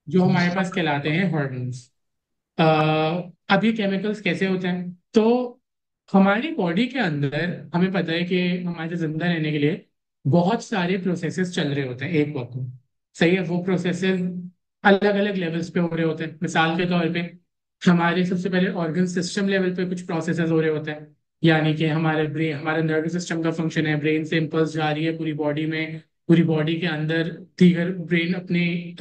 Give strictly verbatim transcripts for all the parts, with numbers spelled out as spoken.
जो हमारे पास कहलाते हैं हॉर्मोन्स। अब ये केमिकल्स कैसे होते हैं? तो हमारी बॉडी के अंदर हमें पता है कि हमारे जिंदा रहने के लिए बहुत सारे प्रोसेसेस चल रहे होते हैं एक वक्त में। सही है, वो प्रोसेसेस अलग अलग लेवल्स पे हो रहे होते हैं। मिसाल के तौर पे हमारे सबसे पहले ऑर्गन सिस्टम लेवल पे कुछ प्रोसेसेस हो रहे होते हैं। यानी कि हमारे ब्रेन, हमारे नर्वस सिस्टम का फंक्शन है, ब्रेन से इम्पल्स जा रही है पूरी बॉडी में, पूरी बॉडी के अंदर दीगर ब्रेन अपने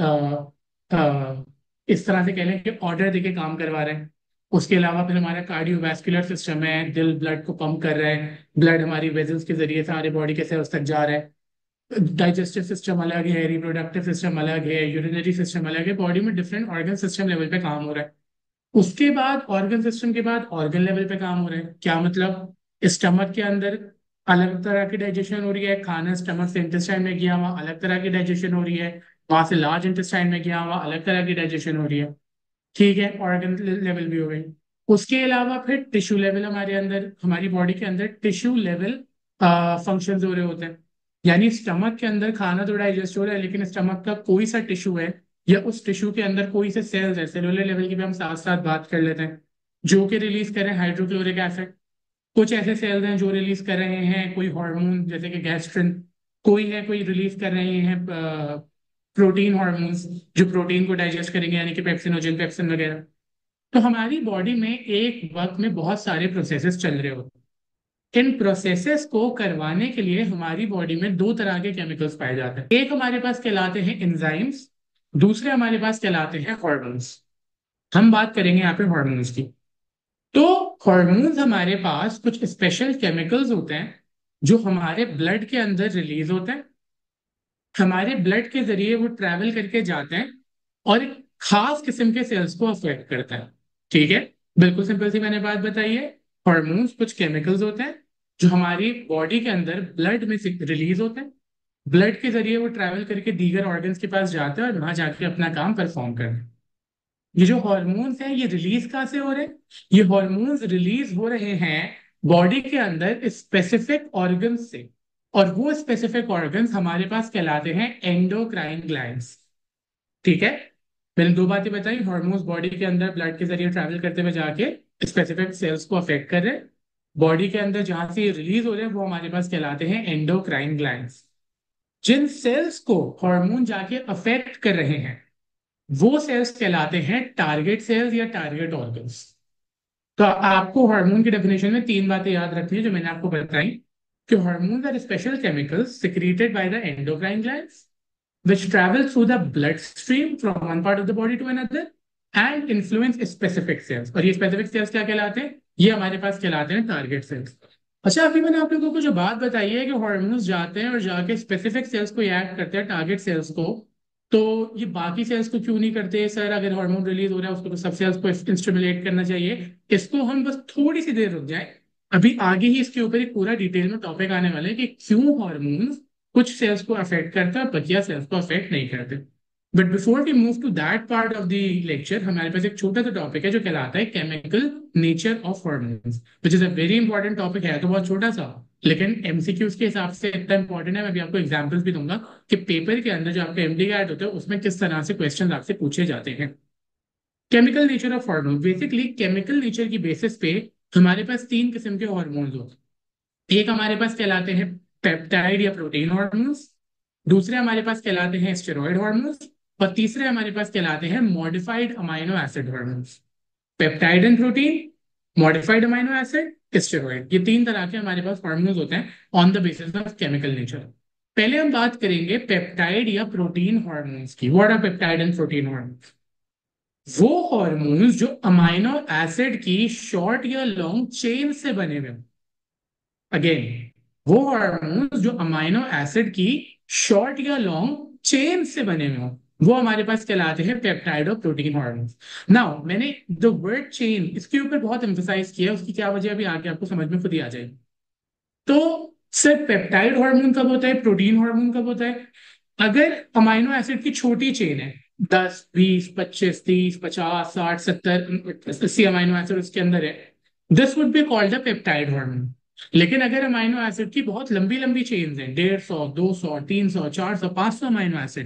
अ, अ, इस तरह से कह लें कि ऑर्डर देके काम करवा रहे हैं। उसके अलावा फिर हमारा कार्डियोवैस्कुलर सिस्टम है, दिल ब्लड को पंप कर रहा है, ब्लड हमारी वेजल्स के जरिए सारे बॉडी के सेल्स तक जा रहा है। डाइजेस्टिव सिस्टम अलग है, रिप्रोडक्टिव सिस्टम अलग है, यूरिनरी सिस्टम अलग है, बॉडी में डिफरेंट ऑर्गन सिस्टम लेवल पे काम हो रहा है। उसके बाद ऑर्गन सिस्टम के बाद ऑर्गन लेवल पे काम हो रहा है। क्या मतलब? स्टमक के अंदर अलग तरह की डाइजेशन हो रही है, खाना स्टमक से इंटेस्टाइन में गया हुआ अलग तरह की डाइजेशन हो रही है, वहां से लार्ज इंटेस्टाइन में गया हुआ अलग तरह की डाइजेशन हो रही है। ठीक है, ऑर्गन लेवल भी हो गई। उसके अलावा फिर टिश्यू लेवल, हमारे अंदर हमारी बॉडी के अंदर टिश्यू लेवल फंक्शंस हो रहे होते हैं। यानी स्टमक के अंदर खाना तो डाइजेस्ट हो रहा है, लेकिन स्टमक का कोई सा टिश्यू है या उस टिश्यू के अंदर कोई से सेल्स है, सेलुलर लेवल की भी हम साथ साथ बात कर लेते हैं, जो कि रिलीज कर रहे हैं हाइड्रोक्लोरिक एसिड। कुछ ऐसे सेल्स हैं जो रिलीज कर रहे हैं कोई हार्मोन, जैसे कि गैस्ट्रिन। कोई है कोई रिलीज कर रहे हैं प्रोटीन हार्मोन्स, जो प्रोटीन को डाइजेस्ट करेंगे, यानी कि पेप्सिनोजन, पेप्सिन वगैरह। तो हमारी बॉडी में एक वक्त में बहुत सारे प्रोसेसेस चल रहे होते हैं। इन प्रोसेसेस को करवाने के लिए हमारी बॉडी में दो तरह के केमिकल्स पाए जाते हैं। एक हमारे पास कहलाते हैं एंजाइम्स, दूसरे हमारे पास कहलाते हैं हॉर्मोन्स। हम बात करेंगे यहाँ पे हॉर्मोन्स की। तो हॉर्मोन्स हमारे पास कुछ स्पेशल केमिकल्स होते हैं जो हमारे ब्लड के अंदर रिलीज होते हैं, हमारे ब्लड के जरिए वो ट्रैवल करके जाते हैं और एक खास किस्म के सेल्स को अफेक्ट करता है। ठीक है, बिल्कुल सिंपल सी मैंने बात बताई है। हॉर्मोन्स कुछ केमिकल्स होते हैं जो हमारी बॉडी के अंदर ब्लड में रिलीज होते हैं, ब्लड के जरिए वो ट्रैवल करके दीगर ऑर्गन्स के पास जाते हैं और वहां जाके अपना काम परफॉर्म करते हैं। ये जो हॉर्मोन्स हैं ये रिलीज कहाँ से हो रहे हैं? ये हॉर्मोन्स रिलीज हो रहे हैं बॉडी के अंदर स्पेसिफिक ऑर्गन्स से, और वो स्पेसिफिक ऑर्गन्स हमारे पास कहलाते हैं एंडोक्राइन ग्लैंड्स। ठीक है, मैंने दो बातें बताई। हार्मोन्स बॉडी के अंदर ब्लड के जरिए ट्रैवल करते हुए जाके स्पेसिफिक सेल्स को अफेक्ट कर रहे हैं, बॉडी के अंदर जहां से रिलीज हो रहे हैं वो हमारे पास कहलाते हैं एंडोक्राइन ग्लैंड्स। जिन सेल्स को हार्मोन जाके अफेक्ट कर रहे हैं वो सेल्स कहलाते हैं टारगेट सेल्स या टारगेट ऑर्गन्स। तो आपको हार्मोन की डेफिनेशन में तीन बातें याद रखनी है जो मैंने आपको बताई, कि hormones are special chemicals secreted by the endocrine glands which travel through the bloodstream from one part of the body to another and influence specific cells। और ये specific cells क्या कहलाते हैं? ये हमारे पास कहलाते हैं टारगेट सेल्स। अच्छा, अभी मैंने आप लोगों को जो बात बताई है कि हार्मोन्स जाते हैं और जाके स्पेसिफिक सेल्स को एक्ट करते हैं, टारगेट सेल्स को, तो ये बाकी सेल्स को क्यों नहीं करते सर? अगर हार्मोन रिलीज हो रहा है उसको तो सब सेल्स को स्टिमुलेट करना चाहिए। इसको हम बस थोड़ी सी देर रुक जाए, अभी आगे ही इसके ऊपर एक पूरा डिटेल में टॉपिक आने वाला है कि क्यों हार्मोन्स कुछ सेल्स को अफेक्ट करता है, बकिया सेल्स को अफेक्ट नहीं करते। But before we move to that part of the lecture, हमारे पास एक छोटा सा टॉपिक है जो कहलाता है chemical nature of hormones, which is a very important topic. है तो बहुत छोटा सा, लेकिन एमसीक्यूज के हिसाब से इतना इंपॉर्टेंट है। मैं अभी आपको एग्जांपल्स भी दूंगा कि पेपर के अंदर जो आपके एमडी ऐड होते हैं उसमें किस तरह से क्वेश्चन आपसे पूछे जाते हैं। Chemical nature of hormone, basically chemical nature की बेसिस पे हमारे पास तीन किस्म के हॉर्मोन्स होते हैं। एक हमारे पास कहलाते हैं पेप्टाइड या प्रोटीन हॉर्मोन्स, दूसरे हमारे पास कहलाते हैं स्टेरॉयड हॉर्मोन्स, और तीसरे हमारे पास कहलाते हैं modified amino acid hormones. Peptide and protein, modified amino acid, steroid, ये तीन तरह के हमारे पास हॉर्मोन्स होते हैं on the basis of chemical nature. पहले हम बात करेंगे पेप्टाइड या प्रोटीन हॉर्मोन्स की। What are peptide and protein hormones? वो हॉर्मोन्स जो अमाइनो एसिड की शॉर्ट या लॉन्ग चेन से बने हुए। अगेन, वो हॉर्मोन्स जो अमाइनो एसिड की शॉर्ट या लॉन्ग चेन से बने हुए हों, वो हमारे पास कहलाते हैं पेप्टाइड और प्रोटीन हॉर्मोन्स। नाउ मैंने द वर्ड चेन इसके ऊपर बहुत एम्फोसाइज किया, उसकी क्या वजह अभी आगे आपको समझ में खुद ही आ जाएगी। तो सिर्फ पेप्टाइड हार्मोन कब होता है, प्रोटीन हार्मोन कब होता है? अगर अमाइनो एसिड की छोटी चेन है, दस बीस पच्चीस तीस पचास साठ सत्तर अस्सी अमाइनो एसिड उसके अंदर है, this would be called the peptide hormone. लेकिन अगर अमाइनो एसिड की बहुत लंबी लंबी चेन्स हैं, डेढ़ सौ दो सौ तीन सौ चार सौ पांच सौ अमाइनो एसिड्स हैं,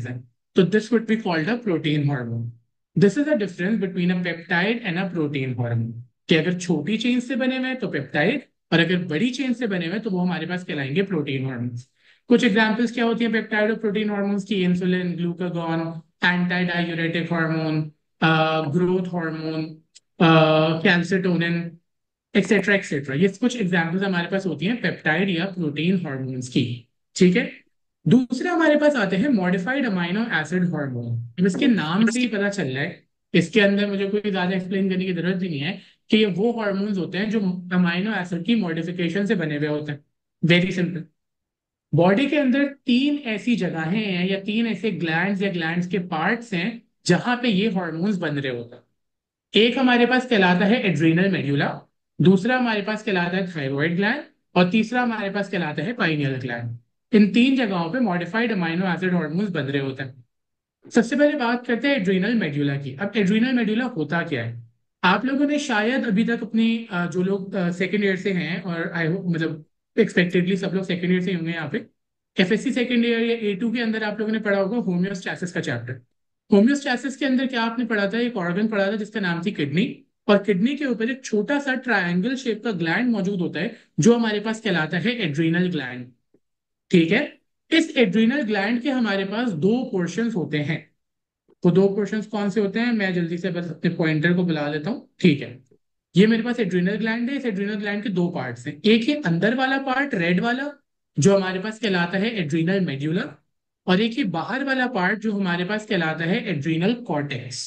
तो this would be called a protein hormone. This is a difference between a peptide and a protein hormone. कि अगर छोटी चेन से बने हुए हैं तो पेप्टाइड, और अगर बड़ी चेन से बने हुए हैं तो वो हमारे पास कहलाएंगे प्रोटीन हार्मोन्स. कुछ एग्जांपल्स क्या होती है पेप्टाइड और प्रोटीन हार्मोन्स की? Insulin, glucagon, anti diuretic hormone, growth hormone, calcitonin, etcetera etcetera. ये कुछ एग्जांपल्स हमारे पास होती हैं पेप्टाइड या प्रोटीन हार्मोन्स की. ठीक है. दूसरा हमारे पास आते हैं मॉडिफाइड अमाइनो एसिड हार्मोन. अब इसके नाम से ही पता चल रहा है, इसके अंदर मुझे कोई ज्यादा एक्सप्लेन करने की जरूरत ही नहीं है कि ये वो हार्मोन्स होते हैं जो अमाइनो एसिड की मॉडिफिकेशन से बने हुए होते हैं. Very simple. बॉडी के अंदर तीन ऐसी जगहें हैं या तीन ऐसे ग्लैंड्स या ग्लैंड्स के पार्ट्स हैं जहां पे ये हार्मोन्स बन रहे होते हैं. एक हमारे पास कहलाता है एड्रीनल मेड्यूला, दूसरा हमारे पास कहलाता है थायराइड ग्लैंड, और तीसरा हमारे पास कहलाता है पाइनियल ग्लैंड. इन तीन जगहों पे मॉडिफाइड अमाइनो एसिड हार्मोन्स बन रहे होते हैं. सबसे पहले बात करते हैं एड्रीनल मेड्यूला की. अब एड्रीनल मेड्यूला होता क्या है? आप लोगों ने शायद अभी तक अपनी अ, जो लोग सेकेंड ईयर से हैं, और आई होप मतलब एक्सपेक्टेडली सब लोग सेकेंड ईयर से ही होंगे यहाँ पे, एफएससी सेकेंड ईयर या ए टू के अंदर आप लोगों ने पढ़ा होगा होम्योस्टैसिस का चैप्टर. होम्योस्टैसिस के अंदर क्या आपने पढ़ा था? एक ऑर्गन पढ़ा था जिसका नाम थी किडनी. और किडनी के ऊपर एक छोटा सा ट्रायंगल शेप का ग्लैंड मौजूद होता है जो हमारे पास कहलाता है एड्रीनल ग्लैंड. ठीक है. इस एड्रीनल ग्लैंड के हमारे पास दो पोर्शंस होते हैं. वो दो पोर्शंस कौन से होते हैं? मैं जल्दी से बस अपने पॉइंटर को बुला लेता हूँ. ठीक है. ये मेरे पास एड्रीनल ग्लैंड है. इस एड्रीनल ग्लैंड के दो पार्ट्स हैं. एक ही अंदर वाला पार्ट रेड वाला जो हमारे पास कहलाता है एड्रीनल मेड्यूला, और एक ही बाहर वाला पार्ट जो हमारे पास कहलाता है एड्रीनल कॉर्टेक्स.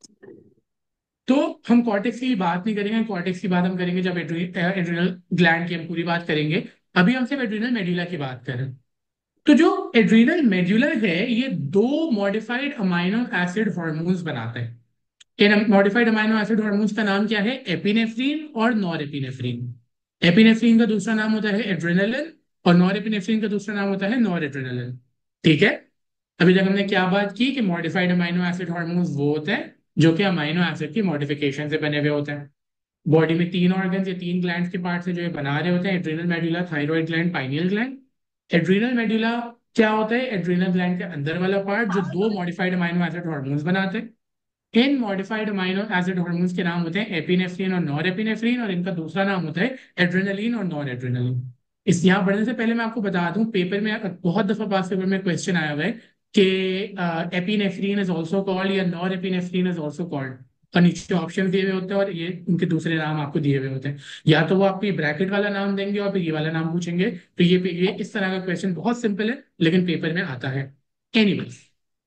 तो हम कॉर्टेक्स की बात नहीं करेंगे. कॉर्टेक्स की बात हम करेंगे जब एड्रीनल ग्लैंड की हम पूरी बात करेंगे. अभी हम सिर्फ एड्रीनल मेड्यूला की बात करें. तो जो एड्रीनल मेड्यूला है ये दो मॉडिफाइड अमाइनो एसिड हार्मोन्स बनाते हैं. इन मॉडिफाइड अमाइनो एसिड हार्मोन्स का नाम क्या है? एपिनेफ्रीन और नॉर एपिनेफ्रीन. एपिनेफ्रीन का दूसरा नाम होता है एड्रेनालिन, और नॉर एपिनेफ्रीन का दूसरा नाम होता है नॉर एड्रेनालिन. ठीक है. अभी तक हमने क्या बात की कि मॉडिफाइड अमाइनो एसिड हार्मोन्स वो होते हैं जो कि अमाइनो एसिड की मॉडिफिकेशन से बने हुए होते हैं. बॉडी में तीन ऑर्गन्स या तीन ग्लैंड्स के पार्ट से जो ये बना रहे होते हैं: adrenal medulla, thyroid gland, pineal gland. Adrenal medulla क्या होता है? एड्रीनल ग्लैंड के अंदर वाला पार्ट जो दो मॉडिफाइड अमाइनो एसिड हार्मोन्स बनाते हैं. इन मॉडिफाइड अमाइनो एसिड हार्मोन्स के नाम होते हैं एपिनेफ्रीन और नॉर एपिनेफ्रीन, और इनका दूसरा नाम होता है एड्रेनलिन और नॉर एड्रेनलिन. इस यहाँ बढ़ने से पहले मैं आपको बता दूं, पेपर में बहुत दफा पास पेपर में क्वेश्चन आया हुआ है कि एपिनेफ्रीन इज ऑल्सो कॉल्ड या norepinephrine is also called. और नीचे ऑप्शन दिए हुए होते हैं और ये उनके दूसरे नाम आपको दिए हुए होते हैं. या तो वो आपको ये ब्रैकेट वाला नाम देंगे और फिर ये वाला नाम पूछेंगे. तो ये ये इस तरह का क्वेश्चन बहुत सिंपल है लेकिन पेपर में आता है. एनीवेज,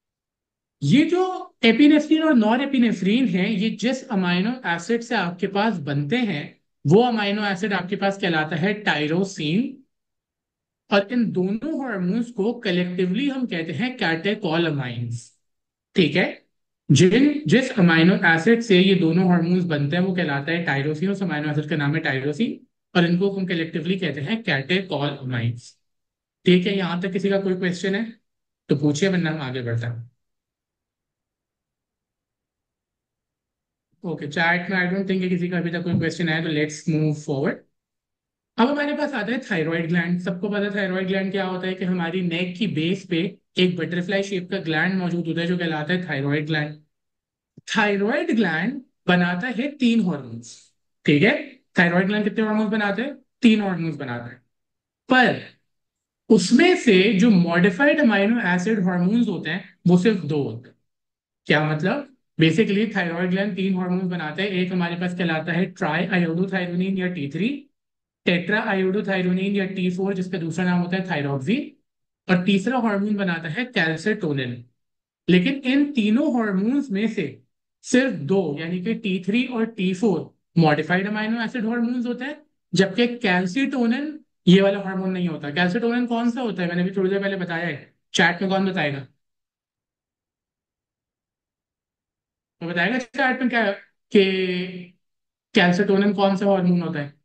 ये जो एपिनेफ्रीन और नॉर एपिनेफ्रीन है ये जिस अमाइनो एसिड से आपके पास बनते हैं वो अमाइनो एसिड आपके पास कहलाता है टायरोसिन. और इन दोनों हार्मोन्स को कलेक्टिवली हम कहते हैं कैटेकोलामाइंस. ठीक है. जिन जिस अमाइनो एसिड से ये दोनों हार्मोन्स बनते हैं वो कहलाता है टायरोसिन. उस अमाइनो एसिड का नाम है टायरोसिन, और इनको हम कलेक्टिवली कहते हैं कैटेकोलामाइंस. ठीक है. यहां तक किसी का कोई क्वेश्चन है तो पूछिए, वरना हम आगे बढ़ते हैं. ओके. चैट में आई डोंट थिंक किसी का अभी तक कोई क्वेश्चन है, तो लेट्स मूव फॉरवर्ड. अब हमारे पास आता है थायराइड ग्लैंड. सबको पता है थायराइड ग्लैंड क्या होता है कि हमारी नेक की बेस पे एक बटरफ्लाई शेप का ग्लैंड मौजूद होता है जो कहलाता है थायराइड ग्लैंड. थायराइड ग्लैंड बनाता है तीन हॉर्मोन्स. ठीक है. थायराइड ग्लैंड कितने हॉर्मोन्स बनाते हैं? तीन हॉर्मोन्स बनाते हैं. पर उसमें से जो मॉडिफाइड अमाइनो एसिड हॉर्मोन्स होते हैं वो सिर्फ दो होते हैं. क्या मतलब? बेसिकली थायराइड ग्लैंड तीन हार्मोन्स बनाते हैं. एक हमारे पास कहलाता है ट्राई आयोडोथायरोनिन या टी थ्री, टेट्रा आयोडोथायरोनिन या टी फोर जिसका दूसरा नाम होता है थायरॉक्सिन, और तीसरा हार्मोन बनाता है कैल्सिटोनिन. लेकिन इन तीनों हार्मोन्स में से सिर्फ दो यानी कि टी थ्री और T four modified amino acid hormones होते हैं, जबकि कैल्सिटोनिन ये वाला हार्मोन नहीं होता. कैल्सिटोनिन कौन सा होता है? मैंने भी थोड़ी देर पहले बताया है. चैट में कौन बताएगा? तो बताएगा चैट में क्या कि कैल्सिटोनिन कौन सा हार्मोन होता है?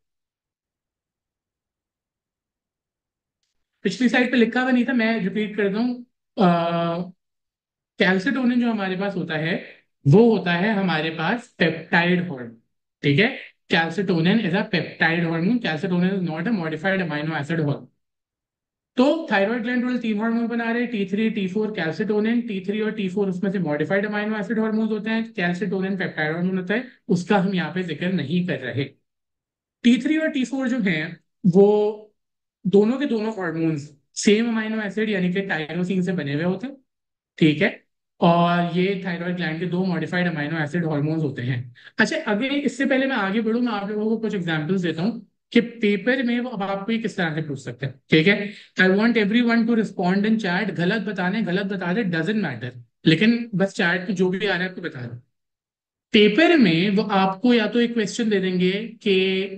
पिछली साइड पे लिखा हुआ नहीं था, मैं रिपीट कर दूं. कैल्सिटोनिन जो हमारे पास होता है वो होता है हमारे पास पेप्टाइड हार्मोन. ठीक है. Calcitonin is a peptide hormone. Calcitonin is not a modified amino acid hormone. तो थायराइड ग्लैंड टोटल तीन हार्मोन बना रहे हैं, T three T four calcitonin. T three और टी फोर उसमें से मॉडिफाइड अमाइनो एसिड हार्मोन होते हैं, कैल्सिटोनिन पेप्टाइड हार्मोन होता है, उसका हम यहाँ पे जिक्र नहीं कर रहे। टी थ्री और टी फोर जो हैं वो दोनों के दोनों हार्मोन्स सेम अमाइनो एसिड यानी कि टायरोसिन से बने हुए होते हैं, ठीक है। और ये थायराइड ग्लैंड के दो मॉडिफाइड अमाइनो एसिड हार्मोन्स होते हैं। अच्छा, अगर इससे पहले मैं आगे बढ़ूँ, मैं आप लोगों को कुछ एग्जांपल्स देता हूँ कि पेपर में वो अब आपको ये किस तरह से पूछ सकते हैं, ठीक है। I want everyone to respond in chat, गलत बताने गलत बता दे, डजेंट मैटर, लेकिन बस चैट में जो भी आ रहा है आपको बता दो। पेपर में वो आपको या तो एक क्वेश्चन दे देंगे कि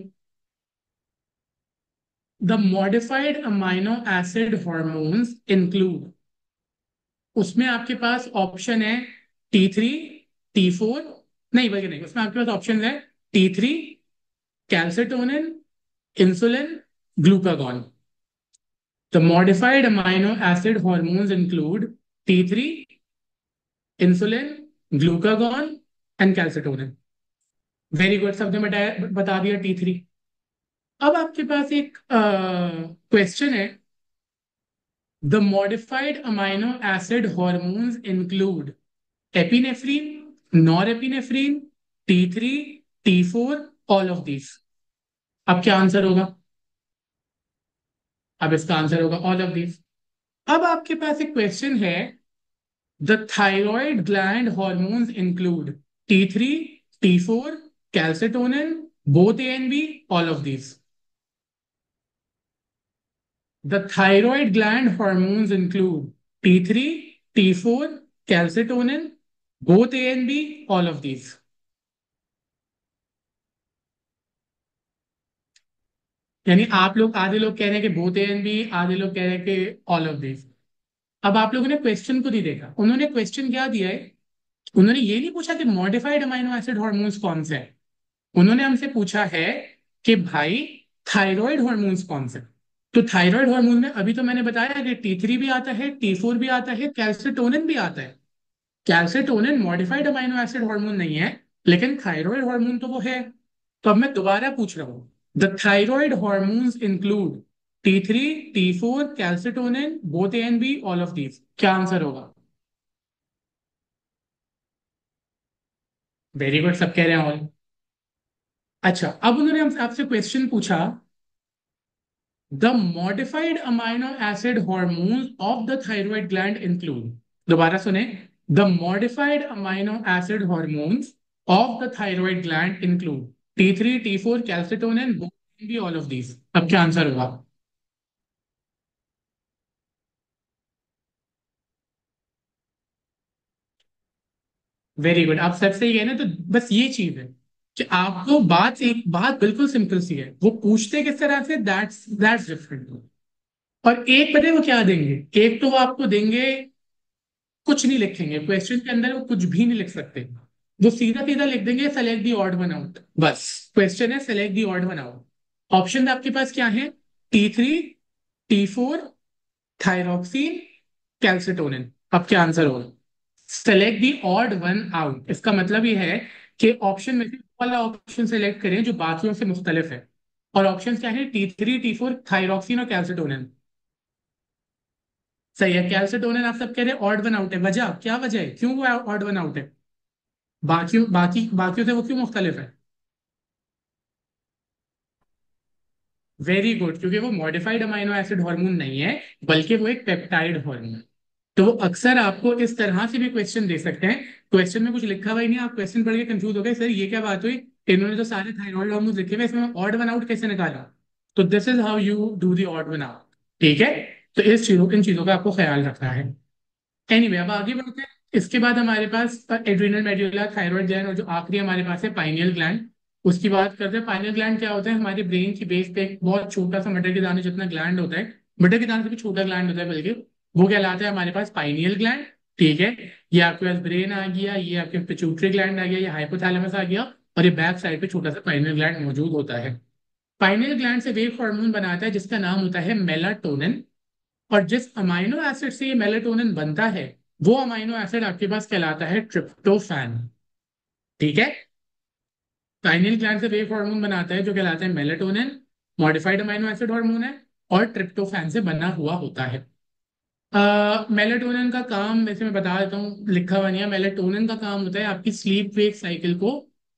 the modified amino acid hormones include, उसमें आपके पास ऑप्शन है टी थ्री टी फोर, नहीं बल्कि नहीं, उसमें आपके पास ऑप्शन है T three calcitonin insulin glucagon. The modified amino acid hormones include T three insulin glucagon and calcitonin. Very good, सबने बताया, बता दिया टी थ्री। अब आपके पास एक क्वेश्चन है, the modified amino acid hormones include epinephrine norepinephrine T three T four all of these. अब क्या आंसर होगा? अब इसका आंसर होगा ऑल ऑफ दीज। अब आपके पास एक क्वेश्चन है, the thyroid gland hormones include T three T four calcitonin both A and B all of these. The thyroid gland hormones include T three T four calcitonin both A and B all of these. यानी आप लोग, आधे लोग कह रहे हैं कि both A and B, आधे लोग कह रहे हैं कि ऑल ऑफ दिस। अब आप लोगों ने क्वेश्चन को नहीं देखा, उन्होंने क्वेश्चन क्या दिया है, उन्होंने ये नहीं पूछा कि मॉडिफाइड अमाइनो एसिड हॉर्मोन्स कौन से हैं, उन्होंने हमसे पूछा है कि भाई थायराइड हॉर्मोन्स कौन से हैं? तो थायराइड हार्मोन में अभी तो मैंने बताया कि टी थ्री भी आता है, टी फोर भी आता है, कैल्सिटोनिन भी आता है। Calcitonin modified amino acid hormone नहीं है, लेकिन थायराइड हार्मोन तो वो है। तो अब मैं दोबारा पूछ रहा हूं, the thyroid hormones include T three T four calcitonin both A and B all of these, क्या आंसर होगा? वेरी गुड, सब कह रहे हैं ऑल। अच्छा, अब उन्होंने हमसे आपसे क्वेश्चन पूछा, the modified amino acid hormones of the thyroid gland include, दोबारा सुने, the modified amino acid hormones of the thyroid gland include T three T four calcitonin B all of these. अब क्या आंसर होगा? Very good, आप सब सही कह रहे हैं। तो बस ये चीज है कि आपको बात, एक बात बिल्कुल सिंपल सी है, वो पूछते किस तरह से, दैट्स दैट्स डिफरेंट। और एक पता है वो क्या देंगे, एक तो वो आपको देंगे, कुछ नहीं लिखेंगे क्वेश्चन के अंदर, वो कुछ भी नहीं लिख सकते, वो सीधा सीधा लिख देंगे select the odd one out, बस। क्वेश्चन है select the odd one out. Option आपके पास क्या है? T three T four thyroxine calcitonin. अब क्या आंसर होगा? Select the odd one out, इसका मतलब ये है कि ऑप्शन में से वो वाला ऑप्शन सेलेक्ट करें जो बाकियों से मुख्तलिफ है। और ऑप्शन क्या है? T three T four thyroxine और कैल्सिटोनिन। सही है, कैल्सिटोनिन आप सब कह रहे हैं ऑड वन आउट है। वजह क्या, वजह है क्यों वो ऑड वन आउट है? बाकियों बाकी बाकियों से वो क्यों मुख्तलिफ है? वेरी गुड, क्योंकि वो मॉडिफाइड अमाइनो एसिड हार्मोन नहीं है, बल्कि वो एक पेप्टाइड हार्मोन है। तो वो अक्सर आपको इस तरह से भी क्वेश्चन दे सकते हैं, क्वेश्चन में कुछ लिखा हुआ ही नहीं, आप क्वेश्चन पढ़ के कंफ्यूज हो गए, सर ये क्या बात हुई, इन्होंने तो सारे थायराइड हार्मोन लिखे हुए, इसमें ऑड वन आउट कैसे निकाला? तो this is how you do the odd one out, ठीक है। तो इस चीजों इन चीजों का आपको ख्याल रखना है। एनीवे anyway, अब आगे बढ़ते हैं। इसके बाद हमारे पास एड्रीनल मेड्यूला थायराइड ग्लैंड, और जो आखिरी हमारे पास है पाइनियल ग्लैंड, उसकी बात करते हैं। पाइनियल ग्लैंड क्या होता है? हमारे ब्रेन की बेस पे एक बहुत छोटा सा मटर के दाने जितना ग्लैंड होता है, मटर के दाने से भी छोटा ग्लैंड होता है बल्कि, वो कहलाता है हमारे पास पाइनियल ग्लैंड, ठीक है। ये आपके पास ब्रेन आ गया, ये आपके पिट्यूटरी ग्लैंड आ गया, ये हाइपोथैलेमस आ गया, और ये बैक साइड पे छोटा सा पाइनियल ग्लैंड मौजूद होता है। पाइनियल ग्लैंड से वेव हार्मोन बनाता है जिसका नाम होता है मेलाटोनिन, और जिस अमाइनो एसिड से ये मेलाटोनिन बनता है, वो अमाइनो एसिड आपके पास कहलाता है ट्रिप्टोफैन, ठीक है। पाइनियल ग्लैंड से वेव हार्मोन बनाता है जो कहलाता है melatonin, modified amino acid hormone है। और ट्रिप्टोफैन से बना हुआ होता है। मेलाटोनिन का काम वैसे मैं बता देता हूँ, लिखा हुआ नहीं है। मेलाटोनिन का काम होता है आपकी स्लीप वेक साइकिल को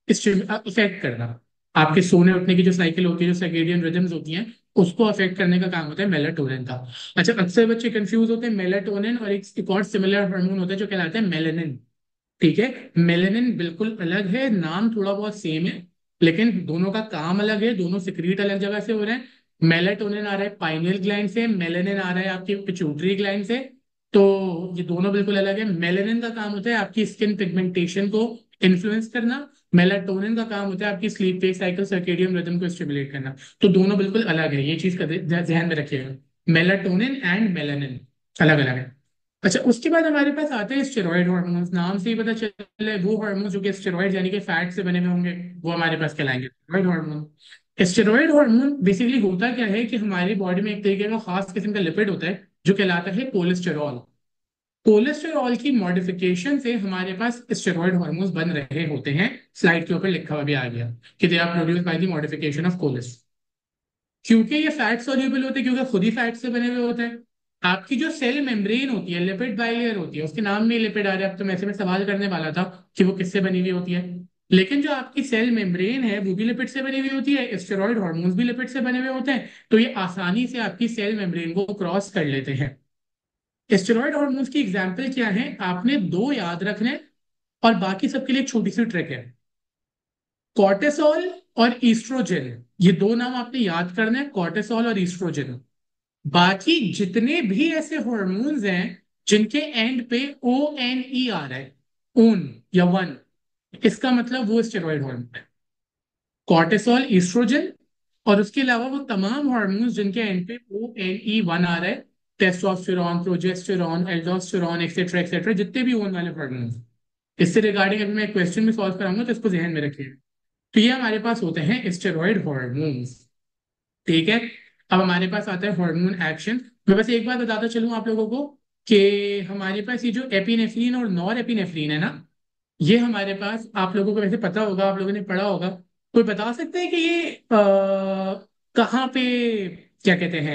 इफेक्ट करना। आपके सोने उठने की जो साइकिल होती है, जो सर्केडियन रिदम्स होती हैं, उसको अफेक्ट करने का काम होता है मेलाटोनिन का। अच्छा, अक्सर बच्चे कंफ्यूज होते हैं मेलाटोनिन और एक, एक और सिमिलर हार्मोन होता है जो कहलाता है मेलेनिन। ठीक है, मेलेनिन बिल्कुल अलग है, नाम थोड़ा बहुत सेम है, लेकिन दोनों का काम अलग है, दोनों सिक्रीट अलग जगह से हो रहे हैं। मेलाटोनिन आ रहा है पाइनियल ग्लैंड से, मेलेनिन आ रहा है आपकी पिट्यूटरी ग्लैंड से। तो ये दोनों बिल्कुल अलग है। मेलेनिन का काम होता है आपकी स्किन पिगमेंटेशन को इन्फ्लुएंस करना, मेलाटोनिन का काम होता है आपकी sleep wake cycle circadian rhythm को स्टिमुलेट करना। तो दोनों बिल्कुल अलग है, ये चीज का ध्यान में रखिएगा। मेलाटोनिन एंड मेलेनिन अलग अलग है। अच्छा, उसके बाद हमारे पास आते हैं स्टेरॉइड हार्मोन्स। नाम से ही पता चले वो हार्मोन जो कि स्टेरॉइड यानी कि फैट से बने हुए होंगे, वो हमारे पास कहलाएंगे steroid hormone. Steroid hormone basically होता क्या है कि हमारी बॉडी में एक तरीके का खास किस्म का लिपिड होता है जो कहलाता है कोलेस्टेरॉल। कोलेस्टेरॉल की मॉडिफिकेशन से हमारे पास स्टेरॉइड हार्मोन्स बन रहे होते हैं। स्लाइड के ऊपर लिखा हुआ भी आ गया कि they are produced by the modification of cholesterol. क्योंकि ये फैट सॉल्यूबल होते हैं, क्योंकि खुद ही फैट से बने हुए होते हैं। आपकी जो सेल मेम्ब्रेन होती है, लिपिड बाइलेयर होती है, उसके नाम में लिपिड आ रहा है। अब तो मैं ऐसे में सवाल करने वाला था कि वो किससे बनी हुई होती है, लेकिन जो आपकी सेल मेम्ब्रेन है वो भी लिपिड से बनी हुई होती है, स्टेरॉइड हार्मोन्स भी लिपिड से बने हुए होते हैं। तो ये आसानी से आपकी सेल मेम्ब्रेन को क्रॉस कर लेते हैं। स्टेरॉइड हार्मोन्स की एग्जाम्पल क्या है, आपने दो याद रखने, और बाकी सबके लिए एक छोटी सी ट्रिक है। कॉर्टिसोल और ईस्ट्रोजन, ये दो नाम आपने याद करने हैं, कॉर्टिसोल और ईस्ट्रोजन। बाकी जितने भी ऐसे हॉर्मोन्स हैं जिनके एंड पे ओ एन ई आ रहा है, ओन या वन, इसका मतलब वो स्टेरॉइड हार्मोन है। कॉर्टिसोल, ईस्ट्रोजन, और उसके अलावा वो तमाम हार्मोन्स जिनके एंड पे ओ एन ई वन आ रहा है, testosterone, progesterone, aldosterone, etcetera etcetera, जितने भी ओन वाले हार्मोन्स। इससे रिगार्डिंग अभी मैं एक क्वेश्चन भी सॉल्व कराऊंगा, तो इसको ध्यान में रखिए। तो ये हमारे पास होते हैं स्टेरॉइड हार्मोन्स। ठीक है, अब हमारे पास आता है हार्मोन एक्शन। मैं बस एक बात बताता चलूं आप लोगों को कि हमारे पास ये जो एपिनेफ्रीन और नॉर एपिनेफ्रीन है ना, ये हमारे पास, आप लोगों को वैसे पता होगा, आप लोगों ने पढ़ा होगा। कोई बता सकते हैं कि ये आ, कहाँ पे, क्या कहते हैं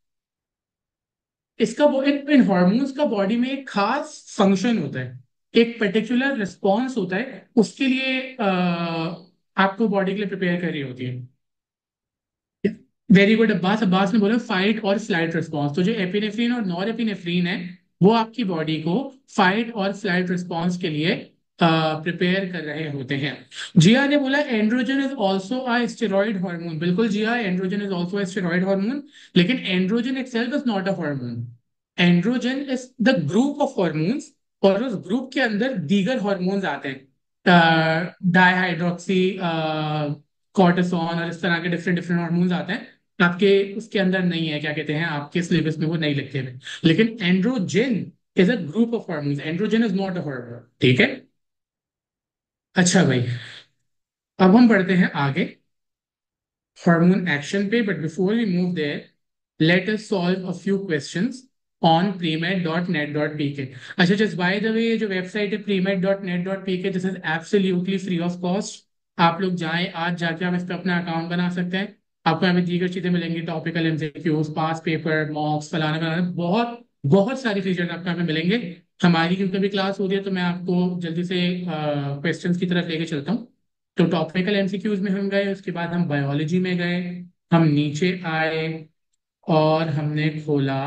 इसका, वो इन, इन हॉर्मोन्स का बॉडी में एक खास फंक्शन होता है, एक पर्टिकुलर रिस्पॉन्स होता है, उसके लिए आ, आपको बॉडी के लिए प्रिपेयर कर रही होती है। Very good Abbas. अब्बास ने बोला फाइट और फ्लाइट रिस्पॉन्स। तो जो एपिनेफ्रीन और नॉर एपिनेफ्रीन है, वो आपकी बॉडी को फाइट और फ्लाइट रिस्पॉन्स के लिए प्रिपेयर कर रहे होते हैं। जिया ने बोला androgen is also a steroid hormone. बिल्कुल Jiya, androgen is also a steroid hormone, लेकिन androgen itself is not a hormone. Androgen is the group of hormones, और उस ग्रुप के अंदर दीगर हार्मोन्स आते हैं, डाईहाइड्रोक्सी कॉर्टिसोन और इस तरह के डिफरेंट डिफरेंट हार्मोन्स आते हैं। आपके उसके अंदर नहीं है, क्या कहते हैं, आपके सिलेबस में वो नहीं लिखे हुए। लेकिन androgen is a group of hormones, androgen is not a hormone. ठीक है। अच्छा भाई, अब हम बढ़ते हैं आगे हार्मोन एक्शन पे, but before we move there, let us solve a few questions on premed dot net dot P K. अच्छा, जस्ट बाय द वे, ये जो वेबसाइट है premed dot net dot P K, this is absolutely free of cost. आप लोग जाएं, आज जाके आप इस पर अपना अकाउंट बना सकते हैं। आपको यहाँ पे दीगर चीजें मिलेंगी, topical MCQs, past paper, mocks, फलाना फलाना, बहुत बहुत सारी फीचर्स आपको यहाँ पे मिलेंगे। हमारी क्योंकि अभी क्लास हो रही है, तो मैं आपको जल्दी से क्वेश्चंस की तरफ लेके चलता हूँ। तो टॉपिकल एमसीक्यूज में हम गए, उसके बाद हम बायोलॉजी में गए, हम नीचे आए और हमने खोला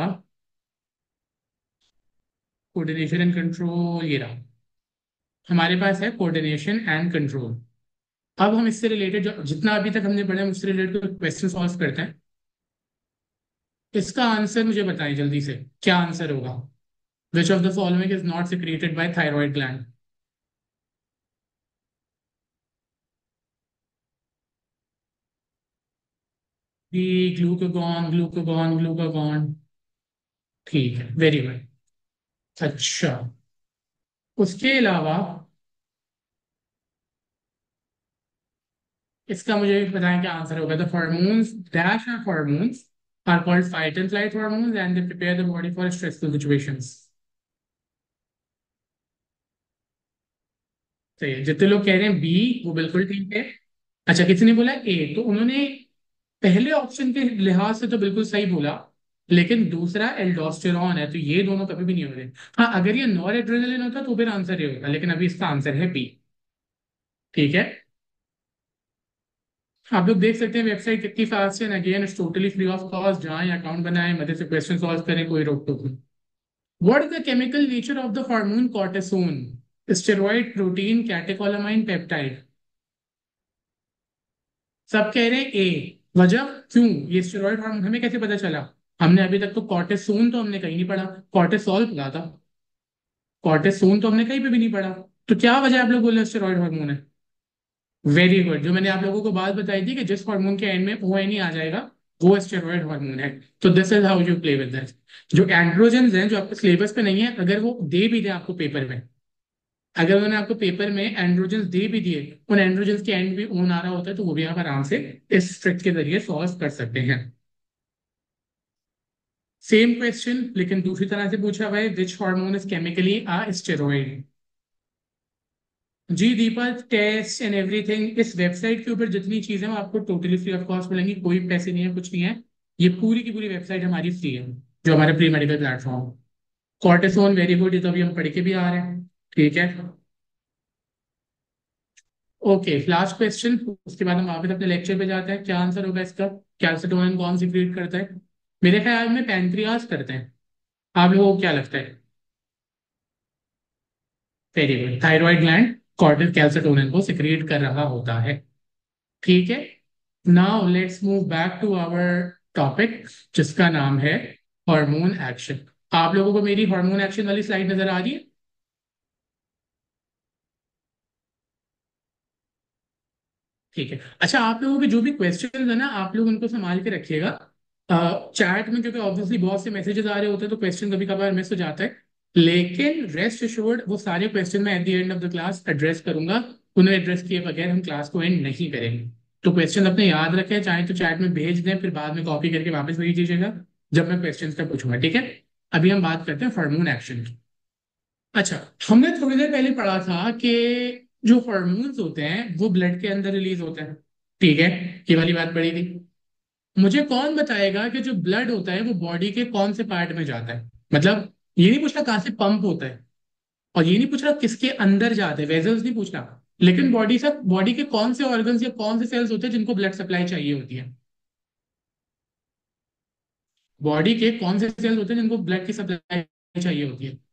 कोऑर्डिनेशन एंड कंट्रोल। ये रहा हमारे पास है कोऑर्डिनेशन एंड कंट्रोल। अब हम इससे रिलेटेड जो जितना अभी तक हमने पढ़ा है उससे रिलेटेड क्वेश्चन सॉल्व करते हैं। इसका आंसर मुझे बताएं जल्दी से, क्या आंसर होगा। Which of the following is not secreted by thyroid gland. B, glucagon glucagon glucagon. ठीक है, वेरी गुड। अच्छा, उसके अलावा इसका मुझे भी बताएं क्या आंसर होगा। The hormones dash are hormones are called fight and flight hormones and they prepare the body for stressful situations. सही है, जितने लोग कह रहे हैं बी वो बिल्कुल ठीक है। अच्छा, किसी ने बोला ए, तो उन्होंने पहले ऑप्शन के लिहाज से तो बिल्कुल सही बोला, लेकिन दूसरा एल्डोस्टेरॉन है, तो ये दोनों कभी भी नहीं हो रहे। हाँ, अगर ये नॉर एड्रेनलिन होता तो फिर आंसर ये होता, लेकिन अभी इसका आंसर है बी। ठीक है, आप लोग देख सकते हैं वेबसाइट कितनी फास्ट है, again it's totally free of cost, जहाँ अकाउंट बनाए मदद से क्वेश्चन सॉल्व करें, कोई रोक टोक नहीं। What is the chemical nature of the hormone cortisone? Steroid, protein, catecholamine, peptide? सब कह रहे हैं ए। वजह क्यों? ये स्टेरॉइड हार्मोन हमें कैसे पता चला? हमने अभी तक तो कॉर्टिसोन तो हमने कहीं नहीं पढ़ा, कॉर्टिसोल पढ़ा था, कॉर्टिसोन तो हमने कहीं पे भी नहीं पढ़ा। तो क्या वजह आप लोग बोल रहे हैं स्टेरॉइड हार्मोन है? वेरी गुड, जो मैंने आप लोगों को बात बताई थी कि जिस हार्मोन के एंड में ओ एन ई आ जाएगा वो स्टेरॉइड हार्मोन है। तो this is how you play with that. जो एंड्रोजन हैं जो आपके सिलेबस पे नहीं है, अगर वो दे भी दे आपको पेपर में, अगर उन्होंने आपको पेपर में एंड्रोजन दे भी दिए, उन एंड्रोजन के एंड भी ओन आ रहा होता है, तो वो भी आप आराम से इस ट्रिक के जरिए सॉल्व कर सकते हैं। सेम क्वेश्चन लेकिन दूसरी तरह से पूछा हुआ है, which hormone is chemically a steroid? जी दीपक, टेस्ट एंड एवरीथिंग इस वेबसाइट के ऊपर जितनी चीजें हैं वो आपको टोटली फ्री ऑफ कॉस्ट मिलेंगी, कोई पैसे नहीं है, कुछ नहीं है। ये पूरी की पूरी वेबसाइट हमारी फ्री है, जो हमारे premedical platform. Cortisone very good, ये तो अभी हम पढ़ के भी आ रहे हैं। ठीक है, ओके, लास्ट क्वेश्चन, उसके बाद हम वापस अपने लेक्चर पे जाते हैं। क्या आंसर होगा इसका? कैल्सिटोनिन कौन सिक्रीट करता है? मेरे ख्याल में पैंक्रियाज करते हैं। आप लोगों को क्या लगता है? वेरी गुड, थायराइड ग्लैंड कॉर्टिस कैल्सिटोनिन को सिक्रीट कर रहा होता है। ठीक है, now let's move back to our topic, जिसका नाम है हार्मोन एक्शन। आप लोगों को मेरी हार्मोन एक्शन वाली स्लाइड नजर आ रही है? ठीक है, अच्छा, आप लोगों के जो भी क्वेश्चन है ना, आप लोग उनको संभाल के रखिएगा चैट में, क्योंकि ऑब्वियसली बहुत से मैसेजेस आ रहे होते हैं तो क्वेश्चन कभी कभार मिस हो जाता है। लेकिन रेस्ट एश्योर्ड, वो सारे क्वेश्चन मैं at the end of the class address करूंगा। उन्हें एड्रेस किए बगैर हम क्लास को एंड नहीं करेंगे। तो क्वेश्चन अपने याद रखें, चाहे तो चैट में भेज दें, फिर बाद में कॉपी करके वापस भेज दीजिएगा जब मैं क्वेश्चन का पूछूंगा। ठीक है, अभी हम बात करते हैं हार्मोन एक्शन की। अच्छा, हमने थोड़ी देर पहले पढ़ा था कि जो हार्मोन्स होते हैं वो ब्लड के अंदर रिलीज होते हैं। ठीक है, ये वाली बात पढ़ी थी। मुझे कौन बताएगा कि जो ब्लड होता है वो बॉडी के कौन से पार्ट में जाता है? मतलब ये नहीं पूछ रहा कहाँ से पंप होता है, और ये नहीं पूछ रहा किसके अंदर जाते हैं, वेजल्स नहीं पूछ रहा, लेकिन बॉडी से बॉडी के कौन से ऑर्गन्स या कौन से सेल्स होते हैं जिनको ब्लड सप्लाई चाहिए होती है? बॉडी के कौन से सेल्स होते हैं जिनको ब्लड की सप्लाई चाहिए होती है?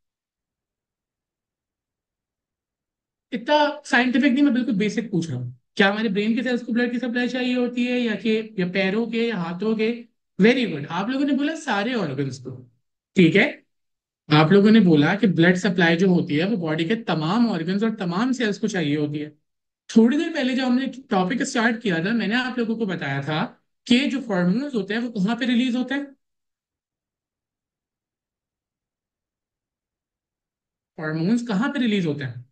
इतना साइंटिफिक नहीं, मैं बिल्कुल बेसिक पूछ रहा हूँ। क्या हमारे ब्रेन के सेल्स को ब्लड की सप्लाई चाहिए होती है, या कि या पैरों के या हाथों के? वेरी गुड, आप लोगों ने बोला सारे ऑर्गन्स को। ठीक है, आप लोगों ने बोला कि ब्लड सप्लाई जो होती है वो बॉडी के तमाम ऑर्गन्स और तमाम सेल्स को चाहिए होती है। थोड़ी देर पहले जब हमने टॉपिक स्टार्ट किया था, मैंने आप लोगों को बताया था कि जो हार्मोन्स होते हैं वो कहाँ पे रिलीज होते हैं? हार्मोन्स कहाँ पे रिलीज होते हैं?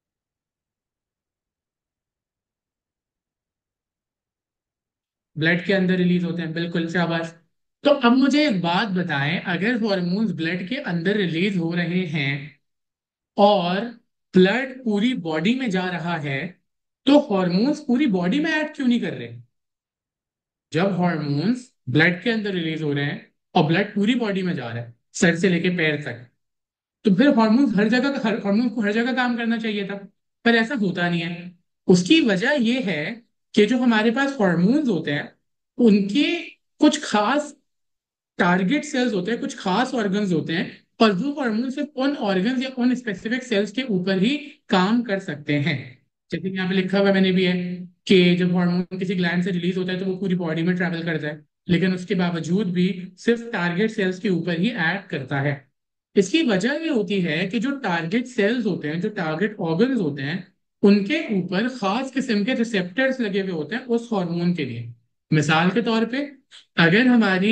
ब्लड के अंदर रिलीज होते हैं, बिल्कुल, शाबाश। तो अब मुझे एक बात बताएं, अगर हार्मोन्स ब्लड के अंदर रिलीज हो रहे हैं और ब्लड पूरी बॉडी में जा रहा है, तो हार्मोन्स पूरी बॉडी में ऐड क्यों नहीं कर रहे? जब हॉर्मोन्स ब्लड के अंदर रिलीज हो रहे हैं और ब्लड पूरी बॉडी में जा रहा है, सर से लेके पैर तक, तो फिर हॉर्मोन्स हर जगह हर हॉर्मोन्स को हर जगह काम करना चाहिए था। पर ऐसा होता नहीं है। उसकी वजह यह है कि जो हमारे पास हॉर्मोन्स होते हैं उनके कुछ खास टारगेट सेल्स होते हैं, कुछ खास ऑर्गन्स होते हैं, और वो हार्मोन सिर्फ उन ऑर्गन्स या उन स्पेसिफिक सेल्स के ऊपर ही काम कर सकते हैं। जैसे कि यहाँ पे लिखा हुआ मैंने भी है कि जब हार्मोन किसी ग्लैंड से रिलीज होता है तो वो पूरी बॉडी में ट्रैवल करता है, लेकिन उसके बावजूद भी सिर्फ टारगेट सेल्स के ऊपर ही एक्ट करता है। इसकी वजह ये होती है कि जो टारगेट सेल्स होते हैं, जो टारगेट ऑर्गन्स होते हैं, उनके ऊपर खास किस्म के रिसेप्टर्स लगे हुए होते हैं उस हार्मोन के लिए। मिसाल के तौर पे, अगर हमारी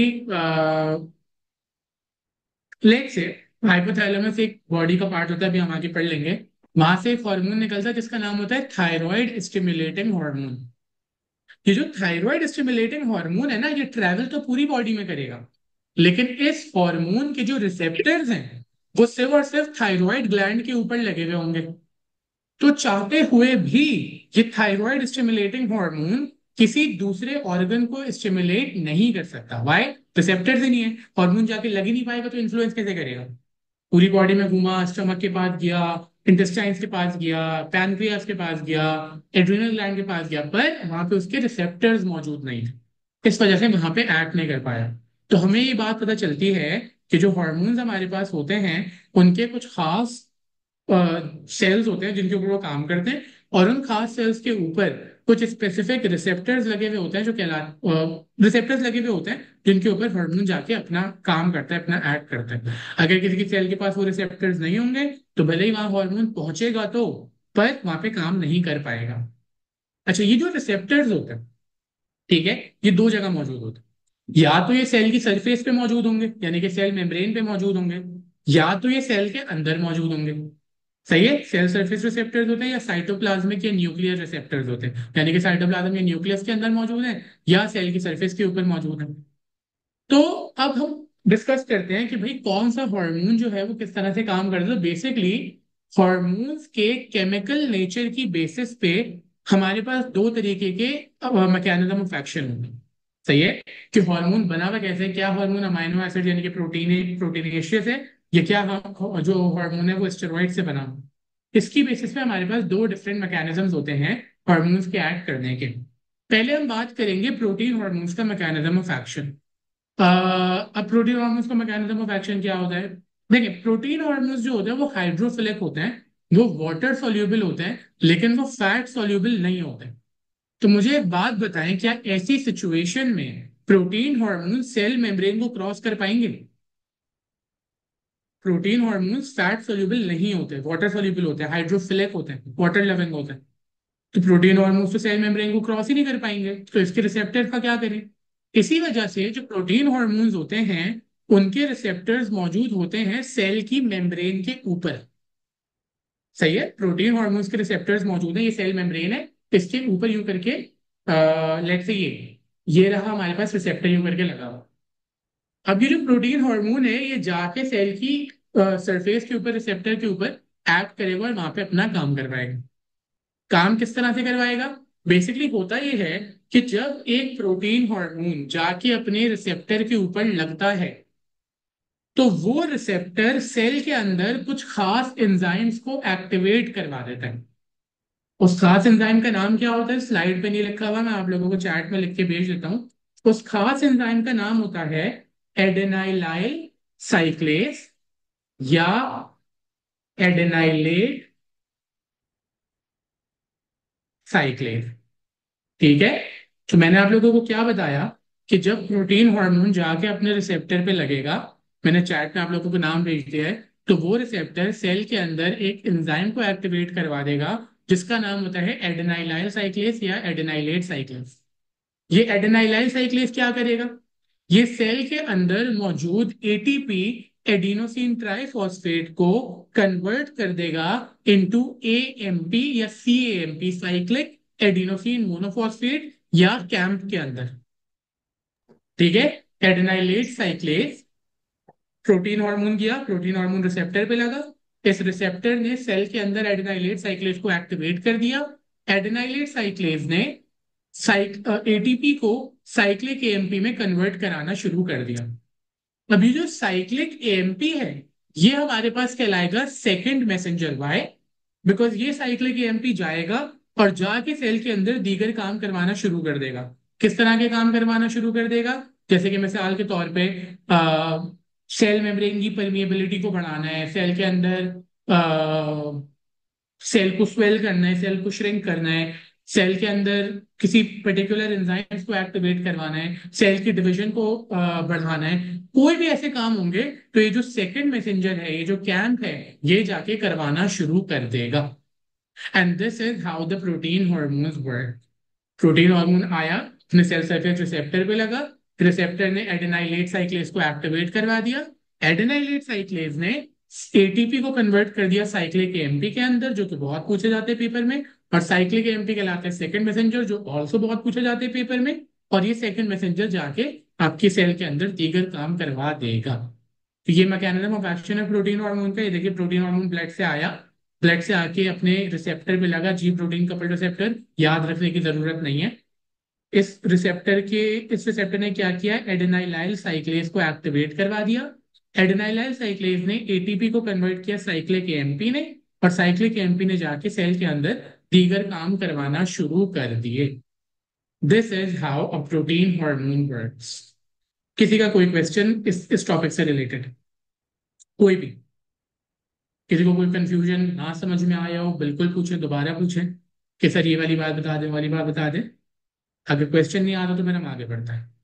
लेग से हाइपोथैलेमस एक बॉडी का पार्ट होता है, अभी हम आगे पढ़ लेंगे, वहां से एक हार्मोन निकलता है जिसका नाम होता है थायराइड स्टिमुलेटिंग हार्मोन। ये जो थायराइड स्टिमुलेटिंग हार्मोन है ना, ये ट्रैवल तो पूरी बॉडी में करेगा, लेकिन इस हार्मोन के जो रिसेप्टर्स हैं वो सिर्फ और सिर्फ थायराइड ग्लैंड के ऊपर लगे हुए होंगे। तो चाहते हुए भी ये थायराइड स्टिमुलेटिंग हार्मोन किसी दूसरे ऑर्गन को स्टिमुलेट नहीं कर सकता। वाई? रिसेप्टर्स ही नहीं है, हार्मोन जाके लग ही नहीं पाएगा तो इन्फ्लुएंस कैसे करेगा? पूरी बॉडी में घूमा, स्टमक के पास गया, इंटेस्टाइन्स के पास गया, पैनक्रियास के पास गया, एड्रिनल ग्लैंड के पास गया, पर वहां पे उसके रिसेप्टर्स मौजूद नहीं थे, इस वजह से वहां पे एक्ट नहीं कर पाया। तो हमें ये बात पता चलती है कि जो हार्मोन्स हमारे पास होते हैं उनके कुछ खास सेल्स होते हैं जिनके ऊपर वो काम करते हैं, और उन खास सेल्स के ऊपर कुछ स्पेसिफिक रिसेप्टर्स लगे हुए होते हैं जो कहला रिसेप्टर्स लगे हुए होते हैं जिनके ऊपर हार्मोन जाके अपना काम करता है, अपना एक्ट करता है। अगर किसी की सेल के पास वो रिसेप्टर्स नहीं होंगे तो भले ही वहां हार्मोन पहुंचेगा तो, पर वहां पे काम नहीं कर पाएगा। अच्छा, ये जो रिसेप्टर्स होते हैं, ठीक है, ये दो जगह मौजूद होते हैं। या तो ये सेल की सरफेस पे मौजूद होंगे, यानी कि सेल मेम्ब्रेन पे मौजूद होंगे, या तो ये सेल के अंदर मौजूद होंगे। सही है, सेल सरफेस रिसेप्टर्स होते हैं या साइटोप्लाज्मिक या न्यूक्लियर रिसेप्टर्स होते हैं, यानी कि साइटोप्लाज्म या न्यूक्लियस के अंदर मौजूद है या सेल की सरफेस के ऊपर मौजूद है। तो अब हम डिस्कस करते हैं कि भाई कौन सा हार्मोन जो है वो किस तरह से काम करता है। तो बेसिकली हार्मोन्स के केमिकल नेचर की बेसिस पे हमारे पास दो तरीके के मैकेनिज्म ऑफ एक्शन होंगे। सही है, कि हार्मोन बना हुआ कैसे है, क्या हार्मोन अमाइनो एसिड यानी कि प्रोटीन प्रोटीनेशियस है, या क्या हम जो हार्मोन है वो स्टेरॉइड से बना हुआ है। इसकी बेसिस पे हमारे पास दो डिफरेंट मैकेनिज्म्स होते हैं हार्मोन्स के एक्ट करने के। पहले हम बात करेंगे प्रोटीन हार्मोन्स का मैकेनिज्म ऑफ एक्शन। अब प्रोटीन हार्मोन्स का मैकेनिज्म ऑफ एक्शन क्या होता है? देखिए, प्रोटीन हार्मोन्स जो होते हैं वो हाइड्रोफिलिक होते हैं, वो वाटर सोल्यूबल होते हैं, लेकिन वो फैट सोल्यूबल नहीं होते। तो मुझे एक बात बताएं, क्या ऐसी सिचुएशन में प्रोटीन हार्मोन सेल मेम्ब्रेन को क्रॉस कर पाएंगे? प्रोटीन हार्मोन्स फैट सोल्यूबल नहीं होते, वाटर सोल्यूबल होते हैं, हाइड्रोफिलिक होते हैं, वाटर लविंग होते हैं। तो प्रोटीन हार्मोन्स तो सेल मेम्ब्रेन को क्रॉस ही नहीं कर पाएंगे, तो इसके रिसेप्टर का क्या करें? इसी वजह से जो प्रोटीन हार्मोन्स होते हैं उनके रिसेप्टर्स मौजूद होते हैं सेल की मेम्ब्रेन के ऊपर। सही है, प्रोटीन हार्मोन्स के रिसेप्टर्स मौजूद हैं, ये सेल मेम्ब्रेन है, इसके ऊपर यूं करके, लेट्स से ये ये रहा हमारे पास रिसेप्टर यूं करके लगा हुआ। अब ये जो प्रोटीन हार्मोन है ये जाके सेल की सरफेस के ऊपर, रिसेप्टर के ऊपर एक्ट करेगा और वहां पे अपना काम करवाएगा। काम किस तरह से करवाएगा? बेसिकली होता यह है कि जब एक प्रोटीन हार्मोन जाके अपने रिसेप्टर के ऊपर लगता है तो वो रिसेप्टर सेल के अंदर कुछ खास एंजाइम्स को एक्टिवेट करवा देता है। उस खास एंजाइम का नाम क्या होता है स्लाइड पे नहीं लिखा हुआ, मैं आप लोगों को चैट में लिख के भेज देता हूँ। उस खास एंजाइम का नाम होता है एडेनाइलाइल साइक्लेस या एडेनाइलेट साइक्लेस। ठीक है, तो मैंने आप लोगों को क्या बताया कि जब प्रोटीन हार्मोन जाके अपने रिसेप्टर पे लगेगा, मैंने चैट में आप लोगों को नाम भेज दिया है, तो वो रिसेप्टर सेल के अंदर एक एंजाइम को एक्टिवेट करवा देगा जिसका नाम होता है एडेनाइलाइल साइक्लेस या एडेनाइलेट साइक्लेस। ये एडेनाइलाइल साइक्लेस क्या करेगा? ये सेल के अंदर मौजूद एटीपी एडिनोसिन ट्राइफॉस्फेट को कन्वर्ट कर देगा इनटू एएमपी या सीएएमपी, साइक्लिक एडिनोसिन मोनोफॉस्फेट, या कैंप के अंदर। ठीक है, एडेनाइलेट साइक्लेस प्रोटीन हार्मोन गया, प्रोटीन हार्मोन रिसेप्टर पे लगा, इस रिसेप्टर ने सेल के अंदर एडेनाइलेट साइक्लेस को एक्टिवेट कर दिया। एडेनाइलेट साइक्लेस ने साइक एटीपी को साइक्लिक एएमपी में कन्वर्ट कराना शुरू कर दिया। अभी जो साइक्लिक एएमपी है ये हमारे पास कहलाएगा सेकंड मैसेंजर। वाई? बिकॉज ये साइक्लिक एएमपी जाएगा और जाके सेल के अंदर दीगर काम करवाना शुरू कर देगा। किस तरह के काम करवाना शुरू कर देगा? जैसे कि मिसाल के तौर पे आ, सेल मेम्ब्रेन की परमिएबिलिटी को बढ़ाना है, सेल के अंदर सेल को स्वेल करना है, सेल को श्रिंक करना है, सेल के अंदर किसी पर्टिकुलर एंजाइम्स को एक्टिवेट करवाना है, सेल की डिवीजन को अ, बढ़ाना है, कोई भी ऐसे काम होंगे तो ये जो सेकंड मैसेंजर है, ये जो कैंप है, ये जाके करवाना शुरू कर देगा। And this is how the protein hormones work. Protein hormone आया, अपने सेल सरफेस रिसेप्टर पे लगा, रिसेप्टर ने एडेनाइलेट साइक्लेस को एक्टिवेट करवा दिया, एडेनाइलेट साइक्लेस ने एटीपी को कन्वर्ट कर दिया साइक्लिक एएमपी के अंदर, जो कि बहुत पूछे जाते हैं पेपर में, और साइक्लिक एएमपी कहलाता है सेकंड मैसेंजर, जो ऑल्सो बहुत पूछे जाते हैं पेपर में। और ये सेकंड मैसेंजर जाके आपकी सेल के अंदर दीगर काम करवा देगा। तो ये मैकेनिज्म ऑफ एक्शन है प्रोटीन हार्मोन का। ये देखिए, प्रोटीन हार्मोन ब्लड से आया, ब्लड से आके अपने रिसेप्टर पे लगा, जी प्रोटीन कपल रिसेप्टर, याद रखने की जरूरत नहीं है। इस रिसेप्टर के इस रिसेप्टर ने क्या किया, एडेनाइलाइल साइक्लेज को एक्टिवेट करवा दिया। एडेनाइलाइल साइक्लेज ने एटीपी को कन्वर्ट किया साइक्लिक एएमपी ने, और साइक्लिक एएमपी ने जाके सेल के अंदर दीगर काम करवाना शुरू कर दिए। This is how a protein hormone works. किसी का कोई क्वेश्चन इस इस टॉपिक से रिलेटेड, कोई भी? किसी को कोई कंफ्यूजन ना समझ में आया हो, बिल्कुल पूछे, दोबारा पूछे कि सर ये वाली बात बता दें, वाली बात बता दें। अगर क्वेश्चन नहीं आता तो मेरा हम आगे बढ़ता है।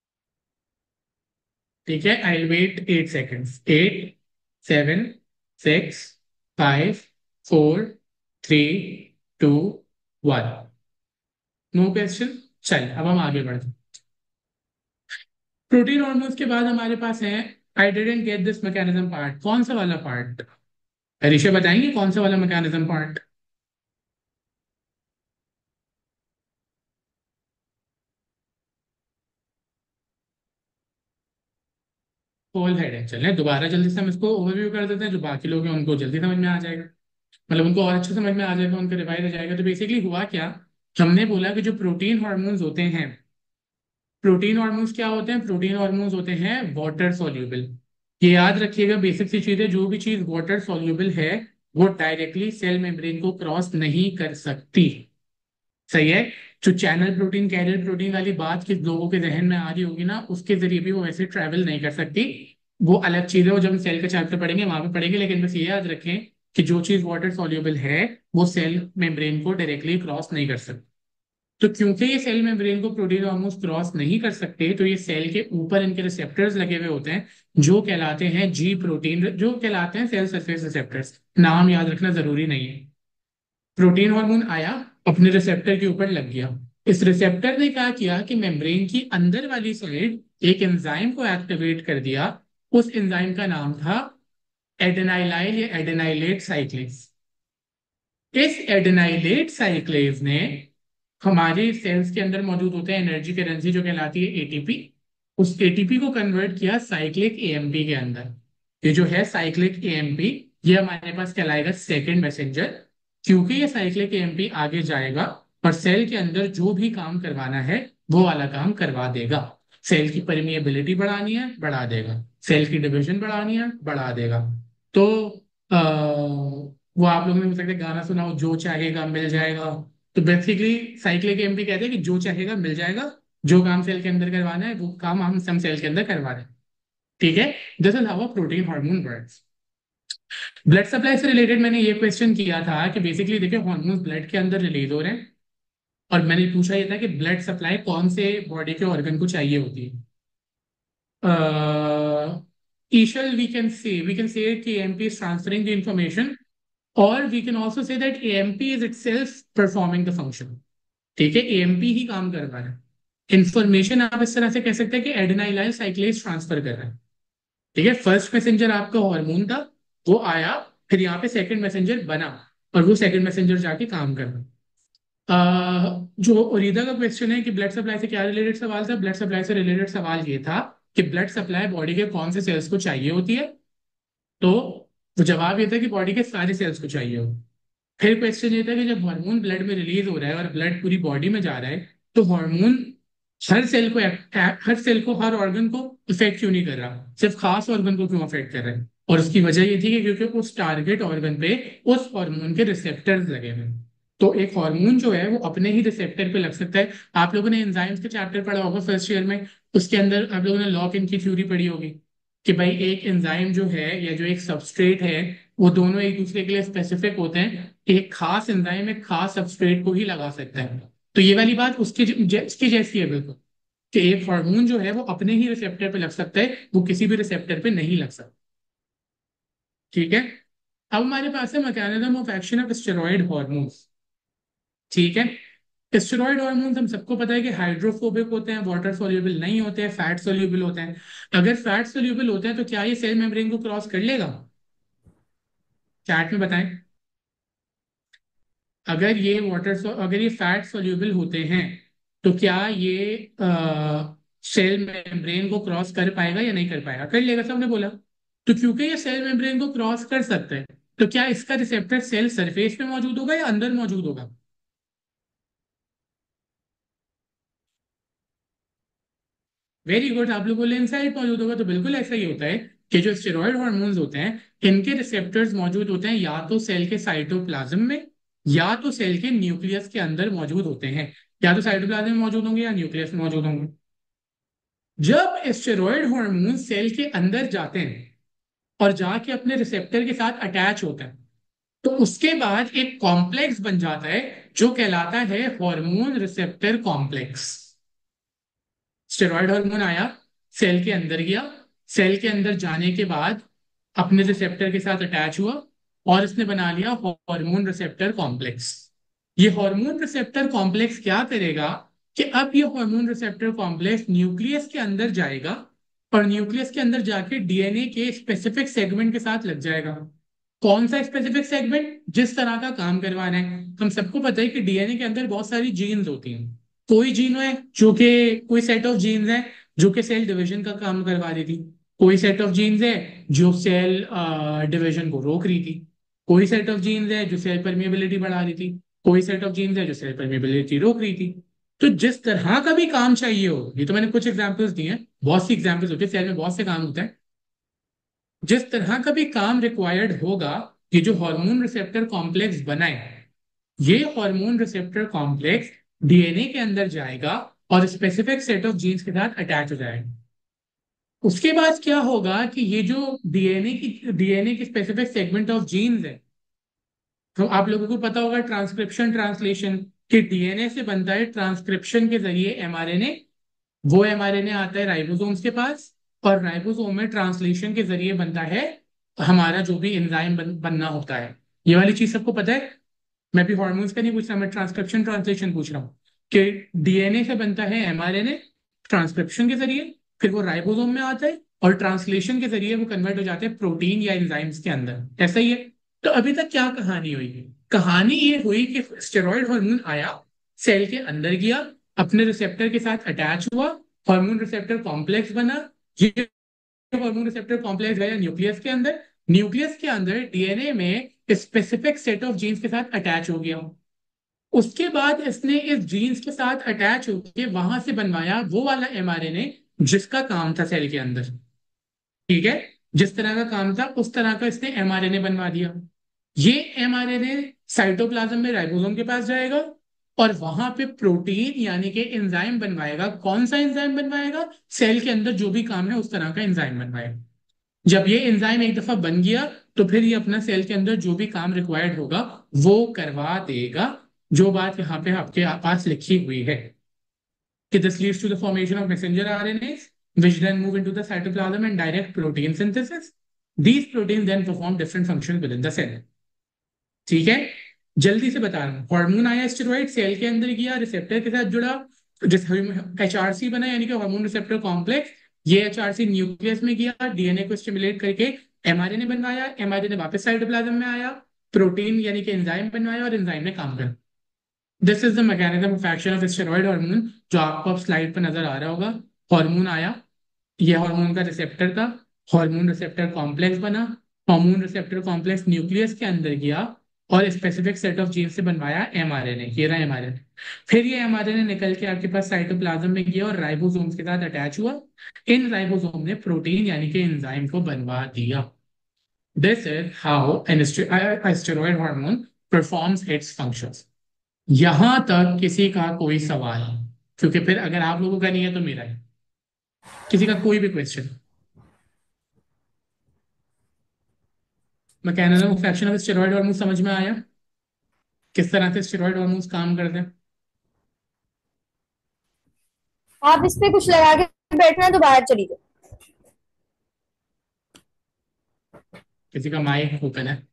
ठीक है, I wait eight seconds. Eight, seven, six, five, four, three, two, one. No question. चल अब हम आगे बढ़ते हैं। प्रोटीन हॉर्मोन्स के बाद हमारे पास है, I didn't get this mechanism part. कौन सा वाला पार्ट? ऋषि बताएंगे कौन सा वाला मैकेनिज्म पार्ट? होल हेड है। चलें दोबारा जल्दी से हम इसको ओवरव्यू कर देते हैं, जो बाकी लोग हैं उनको जल्दी समझ में आ जाएगा, मतलब उनको और अच्छे समझ में आ जाएगा, उनका रिवाइज हो जाएगा। तो बेसिकली हुआ क्या, हमने बोला कि जो प्रोटीन हार्मोन्स होते हैं, प्रोटीन हार्मोन्स क्या होते हैं? प्रोटीन हार्मोन्स होते हैं वाटर सॉल्यूबल। ये याद रखिएगा, बेसिक सी चीज है, जो भी चीज वाटर सॉल्यूबल है वो डायरेक्टली सेल मेम्ब्रेन को क्रॉस नहीं कर सकती। सही है। जो चैनल प्रोटीन, कैरियर प्रोटीन वाली बात किस लोगों के जहन में आ रही होगी ना, उसके जरिए भी वो वैसे ट्रैवल नहीं कर सकती। वो अलग चीज है, वो जब हम सेल का चैप्टर पढ़ेंगे वहां पे पढ़ेंगे, लेकिन बस ये याद रखें कि जो चीज वाटर सॉल्यूबल है वो सेल मेम्ब्रेन को डायरेक्टली क्रॉस नहीं कर सकती। तो क्योंकि ये सेल मेम्ब्रेन को प्रोटीन ऑलमोस्ट क्रॉस नहीं कर सकते, तो ये सेल के ऊपर इनके रिसेप्टर्स लगे हुए होते हैं, जो कहलाते हैं जी प्रोटीन, जो कहलाते हैं सेल सरफेस रिसेप्टर्स। नाम याद रखना जरूरी नहीं है। प्रोटीन हार्मोन आया, अपने रिसेप्टर के ऊपर लग गया। इस रिसेप्टर ने क्या किया कि मेम्ब्रेन की अंदर वाली साइड एक एंजाइम को एक्टिवेट कर दिया। उस एंजाइम का नाम था एडेनाइलाइल या एडेनाइलेट साइक्लेज। इस एडेनाइलेट साइक्लेज ने, हमारे सेल्स के अंदर मौजूद होते हैं एनर्जी करेंसी जो कहलाती है एटीपी, उस एटीपी को कन्वर्ट किया साइक्लिक एएमपी के अंदर। ये जो है साइक्लिक एएमपी, ये हमारे पास कहलाएगा सेकंड मैसेंजर, क्योंकि ये साइक्लिक एएमपी आगे जाएगा और सेल के अंदर जो भी काम करवाना है वो वाला काम करवा देगा। सेल की परमिएबिलिटी बढ़ानी है, बढ़ा देगा। सेल की डिविजन बढ़ानी है, बढ़ा देगा। तो आ, वो आप लोगों ने हो सकता है गाना सुना हो, जो चाहेगा मिल जाएगा। तो बेसिकली साइक्लिक एमपी कहते हैं कि जो चाहेगा मिल जाएगा, जो काम सेल के अंदर करवाना है वो काम हम सम सेल के अंदर करवा रहे हैं। ठीक है, this is how a protein hormone works. Blood supply से रिलेटेड मैंने ये क्वेश्चन किया था कि बेसिकली देखिए हार्मोन्स ब्लड के अंदर रिलीज हो रहे हैं, और मैंने पूछा ये था कि ब्लड सप्लाई कौन से बॉडी के ऑर्गन को चाहिए होती है। Ishal, we can say we can say कि AMP is transferring the information, और we can also say that AMP is itself performing the function. ठीक है, एएमपी ही काम कर रहा है। इंफॉर्मेशन आप इस तरह से कह सकते हैं कि एडेनाइलाइल साइक्लेज ट्रांसफर कर रहा है। ठीक है, फर्स्ट मैसेंजर आपका हार्मोन था, वो आया, फिर यहाँ पे सेकंड मैसेंजर बना, और वो सेकंड मैसेंजर जाके काम कर रहा है। अह, जो ओरिदा का क्वेश्चन है कि ब्लड सप्लाई से क्या रिलेटेड सवाल था, ब्लड सप्लाई से रिलेटेड सवाल ये था कि ब्लड सप्लाई बॉडी के कौन से सेल्स को चाहिए होती है। तो वो जवाब ये था कि बॉडी के सारे सेल्स को चाहिए हो। फिर क्वेश्चन ये था कि जब हार्मोन ब्लड में रिलीज हो रहा है और ब्लड पूरी बॉडी में जा रहा है, तो हार्मोन हर सेल को हर सेल को, हर ऑर्गन को इफेक्ट क्यों नहीं कर रहा, सिर्फ खास ऑर्गन को क्यों अफेक्ट कर रहा है? और उसकी वजह ये थी कि क्योंकि उस टारगेट ऑर्गन पे उस हार्मोन के रिसेप्टर्स लगे हुए हैं। तो एक हार्मोन जो है वो अपने ही रिसेप्टर पे लग सकता है। आप लोगों ने एंजाइम्स के चैप्टर पढ़ा होगा फर्स्ट ईयर में, उसके अंदर आप लोगों ने लॉक इन की थ्योरी पढ़ी होगी कि भाई एक एंजाइम जो है या जो एक सबस्ट्रेट है, वो दोनों एक दूसरे के लिए स्पेसिफिक होते हैं। एक खास एंजाइम एक खास सबस्ट्रेट को ही लगा सकता है। तो ये वाली बात उसकी ज- उसकी जैसी है बिल्कुल, कि एक हार्मोन जो है वो अपने ही रिसेप्टर पे लग सकता है, वो किसी भी रिसेप्टर पे नहीं लग सकता। ठीक है, अब हमारे पास है mechanism of action of steroid hormones. ठीक है, स्टेरॉइड हार्मोन्स हम सबको पता है कि हाइड्रोफोबिक होते हैं, वाटर सोल्यूबल नहीं होते हैं, फैट सोल्यूबल होते हैं। अगर फैट सोल्यूबल होते हैं तो क्या ये सेल मेम्ब्रेन को क्रॉस कर लेगा? चैट में बताएं। अगर ये वाटर अगर ये फैट सोल्यूबल होते हैं तो क्या ये सेल मेम्ब्रेन को क्रॉस कर पाएगा या नहीं कर पाएगा? कर लेगा, सबने बोला। तो क्योंकि ये सेल मेम्ब्रेन को क्रॉस कर सकते हैं, तो क्या इसका रिसेप्टर सेल सरफेस पे मौजूद होगा या अंदर मौजूद होगा? वेरी गुड, आप लोगों को लिनसाइट मौजूद होगा। तो बिल्कुल ऐसा ही होता है कि जो स्टेरॉयड हार्मोन्स होते हैं, इनके रिसेप्टर्स मौजूद होते हैं या तो सेल के साइटोप्लाज्म में या तो सेल के न्यूक्लियस के अंदर मौजूद होते हैं। या तो साइटोप्लाज्म में मौजूद होंगे या न्यूक्लियस में मौजूद होंगे। जब स्टेरॉयड हार्मोन सेल के अंदर जाते हैं और जाके अपने रिसेप्टर के साथ अटैच होते हैं, तो उसके बाद एक कॉम्प्लेक्स बन जाता है जो कहलाता है hormone receptor complex. Steroid hormone आया, सेल के अंदर गया, सेल के अंदर जाने के बाद अपने रिसेप्टर के साथ अटैच हुआ और इसने बना लिया हार्मोन रिसेप्टर कॉम्प्लेक्स। ये हार्मोन रिसेप्टर कॉम्प्लेक्स क्या करेगा कि अब ये हार्मोन रिसेप्टर कॉम्प्लेक्स न्यूक्लियस के अंदर जाएगा और न्यूक्लियस के अंदर जाके डीएनए के स्पेसिफिक सेगमेंट के साथ लग जाएगा। कौन सा स्पेसिफिक सेगमेंट? जिस तरह का काम करवाना है। हम सबको पता है कि डीएनए के अंदर बहुत सारी जीन्स होती हैं। कोई जीन है जो कि कोई सेट ऑफ जीन्स है जो कि सेल डिवीजन का काम करवा रही थी। कोई सेट ऑफ जीन्स है जो सेल डिवीजन को रोक रही थी। कोई सेट ऑफ जीन्स है जो सेल परमिएबिलिटी बढ़ा रही थी। कोई सेट ऑफ जीन्स है जो सेल परमिएबिलिटी रोक रही थी। तो जिस तरह का भी काम चाहिए हो, ये तो मैंने कुछ एग्जांपल्स दिए हैं, बहुत सी एग्जांपल्स होती है, सेल में बहुत से काम होते हैं। जिस तरह का भी काम रिक्वायर्ड होगा, ये जो हार्मोन रिसेप्टर कॉम्प्लेक्स बनाए, ये हार्मोन रिसेप्टर कॉम्प्लेक्स डीएनए के अंदर जाएगा और स्पेसिफिक सेट ऑफ जीन्स के साथ अटैच हो जाएगा। उसके बाद क्या होगा कि ये जो डीएनए की डीएनए की स्पेसिफिक सेगमेंट ऑफ जीन्स है, तो आप लोगों को पता होगा ट्रांसक्रिप्शन ट्रांसलेशन, कि डीएनए से बनता है ट्रांसक्रिप्शन के जरिए एमआरएनए। वो एमआरएनए आता है राइबोसोम्स के पास और राइबोसोम में ट्रांसलेशन के जरिए बनता है हमारा जो भी एंजाइम बन, बनना होता है। ये वाली चीज सबको पता है। मैं भी हॉर्मोन्स का नहीं पूछ रहा, मैं ट्रांसक्रिप्शन ट्रांसलेशन पूछ रहा हूँ कि डीएनए से बनता है एमआरएनए ट्रांसक्रिप्शन के जरिए, फिर वो राइबोसोम में आता है और ट्रांसलेशन के जरिए वो कन्वर्ट हो जाते हैं प्रोटीन या एंजाइम्स के अंदर। ऐसा ही है। तो अभी तक क्या कहानी हुई? कहानी ये हुई कि स्टेरॉयड हार्मोन आया, सेल के अंदर गया, अपने रिसेप्टर के साथ अटैच हुआ, हार्मोन रिसेप्टर कॉम्प्लेक्स बना। ये हार्मोन रिसेप्टर कॉम्प्लेक्स गया न्यूक्लियस के अंदर, न्यूक्लियस के अंदर डीएनए में स्पेसिफिक सेट ऑफ जीन्स के साथ अटैच हो गया। उसके बाद इसने इस जीन्स के साथ अटैच होकर वहां से बनवाया वो वाला एमआरएनए जिसका काम था सेल के अंदर। ठीक है, जिस तरह का काम था उस तरह का इसने एमआरएनए बनवा दिया। ये एमआरएनए साइटोप्लाज्म में राइबोसोम के पास जाएगा और वहां पे प्रोटीन यानी कि एंजाइम बनवाएगा। कौन सा एंजाइम बनवाएगा? सेल के अंदर जो भी काम है उस तरह का एंजाइम बनवाएगा। जब ये एंजाइम एक दफा बन गया तो फिर ये अपना सेल के अंदर जो भी काम रिक्वायर्ड होगा वो करवा देगा। जो बात यहाँ पे आपके पास लिखी हुई है कि this leads to the formation of messenger R N As, which then move into the cytoplasm and direct protein synthesis. These proteins then perform different functions within the cell. ठीक है, जल्दी से बता रहा हूँ। हार्मोन आया, स्टेरॉइड सेल के अंदर गया, रिसेप्टर के साथ जुड़ा, जिस एच आर सी बना यानी कि हार्मोन रिसेप्टर कॉम्प्लेक्स। ये एच आर सी न्यूक्लियस में गया, डीएनए को स्टिमुलेट करके एमआरएनए बनवाया, एमआरएनए वापस साइटोप्लाज्म में आया, प्रोटीन यानी कि एंजाइम बनवाया और एंजाइम ने काम किया। This is the mechanism of action of steroid hormone, जो आपको अब स्लाइड पर नजर आ रहा होगा। हार्मोन आया, यह हार्मोन का रिसेप्टर था, हार्मोन रिसेप्टर कॉम्प्लेक्स बना, हार्मोन रिसेप्टर कॉम्प्लेक्स न्यूक्लियस के अंदर गया और स्पेसिफिक सेट ऑफ जीन से बनवाया एमआरएनए। ये रहा एमआरएनए। फिर ये एमआरएनए निकल के आपके पास साइटोप्लाज्म में गया और राइबोसोम्स के साथ अटैच हुआ। इन राइबोसोम ने प्रोटीन यानी कि एंजाइम को बनवा दिया। This is how an steroid hormone performs its functions. यहां तक किसी का कोई सवाल? क्योंकि फिर अगर आप लोगों का नहीं है तो मेरा है। किसी का कोई भी question? Mechanism of action of steroid hormone समझ में आया? किस तरह से स्टेरॉइड हार्मोन्स काम करते हैं? आप इस पे कुछ लगा के बैठना तो बाहर चली जाओ। किसी का माइक ओपन है?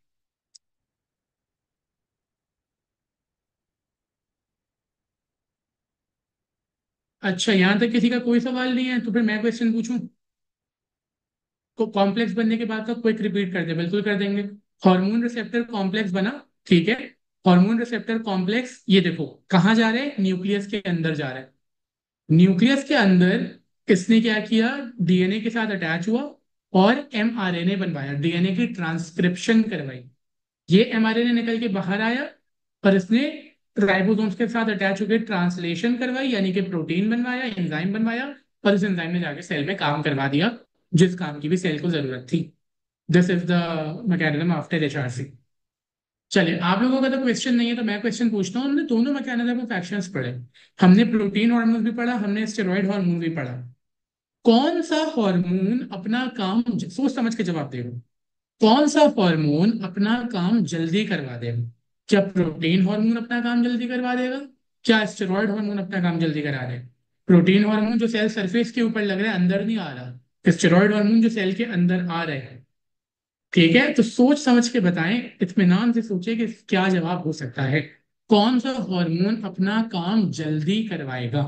अच्छा, यहां तक किसी का कोई सवाल नहीं है तो फिर मैं क्वेश्चन पूछूं? को कॉम्प्लेक्स बनने के बाद का क्विक रिपीट कर दे, बिल्कुल कर देंगे। हार्मोन रिसेप्टर कॉम्प्लेक्स बना, ठीक है। हार्मोन रिसेप्टर कॉम्प्लेक्स ये देखो कहाँ जा रहे हैं, न्यूक्लियस के अंदर जा रहे हैं। न्यूक्लियस के अंदर किसने क्या किया? डीएनए के साथ अटैच हुआ और एमआरएनए बनवाया, डीएनए की ट्रांसक्रिप्शन करवाई। ये एमआरएनए निकल के बाहर आया और इसने राइबोसोम्स के साथ अटैच होकर ट्रांसलेशन करवाई यानी कि प्रोटीन बनवाया, एंजाइम बनवाया। और उस एंजाइम ने जाके सेल में काम करवा दिया, जिस काम की भी सेल को जरूरत थी। This is the mechanism after HRC. चलिए, आप लोगों का तो क्वेश्चन नहीं है तो मैं क्वेश्चन पूछता हूँ। हमने दोनों मैकेनिज्म ऑफ एक्शंस पढ़े, हमने प्रोटीन हार्मोन भी पढ़ा, हमने स्टेरॉइड हार्मोन भी पढ़ा। कौन सा हार्मोन अपना काम सोच समझ के जवाब देगा? कौन सा हार्मोन अपना काम जल्दी करवा देगा? क्या प्रोटीन हार्मोन अपना काम जल्दी करवा देगा? क्या स्टेरॉइड हार्मोन अपना काम जल्दी करा देगा? प्रोटीन हार्मोन जो सेल सरफेस के ऊपर लग रहा है, अंदर नहीं आ रहा। स्टेरॉइड हार्मोन जो सेल के अंदर आ रहे हैं। ठीक है, तो सोच समझ के बताएं, इत्मीनान से सोचे कि क्या जवाब हो सकता है। कौन सा हार्मोन अपना काम जल्दी करवाएगा?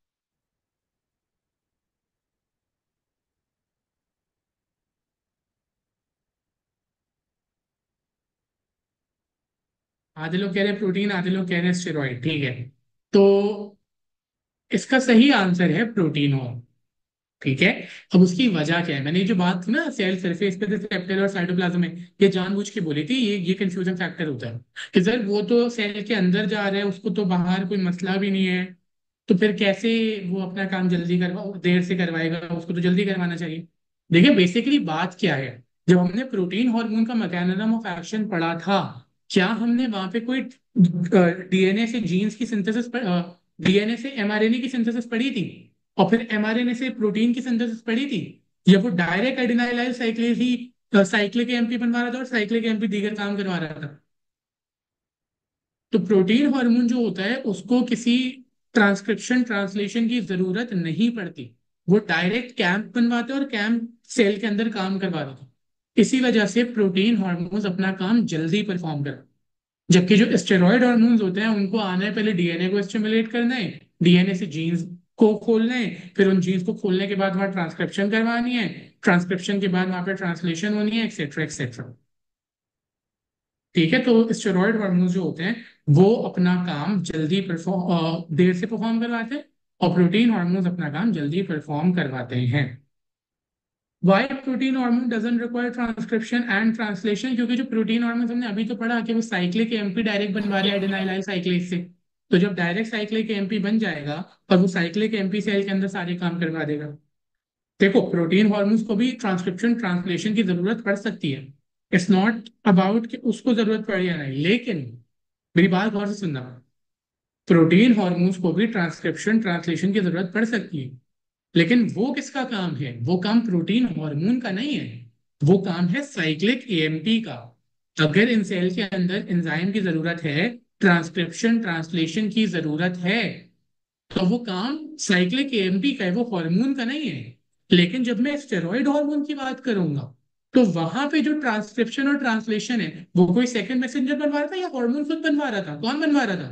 आधे लोग कह रहे हैं प्रोटीन, आधे लोग कह रहे हैं स्टेरॉइड। ठीक है, तो इसका सही आंसर है प्रोटीन हार्मोन। ठीक है। अब उसकी वजह क्या है? मैंने ये जो बात थी ना सेल सरफेस पे रिसेप्टर और साइटोप्लाज्म में, ये जानबूझ के बोली थी, ये ये कंफ्यूजन फैक्टर होता है कि सर वो तो सेल के अंदर जा रहा है, उसको तो बाहर कोई मसला भी नहीं है, तो फिर कैसे वो अपना काम जल्दी करवा देर से करवाएगा? उसको तो जल्दी करवाना चाहिए। देखिए बेसिकली बात क्या है, जब हमने प्रोटीन हार्मोन का मैकेनिज्म ऑफ एक्शन पढ़ा था, क्या हमने वहां पे कोई डीएनए से जीन्स की सिंथेसिस, डीएनए से एमआरएनए की सिंथेसिस पढ़ी थी, और फिर एमआरएनए से प्रोटीन की सिंथेसिस पढ़ी थी? या वो डायरेक्ट एडिनाइलाइल साइक्लेज ही साइक्लिक एमपी बनवा रहा था और साइक्लिक एमपी दीगर काम करवा रहा था? तो प्रोटीन हार्मोन जो होता है उसको किसी ट्रांसक्रिप्शन ट्रांसलेशन की जरूरत नहीं पड़ती। वो डायरेक्ट कैंप बनवाते हैं और कैंप सेल के अंदर काम करवा देते हैं। इसी वजह से प्रोटीन हार्मोन्स अपना काम जल्दी परफॉर्म करते हैं। जबकि जो स्टेरॉयड हार्मोन्स होते हैं उनको आना है पहले डीएनए को स्टिमुलेट करना है, डीएनए से जीन्स को खोलना है, फिर उन जीन्स को खोलने के बाद वहां ट्रांसक्रिप्शन करवानी है, ट्रांसक्रिप्शन के बाद वहां पर ट्रांसलेशन होनी है, एक्सेट्रा एक्सेट्रा। ठीक है, तो स्टेरॉयड हार्मोन्स जो होते हैं वो अपना काम जल्दी परफॉर्म देर से परफॉर्म करवाते हैं, और प्रोटीन हार्मोन्स अपना काम जल्दी परफॉर्म करवाते हैं। Why protein hormone doesn't require transcription and translation? क्योंकि जो प्रोटीन हार्मोन हमने अभी तो पढ़ा कि वो साइक्लिक एमपी डायरेक्ट बनवा रहे हैं एडेनाइलाइल साइक्लेज से। तो जब डायरेक्ट साइक्लिक एमपी बन जाएगा और वो साइक्लिक एमपी सेल के अंदर सारे काम करवा देगा। देखो प्रोटीन हार्मोन्स को भी ट्रांसक्रिप्शन ट्रांसलेशन की जरूरत पड़ सकती है। इट्स नॉट अबाउट कि उसको जरूरत पड़े या नहीं, लेकिन मेरी बात गौर से सुनना, प्रोटीन हार्मोन्स को भी ट्रांसक्रिप्शन ट्रांसलेशन की जरूरत पड़ सकती है। लेकिन वो किसका काम है? वो काम प्रोटीन हार्मोन का नहीं है, वो काम है साइक्लिक एएमपी का। अगर इन सेल के अंदर एंजाइम की जरूरत है, ट्रांसक्रिप्शन ट्रांसलेशन की जरूरत है, तो वो काम साइक्लिक एएमपी का है, वो हार्मोन का नहीं है। लेकिन जब मैं स्टेरॉइड हार्मोन की बात करूंगा, तो वहां पे जो ट्रांसक्रिप्शन और ट्रांसलेशन है वो कोई सेकंड मैसेंजर बनवा रहा था या हार्मोन खुद बनवा रहा था? कौन बनवा रहा था?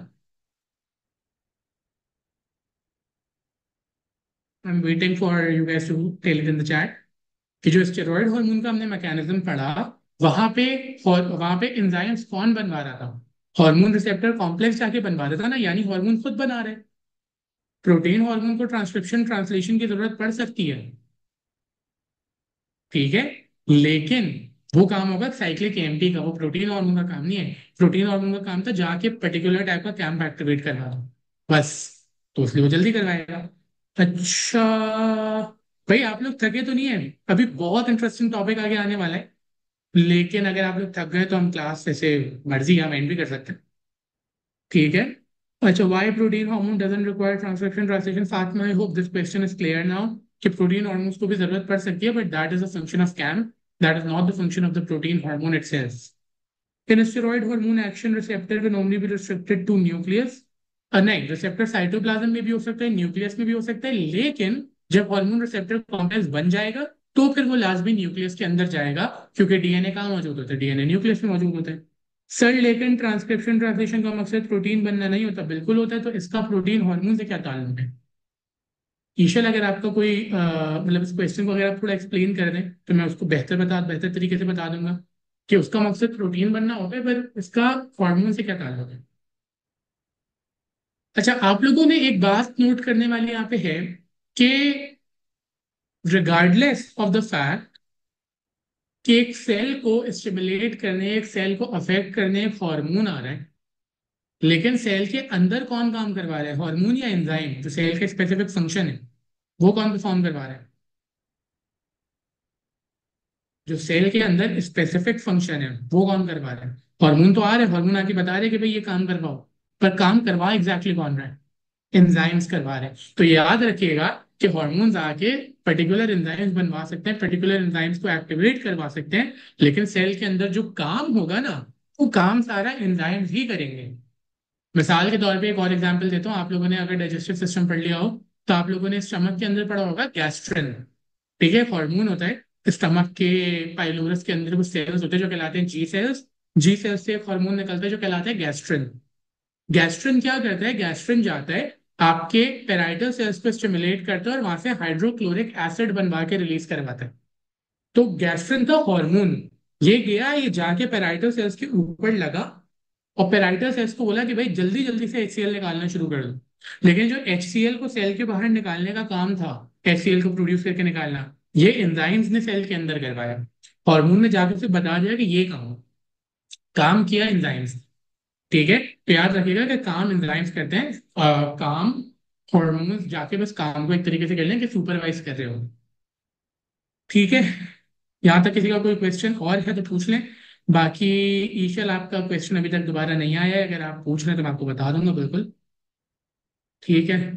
I am waiting for you guys to tell it in the chat कि जो स्टेरॉइड हार्मोन का हमने मैकेनिज्म पढ़ा, वहां पे वहां पे एंजाइम्स कौन बनवा रहा था? हार्मोन रिसेप्टर कॉम्प्लेक्स जाके बनवा रहा था ना, यानी हार्मोन खुद बना रहे। प्रोटीन हार्मोन को ट्रांसक्रिप्शन ट्रांसलेशन की जरूरत पड़ सकती है, ठीक है, लेकिन वो काम होगा साइक्लिक एएमपी का, वो प्रोटीन हार्मोन का काम नहीं है। प्रोटीन हार्मोन का काम था जाके पर्टिकुलर टाइप का कैंप एक्टिवेट करना था, बस। तो इसलिए वो जल्दी करवाएगा। अच्छा भाई, आप लोग थके तो नहीं है? अभी बहुत इंटरेस्टिंग टॉपिक आगे आने वाला है, लेकिन अगर आप लोग थक गए तो हम क्लास ऐसे मर्जी हम एंड भी कर सकते हैं। ठीक है। अच्छा, why protein hormone doesn't require transcription translation? Fatima, I hope this question is clear now कि प्रोटीन हार्मोन्स को भी जरूरत पड़ सकती है, but that is a function of cAMP, that is not the function of the protein hormone itself. Can steroid hormone action receptor will only be restricted to nucleus? नहीं, receptor cytoplasm में भी हो सकता है, न्यूक्लियस में भी हो सकता है, लेकिन जब हार्मोन रिसेप्टर कॉम्प्लेक्स बन जाएगा तो फिर वो लाजमी न्यूक्लियस के अंदर जाएगा, क्योंकि डीएनए कहाँ मौजूद होता है? डीएनए न्यूक्लियस में मौजूद होता है। सर लेकिन ट्रांसक्रिप्शन ट्रांसलेशन का मकसद प्रोटीन बनना नहीं होता? बिल्कुल होता है, तो इसका प्रोटीन हार्मोन से क्या ताल्लुक है? ईशल, अगर आपका कोई अ, मतलब इस क्वेश्चन को अगर आप थोड़ा एक्सप्लेन कर दें तो मैं उसको बेहतर बता बेहतर तरीके से बता दूंगा कि उसका मकसद प्रोटीन बनना होता है, पर इसका हार्मोन से क्या ताल्लुक है। अच्छा, आप लोगों ने एक बात नोट करने वाली यहाँ पे है कि रिगार्डलेस ऑफ द फैक्ट कि एक सेल को स्टिमुलेट करने, एक सेल को अफेक्ट करने एक हार्मोन आ रहा है, लेकिन सेल के अंदर कौन काम करवा रहा है, हार्मोन या एंजाइम, जो सेल का स्पेसिफिक फंक्शन है? वो कौन परफॉर्म करवा रहा है? जो सेल के अंदर स्पेसिफिक फंक्शन है वो कौन करवा रहा है? हार्मोन तो आ रहे हैं, हार्मोन आके बता रहे हैं कि भाई ये काम करवाओ, पर काम करवा एग्जैक्टली कौन रहा है? एंजाइम्स करवा रहे हैं। तो याद रखिएगा कि हार्मोन्स आके पर्टिकुलर एंजाइम्स बनवा सकते हैं, पर्टिकुलर एंजाइम्स को एक्टिवेट करवा सकते हैं, लेकिन सेल के अंदर जो काम होगा ना, वो काम सारा एंजाइम्स ही करेंगे। मिसाल के तौर पे एक और एग्जांपल देता हूँ, आप लोगों ने अगर डाइजेस्टिव सिस्टम पढ़ लिया हो तो आप लोगों ने स्टमक के अंदर पढ़ा होगा गैस्ट्रिन। ठीक है, हार्मोन होता है स्टमक के पाइलोरस के अंदर, कुछ सेल्स होते हैं जो कहलाते हैं जी सेल्स। जी सेल्स से एक हार्मोन निकलता है जो कहलाता है गैस्ट्रिन। गैस्ट्रिन क्या करता है? गैस्ट्रिन जाता है आपके पेराइटल सेल्स को स्टिमुलेट करता है और वहां से हाइड्रोक्लोरिक एसिड बनवा के रिलीज करवाता है। तो गैस्ट्रिन का हार्मोन ये गया, ये जाके पेराइटल सेल्स के ऊपर लगा और पेराइटल सेल्स को बोला कि भाई जल्दी जल्दी से एचसीएल निकालना शुरू कर दो। लेकिन जो एचसीएल को सेल के बाहर निकालने का काम था, एचसीएल को प्रोड्यूस करके निकालना, ये एंजाइम्स ने सेल के अंदर करवाया। हार्मोन ने जाके उसे बता दिया कि ये काम काम किया एंजाइम्स। ठीक है, तो याद रखिएगा कि काम एंजाइम्स करते हैं, अ, काम हार्मोन्स जाके बस काम को एक तरीके से कर लें कि सुपरवाइज कर रहे हो। ठीक है, यहाँ तक किसी का कोई क्वेश्चन और है तो पूछ लें। बाकी ईशल आपका क्वेश्चन अभी तक दोबारा नहीं आया है, अगर आप पूछ रहे हैं तो मैं आपको बता दूंगा बिल्कुल। ठीक है।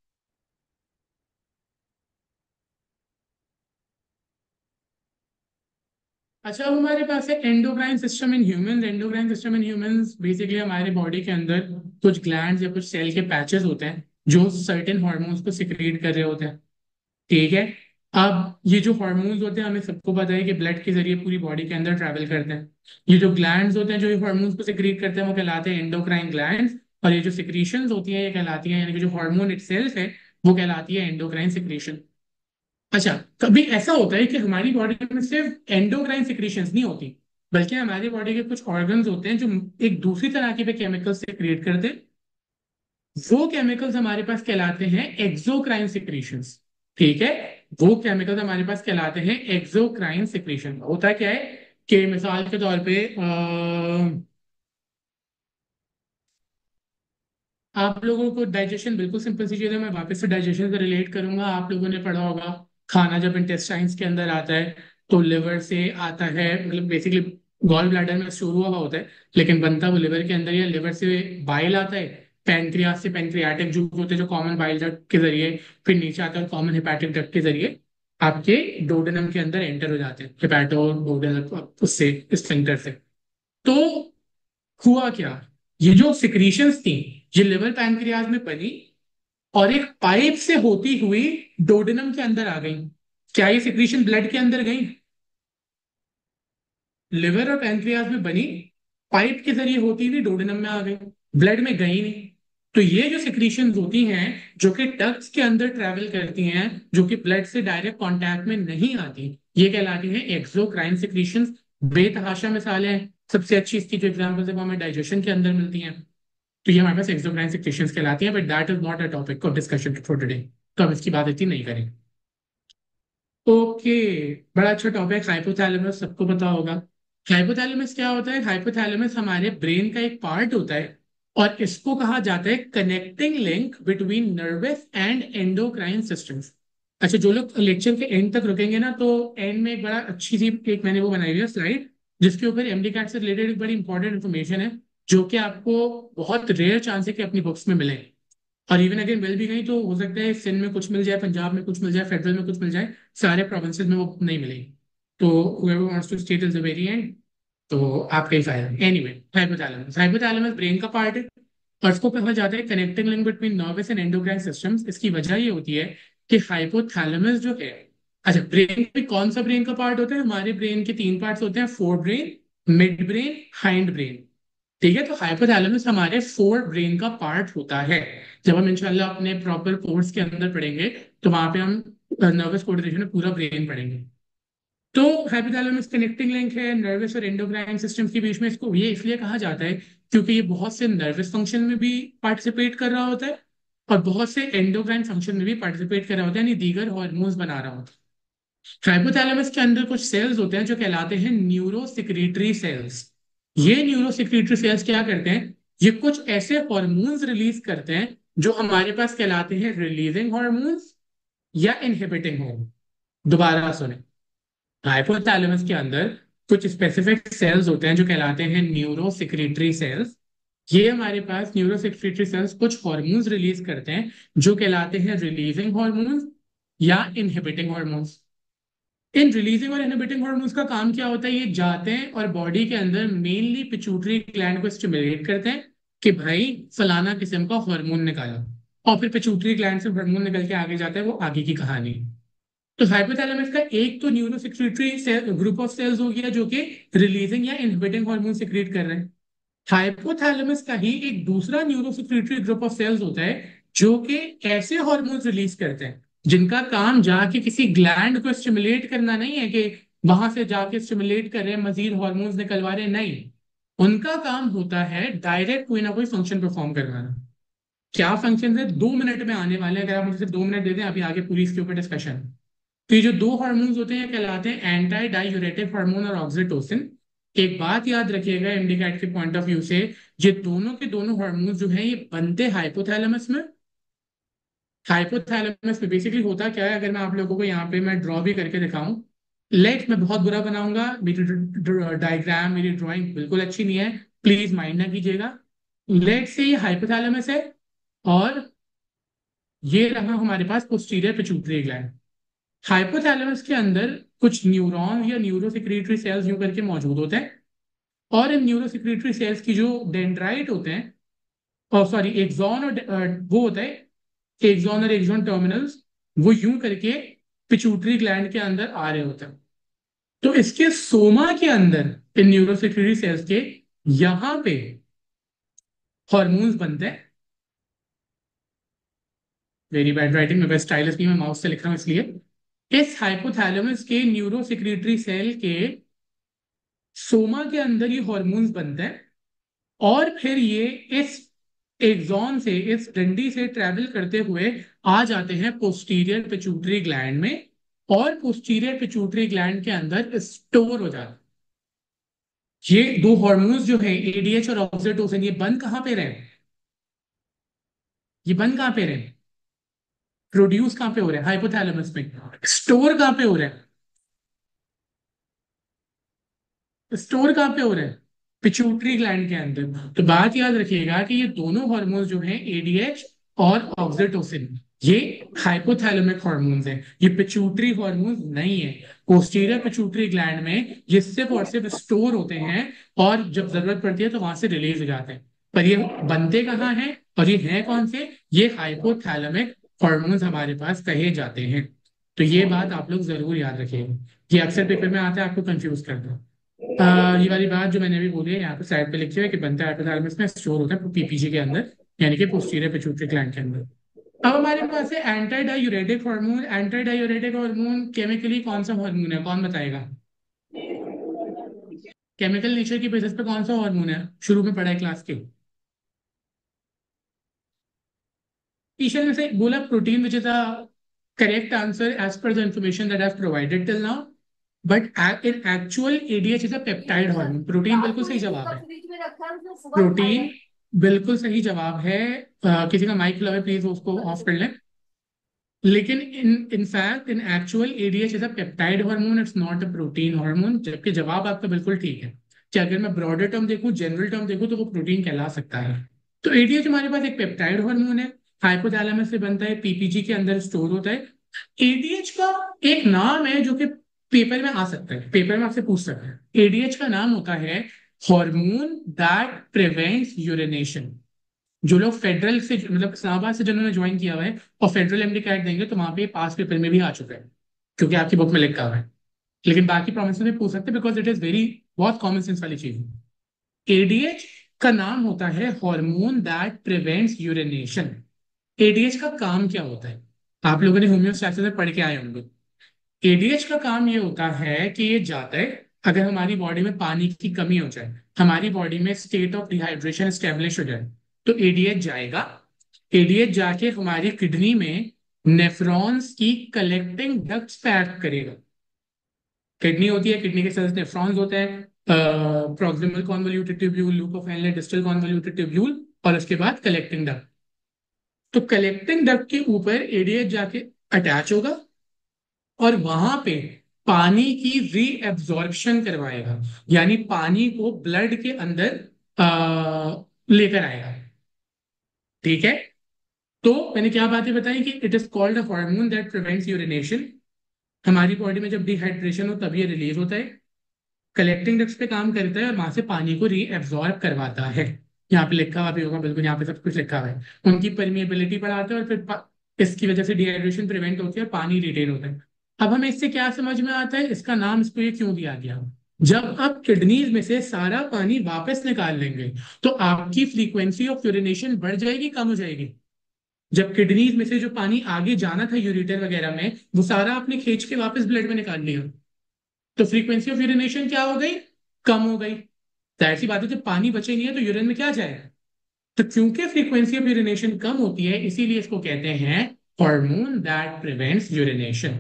अच्छा, अब हमारे पास है endocrine system in human. Endocrine system in humans basically हमारे बॉडी के अंदर कुछ ग्लैंड्स या कुछ सेल के पैचेस होते हैं जो सर्टेन हार्मोन्स को सिक्रीट कर रहे होते हैं। ठीक है, अब ये जो हार्मोन्स होते हैं हमें सबको पता है कि ब्लड के जरिए पूरी बॉडी के अंदर ट्रैवल करते हैं। ये जो ग्लैंड्स होते हैं जो ये हार्मोन्स को सिक्रीट करते हैं वो कहलाते हैं एंडोक्राइन ग्लैंड्स। और ये जो सिक्रीशंस होती हैं ये कहलाती हैं, यानी कि जो हार्मोन इटसेल्फ है वो कहलाती है एंडोक्राइन सिक्रीशन। अच्छा, कभी ऐसा होता है कि हमारी बॉडी में सिर्फ एंडोक्राइन सिक्रीशंस नहीं होती, बल्कि हमारी बॉडी के कुछ ऑर्गन्स होते हैं जो एक दूसरी तरह के केमिकल्स से क्रिएट करते हैं। वो केमिकल्स हमारे पास कहलाते हैं एक्सोक्राइन सिक्रीशंस। ठीक है, वो केमिकल्स हमारे पास कहलाते हैं एक्सोक्राइन सिक्रीशन। होता क्या है कि मिसाल के तौर पे अ, आप लोगों को डाइजेशन बिल्कुल सिंपल सी चीज़ है, मैं वापस से डाइजेशन से रिलेट करूंगा। आप लोगों ने पढ़ा होगा खाना जब इंटेस्टाइन्स के अंदर आता है तो लिवर से आता है, मतलब बेसिकली गॉल ब्लैडर में स्टोर हुआ हुआ होता है, लेकिन बनता वो लिवर के अंदर ही है। लिवर से बाइल आता है, पैंक्रियास से पैंक्रियाटिक जूस होते हैं जो कॉमन बाइल डक्ट के जरिए फिर नीचे आता है कॉमन हेपेटिक डक्ट के जरिए आपके डोडेनम के अंदर एंटर हो जाते हैं, हेपेटो डोडेनम उससे स्फिंक्टर से। तो हुआ क्या, ये जो सिक्रीशंस थी ये लिवर पैंक्रियाज में बनी और एक पाइप से होती हुई डोडेनम के अंदर आ गई। क्या ये सिक्रीशन ब्लड के अंदर गई? लिवर और पैंक्रियाज में बनी, पाइप के जरिए होती हुई डोडेनम में आ गई, ब्लड में गई नहीं। तो ये जो सिक्रीशन होती हैं जो कि डक्ट्स के अंदर ट्रेवल करती हैं, जो कि ब्लड से डायरेक्ट कांटेक्ट में नहीं आती, ये कहलाती हैं एक्सोक्राइन सिक्रीशंस। बेतहाशा मिसालें हैं, सबसे अच्छी इसकी जो एग्जांपल्स है वो हमें डाइजेशन के अंदर मिलती हैं। तो ये हमारे पास एक्सोक्राइन सिक्रीशंस कहलाती हैं, but that is not a topic of discussion for today, तो हम इसकी बात इतनी नहीं करेंगे। ओके, बड़ा अच्छा टॉपिक हाइपोथैलेमस, सबको पता होगा। हाइपोथैलेमस क्या होता है? हाइपोथैलेमस हमारे ब्रेन का एक पार्ट होता है और इसको कहा जाता है connecting link between nervous and endocrine systems. अच्छा, जो लोग लेक्चर के एंड तक रुकेंगे ना, तो एंड में एक बड़ा अच्छी सी एक मैंने वो बनाई हुई है स्लाइड जिसके ऊपर एमडी कैट से रिलेटेड एक बड़ी इंपॉर्टेंट इन्फॉर्मेशन है जो कि आपको बहुत रेयर चांस है कि अपनी बुक्स में मिले। और इवन अगर मिल भी गई तो हो सकता है सिंध में कुछ मिल जाए, पंजाब में कुछ मिल जाए, फेडरल में कुछ मिल जाए, सारे प्रोविंसेस में वो नहीं मिलेगी। तो whoever wants to stay till the very end, तो आपका ही फायदा। एनीवे, हाइपोथैलेमस हाइपोथैलेमस ब्रेन का पार्ट है और इसको कहा जाता है connecting link between nervous and endocrine systems. इसकी वजह ये होती है कि हाइपोथैलेमस जो है, अच्छा ब्रेन में कौन सा ब्रेन का पार्ट होता है? हमारे ब्रेन के तीन पार्ट्स होते हैं, fore brain, mid brain, hind brain. ठीक है, तो हाइपोथैलेमस हमारे फोर ब्रेन का पार्ट होता है। जब हम इंशाल्लाह अपने प्रॉपर कोर्स के अंदर पढ़ेंगे तो वहां पे हम नर्वस कोऑर्डिनेशन में पूरा ब्रेन पढ़ेंगे। तो हाइपोथैलेमस कनेक्टिंग लिंक है नर्वस और एंडोक्राइन सिस्टम के बीच में। इसको ये इसलिए कहा जाता है क्योंकि ये बहुत से नर्वस फंक्शन में भी पार्टिसिपेट कर रहा होता है और बहुत से एंडोक्राइन फंक्शन में भी पार्टिसिपेट कर रहा होता है, यानी दीगर हार्मोन्स बना रहा होता है। हाइपोथैलेमस के अंदर कुछ सेल्स होते हैं जो कहलाते हैं न्यूरो सिक्रीटरी सेल्स। ये न्यूरो सिक्रीटरी सेल्स क्या करते हैं? ये कुछ ऐसे हार्मोन्स रिलीज करते हैं जो हमारे पास कहलाते हैं रिलीजिंग हार्मोन्स, या इनहिबिटिंग हार्मोन। दोबारा सुने, हाइपोथैलेमस के अंदर कुछ स्पेसिफिक सेल्स होते हैं जो कहलाते हैं न्यूरो सिक्रीटरी सेल्स। ये हमारे पास न्यूरो सिक्रीटरी सेल्स कुछ हार्मोन्स रिलीज करते हैं जो कहलाते हैं रिलीजिंग हार्मोन्स या इनहिबिटिंग हार्मोन्स। इन रिलीजिंग और इनहिबिटिंग हार्मोन्स का काम क्या होता है? ये जाते हैं और बॉडी के अंदर मेनली पिट्यूटरी ग्लैंड को स्टिमुलेट करते हैं कि भाई फलाना किस्म का हार्मोन निकालो, और फिर पिट्यूटरी ग्लैंड से हार्मोन निकल के आगे जाता है, वो आगे की कहानी। तो हाइपोथैलेमस का एक तो neuro secretory group of cells हो गया जो कि रिलीजिंग या इनहिबिटिंग हार्मोन सिक्रीट कर रहे हैं। हाइपोथैलेमस का ही एक दूसरा neuro secretory group of cells होता है जो कि ऐसे हार्मोन्स रिलीज करते हैं जिनका काम जाके किसी ग्लैंड को स्टिमुलेट करना नहीं है कि वहां से जाके स्टिमुलेट कर रहे हैं, मजीद हार्मोन्स निकलवा रहे हैं, नहीं। उनका काम होता है डायरेक्ट कोई ना कोई फंक्शन परफॉर्म करवाना। क्या फंक्शन है, दो मिनट में आने वाले हैं, अगर आप मुझे सिर्फ दो मिनट दे दें अभी आगे पूरी इसके ऊपर डिस्कशन। तो ये जो दो हार्मोन्स होते हैं कहलाते हैं एंटी डायूरेटिक हार्मोन और ऑक्सीटोसिन। एक बात याद रखिएगा इंडिकेट के पॉइंट ऑफ व्यू से, ये दोनों के दोनों हार्मोन्स जो हैं ये बनते हाइपोथैलेमस में। हाइपोथैलेमस में बेसिकली होता क्या है, अगर मैं आप लोगों को यहाँ पे मैं ड्रॉ भी करके दिखाऊं, लेट मैं बहुत बुरा बनाऊंगा, मेरी डायग्राम मेरी ड्राइंग बिल्कुल अच्छी नहीं है, प्लीज माइंड ना कीजिएगा। लेट से ये हाइपोथैलेमस है और ये रहा हमारे पास पोस्टीरियर पिट्यूटरी ग्लैंड। हाइपोथैलेमस के अंदर कुछ न्यूरॉन या न्यूरो सिक्रीटरी सेल्स यूं करके मौजूद होते हैं, और इन न्यूरो सिक्रीटरी सेल्स की जो डेंड्राइट होते हैं, और सॉरी एक्सॉन और अ, वो होता है एक्सॉन और एक्सॉन टर्मिनल्स, वो यूं करके पिट्यूटरी ग्लैंड के अंदर आ रहे होते हैं। तो इसके सोमा के अंदर इन न्यूरो सिक्रीटरी सेल्स के यहां पे हॉर्मोन्स बनते हैं। वेरी बैड राइटिंग, मैं बस स्टाइलिश नहीं, मैं माउस से लिख रहा हूं इसलिए। इस हाइपोथैलेमस के न्यूरो सिक्रीटरी सेल के सोमा के अंदर ये हॉर्मोन्स बनते हैं, और फिर ये इस एक्सॉन से, इस डंडी से ट्रेवल करते हुए आ जाते हैं पोस्टीरियर पिट्यूटरी ग्लैंड में, और पोस्टीरियर पिट्यूटरी ग्लैंड के अंदर स्टोर हो जाते हैं। ये दो हार्मोन्स जो है एडीएच और ऑक्सीटोसिन, ये बंद कहाँ पे रहे? ये बंद कहाँ पे रहे? प्रोड्यूस कहाँ पे हो रहे हैं? हाइपोथैलेमस में। स्टोर कहाँ पे हो रहे हैं? स्टोर कहाँ पे हो रहे हैं? पिट्यूटरी ग्लैंड के अंदर। तो बात याद रखिएगा कि ये दोनों हार्मोन्स जो हैं एडीएच और ऑक्सीटोसिन, ये हाइपोथैलेमिक हार्मोन्स हैं, ये पिट्यूटरी हार्मोन्स नहीं है। पोस्टीरियर पिट्यूटरी ग्लैंड में ये सिर्फ और सिर्फ स्टोर होते हैं, और जब जरूरत पड़ती है तो वहां से रिलीज हो जाते हैं। पर ये बनते कहाँ हैं और ये हैं कौन से? ये हाइपोथैलेमिक हार्मोन्स हमारे पास कहे जाते हैं। तो ये बात आप लोग जरूर याद रखिएगा, ये अक्सर पेपर में आता है, आपको कंफ्यूज कर दो। आ, ये वाली बात जो मैंने अभी बोली है यहाँ पे साइड पे लिखी है कि बनता है हाइपोथैलेमस में, स्टोर होता है पीपीजी के अंदर, यानी कि पोस्टीरियर पिट्यूटरी ग्लैंड के अंदर। अब हमारे पास है anti diuretic hormone. Anti diuretic hormone chemically कौन सा हार्मोन है, कौन बताएगा? केमिकल नेचर की बेसिस पे कौन सा हार्मोन है, शुरू में पढ़ा है क्लास के? ईशन ने से बोला protein, which is a correct answer as per the information that I provided till now. But in actual ADH is a peptide hormone. Protein बिल्कुल सही जवाब है। फ्रिज में रखा है, उसने सुबह खाया प्रोटीन है। बिल्कुल सही जवाब है। अ, किसी का माइक लवे प्लीज उसको ऑफ कर लें। लेकिन in in fact in actual ADH is a peptide hormone, it's not a protein hormone. जबकि जवाब आपका बिल्कुल ठीक है कि अगर मैं ब्रॉडर टर्म देखूं, जनरल टर्म देखूं, तो वो प्रोटीन कहला सकता है। तो एडीएच हमारे पास एक पेप्टाइड हार्मोन है, हाइपोथैलेमस से बनता है, पीपीजी के अंदर स्टोर होता है। एडीएच का एक नाम है जो कि पेपर में आ सकता है, पेपर में आपसे पूछ सकते हैं। एडीएच का नाम होता है हार्मोन दैट प्रिवेंट्स यूरिनेशन। जो लोग फेडरल से मतलब इस्लामाबाद से जिन्होंने ज्वाइन किया हुआ है और फेडरल एमडी कैट देंगे तो वहां पे पास पेपर में भी आ चुका है, क्योंकि आपकी बुक में लिखा हुआ है। लेकिन बाकी प्रोमिस में पूछ सकते हैं बिकॉज इट इज वेरी, बहुत कॉमन सेंस वाली चीज है। एडीएच का नाम होता है hormone that prevents urination. ADH का काम क्या होता है? आप लोगों ने होम्योस्टैसिस में पढ़ के आए होंगे। एडीएच का काम ये होता है कि ये जाता है, अगर हमारी बॉडी में पानी की कमी हो जाए, हमारी बॉडी में स्टेट ऑफ डिहाइड्रेशन स्टेब्लिश हो जाए, तो एडीएच जाएगा। एडीएच जाके हमारी किडनी में नेफ्रॉन्स की कलेक्टिंग डक्ट्स पे एक्ट करेगा। किडनी होती है, किडनी के सेल्स नेफ्रॉन्स होते हैं, proximal convoluted tubule, loop of Henle distal convoluted tubule, और उसके बाद कलेक्टिंग डक्ट। तो कलेक्टिंग डक्ट के ऊपर एडीएच जाके अटैच होगा और वहां पे पानी की रीएब्जॉर्प्शन करवाएगा, यानी पानी को ब्लड के अंदर आ, लेकर आएगा। ठीक है। तो मैंने क्या बातें बताई कि it is called a hormone that prevents urination. हमारी बॉडी में जब डिहाइड्रेशन हो तब ये रिलीज होता है, कलेक्टिंग डक्ट्स पे काम करता है और वहां से पानी को रीएब्जॉर्ब करवाता है। यहाँ पे लिखा हुआ भी होगा, बिल्कुल यहाँ पे सब कुछ लिखा हुआ है। उनकी परमिएबिलिटी बढ़ाता है और फिर पा- इसकी वजह से डिहाइड्रेशन प्रिवेंट होती है और पानी रिटेन होता है। अब हमें इससे क्या समझ में आता है, इसका नाम इसको ये क्यों दिया गया। जब आप किडनीज में से सारा पानी वापस निकाल लेंगे तो आपकी फ्रीक्वेंसी ऑफ यूरिनेशन बढ़ जाएगी, कम हो जाएगी। जब किडनीज में से जो पानी आगे जाना था यूरिटर वगैरह में, वो सारा आपने खींच के वापस ब्लड में निकाल लिया, तो फ्रीक्वेंसी ऑफ यूरिनेशन क्या हो गई, कम हो गई। जाहिर सी बात है, जब पानी बचे नहीं है तो यूरिन में क्या जाएगा। तो क्योंकि फ्रीक्वेंसी ऑफ यूरिनेशन कम होती है, इसीलिए इसको कहते हैं हार्मोन दैट प्रिवेंट्स यूरिनेशन।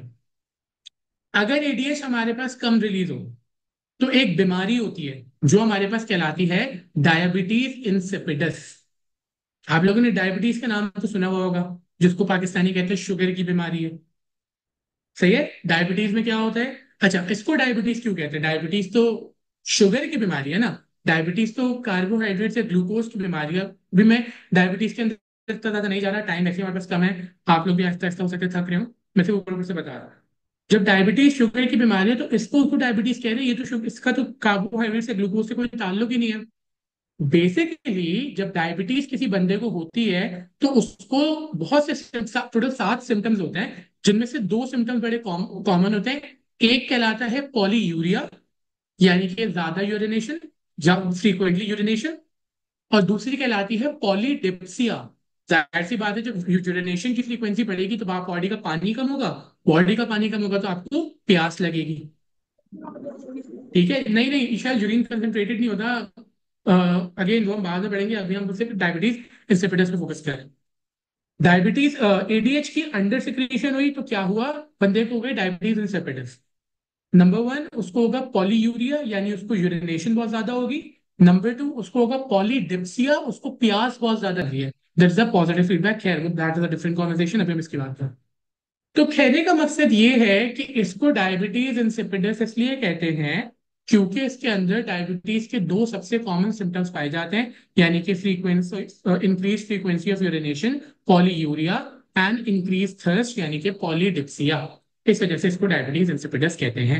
अगर एडीएच हमारे पास कम रिलीज हो तो एक बीमारी होती है जो हमारे पास कहलाती है डायबिटीज इंसिपिडस। आप लोगों ने डायबिटीज का नाम तो सुना हुआ होगा, जिसको पाकिस्तानी कहते हैं शुगर की बीमारी है। सही है। डायबिटीज में क्या होता है, अच्छा इसको डायबिटीज क्यों कहते हैं, डायबिटीज तो शुगर की बीमारी है ना। डायबिटीज तो कार्बोहाइड्रेट से ग्लूकोज की बीमारी है। भी मैं डायबिटीज के अंदर इतना ज्यादा नहीं जा रहा, टाइम ऐसे हमारे पास कम है। आप लोग भी आहिस्ता आहिस्ता हो सकते थक रहे हो, मैं सिर्फ ऊपर ऊपर से बता रहा हूँ। जब डायबिटीज शुगर की बीमारी है तो इसको तो डायबिटीज कह रहे हैं, ये तो शुगर, इसका तो कार्बोहाइड्रेट से ग्लूकोज से कोई ताल्लुक ही नहीं है। बेसिकली जब डायबिटीज किसी बंदे को होती है तो उसको बहुत से टोटल सात सिम्टम्स होते हैं, जिनमें से दो सिम्टम्स बड़े कॉमन होते हैं। एक कहलाता है पॉलीयूरिया, यानी कि ज्यादा यूरिनेशन, जब फ्रीक्वेंटली यूरिनेशन। और दूसरी कहलाती है पॉलीडिप्सिया। जाहिर सी बात है, जब यूरिनेशन की फ्रीक्वेंसी बढ़ेगी तो बॉडी का पानी कम होगा, बॉडी का पानी कम होगा तो आपको प्यास लगेगी। ठीक है। नहीं नहीं, शायद यूरिन कंसंट्रेटेड नहीं होता। अगेन वो हम बाद में पढ़ेंगे, अभी हम सिर्फ डायबिटीज इंसिपिडस पे फोकस करें। डायबिटीज एडीएच की अंडर सिक्रीशन हुई तो क्या हुआ, बंदे को हो गई डायबिटीज इंसिपिडस। नंबर वन, उसको होगा पॉलीयूरिया, यानी उसको यूरिनेशन बहुत ज्यादा होगी। नंबर टू, उसको होगा पॉलीडिप्सिया, उसको प्यास बहुत ज्यादा लगी है। That is a positive feedback. खैर that is a different conversation, अभी हम इसकी बात करें। तो कहने का मकसद ये है कि इसको डायबिटीज इंसिपिडस इसलिए कहते हैं क्योंकि इसके अंदर डायबिटीज के दो सबसे कॉमन सिम्टम्स पाए जाते हैं, यानी कि frequency, increase frequency of urination, polyuria, and increase thirst, यानी कि पॉलीडिप्सिया। इस वजह से इसको डायबिटीज इंसिपिडस कहते हैं।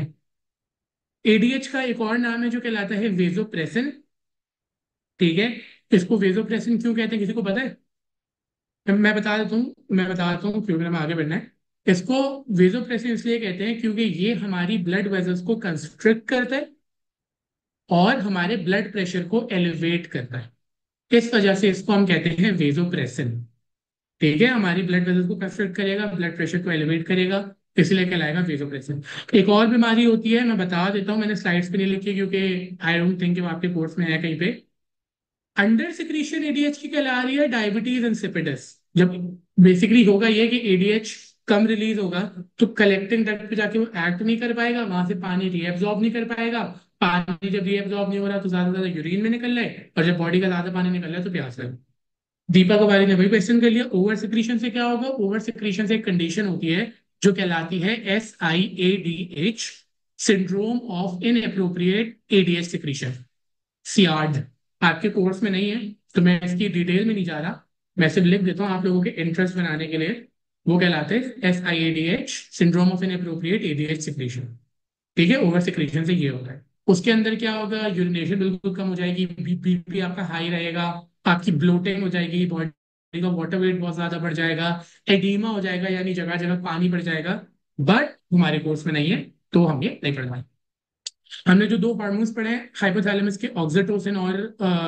एडीएच का एक और नाम है जो कहलाता है वेजोप्रेसिन। ठीक है। इसको वेजोप्रेसिन क्यों कहते हैं, किसी को पता है। मैं बता देता हूँ, मैं बता देता हूँ क्योंकि हमें आगे बढ़ना है। इसको वेजोप्रेसिन इसलिए कहते हैं क्योंकि ये हमारी ब्लड वेजल्स को कंस्ट्रिक्ट करता है और हमारे ब्लड प्रेशर को एलिवेट करता है। इस वजह से इसको हम कहते हैं वेजोप्रेसिन। ठीक है। हमारी ब्लड वेजल्स को कंस्ट्रिक्ट करेगा, ब्लड प्रेशर को एलिवेट करेगा, इसलिए कहलाएगा वेजोप्रेसिन। एक और बीमारी होती है, मैं बता देता हूँ, मैंने स्लाइड्स पे नहीं लिखी क्योंकि आई डोंट थिंक वो आपके कोर्स में है कहीं पे। अंडर सिक्रीशन एडीएच की कहला रही है डायबिटीज इंसिपिडस। जब बेसिकली होगा ये कि एडीएच कम रिलीज होगा तो कलेक्टिंग डक्ट पे जाके वो एक्ट नहीं कर पाएगा, वहां से पानी रीएब्जॉर्ब नहीं कर पाएगा। पानी जब रीएब्जॉर्ब नहीं हो रहा तो ज्यादा से ज्यादा यूरिन में निकल रहा है, और जब बॉडी का ज्यादा पानी निकल रहा है तो प्यास लगे। दीपा कुमारी ने वही क्वेश्चन कर लिया। ओवर सिक्रीशन से क्या होगा, ओवर सिक्रीशन से एक कंडीशन होती है जो कहलाती है S I A D H, syndrome of inappropriate ADH secretion, SIAD. आपके कोर्स में नहीं है तो मैं इसकी डिटेल में नहीं जा रहा, मैं सिर्फ लिख देता हूँ आप लोगों के इंटरेस्ट बनाने के लिए। वो कहलाते हैं S I A D H, syndrome of inappropriate ADH secretion. ठीक है। ओवर सिक्रीशन से ये होता है। उसके अंदर क्या होगा, यूरिनेशन बिल्कुल कम हो जाएगी, बीपी आपका हाई रहेगा, आपकी ब्लोटिंग हो जाएगी, बॉडी का वाटर वेट बहुत ज्यादा बढ़ जाएगा, एडीमा हो जाएगा, यानी जगह जगह पानी बढ़ जाएगा। बट हमारे कोर्स में नहीं है तो हम ये नहीं पढ़वाएं। हमने जो दो हार्मोन्स पढ़े हैं हाइपोथैलेमस के, ऑक्सीटोसिन और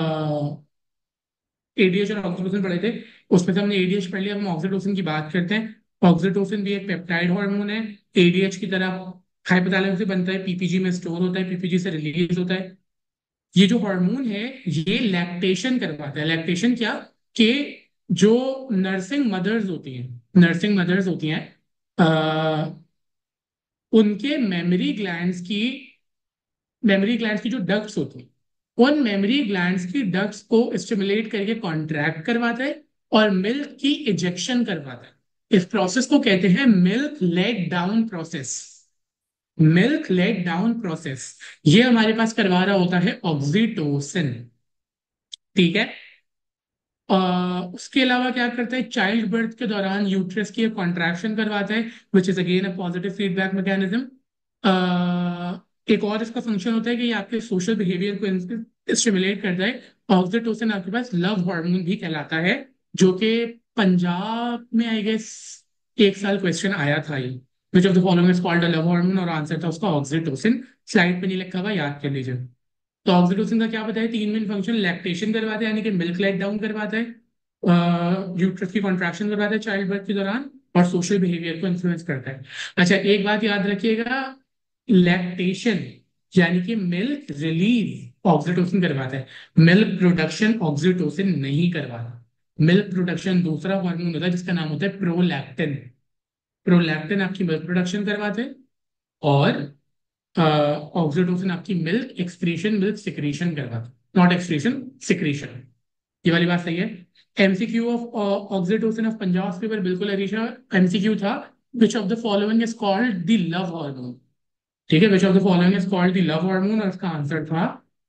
एडीएच और ऑक्सीटोसिन पढ़े थे, उसमें से हमने एडीएच पढ़ लिया, हम ऑक्सीटोसिन की बात करते हैं। ऑक्सीटोसिन भी एक पेप्टाइड हार्मोन है, एडीएच की तरह हाइपोथैलेमस से बनता है, पीपीजी में स्टोर होता है, पीपीजी से रिलीज होता है। ये जो हार्मोन है ये लैक्टेशन करवाता है। लैक्टेशन क्या, कि जो नर्सिंग मदर्स होती हैं, नर्सिंग मदर्स होती हैं, अ, उनके मेमोरी ग्लैंड्स की, मेमोरी ग्लैंड्स की जो डक्ट्स होती हैं, उन मेमोरी ग्लैंड्स की डक्ट्स को स्टिमुलेट करके कॉन्ट्रैक्ट करवाता है और मिल्क की इजेक्शन करवाता है। इस प्रोसेस को कहते हैं milk let down process. Milk let down process ये हमारे पास करवा रहा होता है ऑक्सीटोसिन। ठीक है। अ, उसके अलावा क्या करता है, चाइल्ड बर्थ के दौरान यूट्रस की कॉन्ट्रैक्शन करवाता है, which is again a positive feedback mechanism. एक और इसका फंक्शन होता है कि ये आपके सोशल बिहेवियर को स्टिमुलेट करता है। ऑक्सीटोसिन आपके पास लव हार्मोन भी कहलाता है, जो कि पंजाब में आई गेस एक साल क्वेश्चन आया था ये, which of the following is called a love hormone, और आंसर था उसका ऑक्सीटोसिन। स्लाइड पे नहीं लिखा हुआ, याद कर लीजिए। तो ऑक्सीटोसिन का क्या पता है, तीन मेन फंक्शन, लैक्टेशन करवाता है यानी कि मिल्क लेट डाउन करवाता है, यूट्रस की कॉन्ट्रैक्शन करवाता है चाइल्ड बर्थ के दौरान, और सोशल बिहेवियर को इन्फ्लुएंस करता है। अच्छा, एक बात याद रखिएगा, लैक्टेशन यानी कि मिल्क रिलीज ऑक्सीटोसिन करवाता है, मिल्क प्रोडक्शन ऑक्सीटोसिन नहीं करवाता। मिल्क प्रोडक्शन दूसरा हार्मोन होता है जिसका नाम होता है प्रोलैक्टिन। प्रोलैक्टिन आपकी मिल्क प्रोडक्शन करवाते हैं, और ऑक्सीटोसिन आपकी मिल्क एक्सक्रीशन, मिल्क सिक्रीशन करवाता है, नॉट एक्सक्रीशन, सिक्रीशन। ये वाली बात सही है। MCQ of oxytocin of Punjab paper, बिल्कुल अरीशा, एमसीक्यू था, which of the following is called the love hormone. ठीक है, which of the following is called the love hormone, और इसका आंसर था,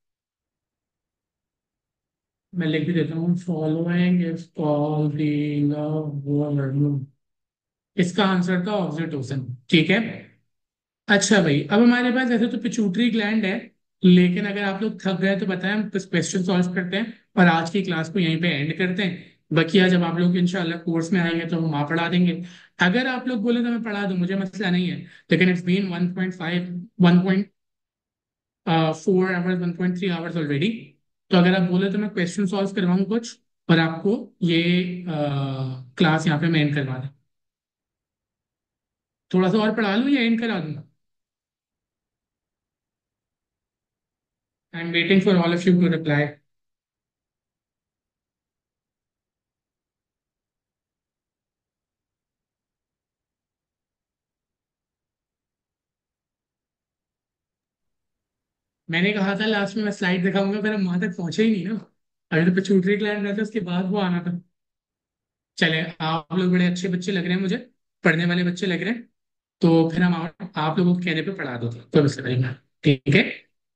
मैं लिख भी देता हूँ, following is called the love hormone. इसका आंसर था ऑक्सीटोसिन। ठीक है। अच्छा भाई, अब हमारे पास ऐसे तो पिट्यूटरी ग्लैंड है, लेकिन अगर आप लोग थक गए तो बताएं, हम कुछ क्वेश्चन सॉल्व करते हैं और आज की क्लास को यहीं पे एंड करते हैं। बकिया जब आप लोग इंशाल्लाह कोर्स में आएंगे तो हम वहाँ पढ़ा देंगे। अगर आप लोग बोले तो मैं पढ़ा दूं, मुझे मसला नहीं है, लेकिन it's been one point five, one point four hours, one point three hours already. तो अगर आप बोले तो मैं क्वेश्चन सॉल्व करवाऊँ कुछ, और आपको ये क्लास यहाँ पे मैं एंड करवा दूँ। थोड़ा सा और पढ़ा लूँ या एंड करा दूँ? I am waiting for all of you to reply. मैंने कहा था लास्ट में मैं स्लाइड दिखाऊंगा, पर हम वहां तक पहुंचे ही नहीं ना। अभी तो पिट्यूटरी ग्लैंड रहता, उसके बाद वो आना था। चले, आप लोग बड़े अच्छे बच्चे लग रहे हैं मुझे, पढ़ने वाले बच्चे लग रहे हैं। तो फिर हम आप, आप लोगों के कहने पे पढ़ा दो, कोई मसला नहीं है। ठीक है।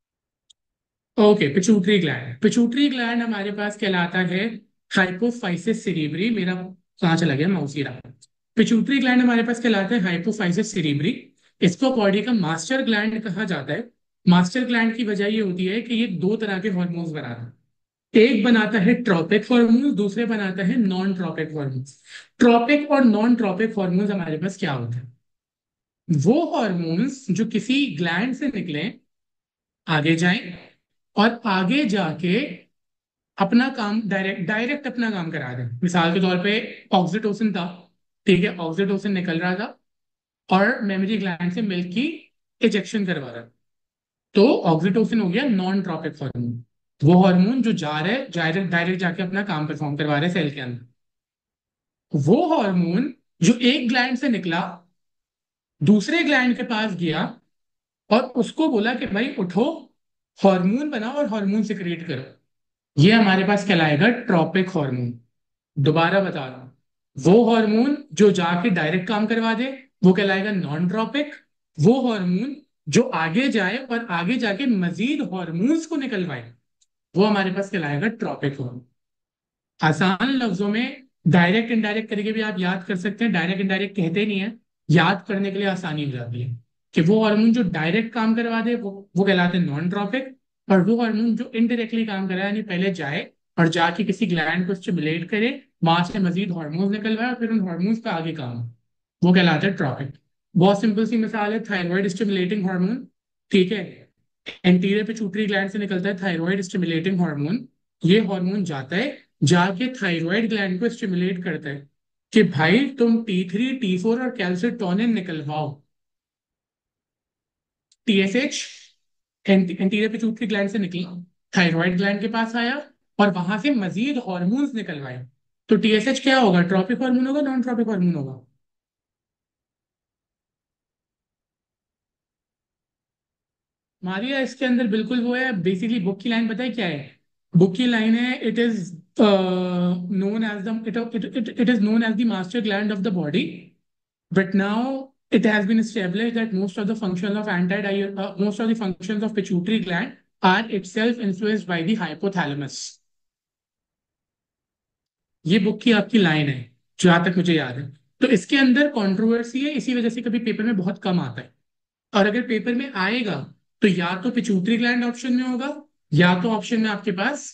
Okay, pituitary gland, pituitary gland हमारे पास कहलाता है हाइपोफाइसिस सेरेब्री। मेरा कहाँ चला गया माउस, गिरा। पिट्यूटरी ग्लैंड हमारे पास कहलाता है हाइपोफाइसिस सेरेब्री। इसको बॉडी का मास्टर ग्लैंड कहा जाता है। मास्टर ग्लैंड की वजह ये होती है कि ये दो तरह के हॉर्मोन्स बनाता है। एक बनाता है ट्रॉपिक हॉर्मोन्स, दूसरे बनाता है नॉन ट्रॉपिक हॉर्मोन्स। ट्रॉपिक और नॉन ट्रॉपिक हॉर्मोन्स हमारे पास क्या होते हैं, वो हॉर्मोन्स जो किसी ग्लैंड से निकले, आगे जाएं, और आगे जाके अपना काम डायरेक्ट डायरेक्ट अपना काम करा दें। मिसाल के तौर पे ऑक्सीटोसिन था, ठीक है, ऑक्सीटोसिन निकल रहा था और मेमोरी ग्लैंड से मिल्क की इजेक्शन करवा रहा है, तो ऑक्सीटोसिन हो गया नॉन ट्रॉपिक हार्मोन। वो हार्मोन जो जा रहे डायरेक्ट डायरेक्ट जाके अपना काम परफॉर्म करवा रहे सेल के अंदर। वो हार्मोन जो एक ग्लैंड से निकला, दूसरे ग्लैंड के पास गया, और उसको बोला कि भाई उठो, हार्मोन बनाओ और हार्मोन सिक्रिएट करो, ये हमारे पास कहलाएगा ट्रॉपिक हार्मोन। दोबारा बता रहा हूं, वो हार्मोन जो जाके डायरेक्ट काम करवा दे वो कहलाएगा नॉन ट्रॉपिक। वो हार्मोन जो आगे जाए और आगे जाके मजीद हार्मोन्स को निकलवाए, वो हमारे पास कहलाएगा ट्रॉपिक हार्मोन। आसान लफ्जों में डायरेक्ट इनडायरेक्ट करके भी आप याद कर सकते हैं, डायरेक्ट इनडायरेक्ट कहते नहीं है, याद करने के लिए आसानी हो जाती है कि वो हार्मोन जो डायरेक्ट काम करवा दे वो वो कहलाते हैं नॉन ट्रॉपिक, और वो हार्मोन जो इनडायरेक्टली काम कराए, यानी पहले जाए और जाके किसी ग्लैंड को स्टिमुलेट करे, वहां से मजीद हार्मोन्स निकलवाए और फिर उन हार्मोन्स का आगे काम हो, वो कहलाता है ट्रॉपिक। बहुत सिंपल सी मिसाल है, थायराइड स्टिमुलेटिंग हार्मोन। ठीक है, एंटीरियर पिट्यूटरी ग्लैंड से निकलता है थायराइड स्टिमुलेटिंग हार्मोन। ये हार्मोन जाता है, जाके थायराइड ग्लैंड को स्टिमुलेट करता है कि भाई तुम टी थ्री टी फोर और कैल्सिटोनिन निकलवाओ। टीएसएच एंटीरियर पिट्यूटरी ग्लैंड से निकला, थायराइड ग्लैंड के पास आया, और वहां से मजीद हार्मोन्स निकलवाए। तो टीएसएच क्या होगा, ट्रॉपिक हार्मोन होगा, नॉन ट्रॉपिक हार्मोन होगा? मारिया, इसके अंदर बिल्कुल वो है, बेसिकली बुक की लाइन पता है क्या है? बुक की लाइन है, it is known as the it, it, it, it is known as the master gland of the body, but now it has been established that most of the functions of anti uh, most of the functions of pituitary gland are itself influenced by the hypothalamus. ये book की आपकी line है जहां तक मुझे याद है। तो इसके अंदर कंट्रोवर्सी है, इसी वजह से कभी पेपर में बहुत कम आता है। और अगर पेपर में आएगा तो या तो पिट्यूटरी ग्लैंड ऑप्शन में होगा, या तो ऑप्शन में आपके पास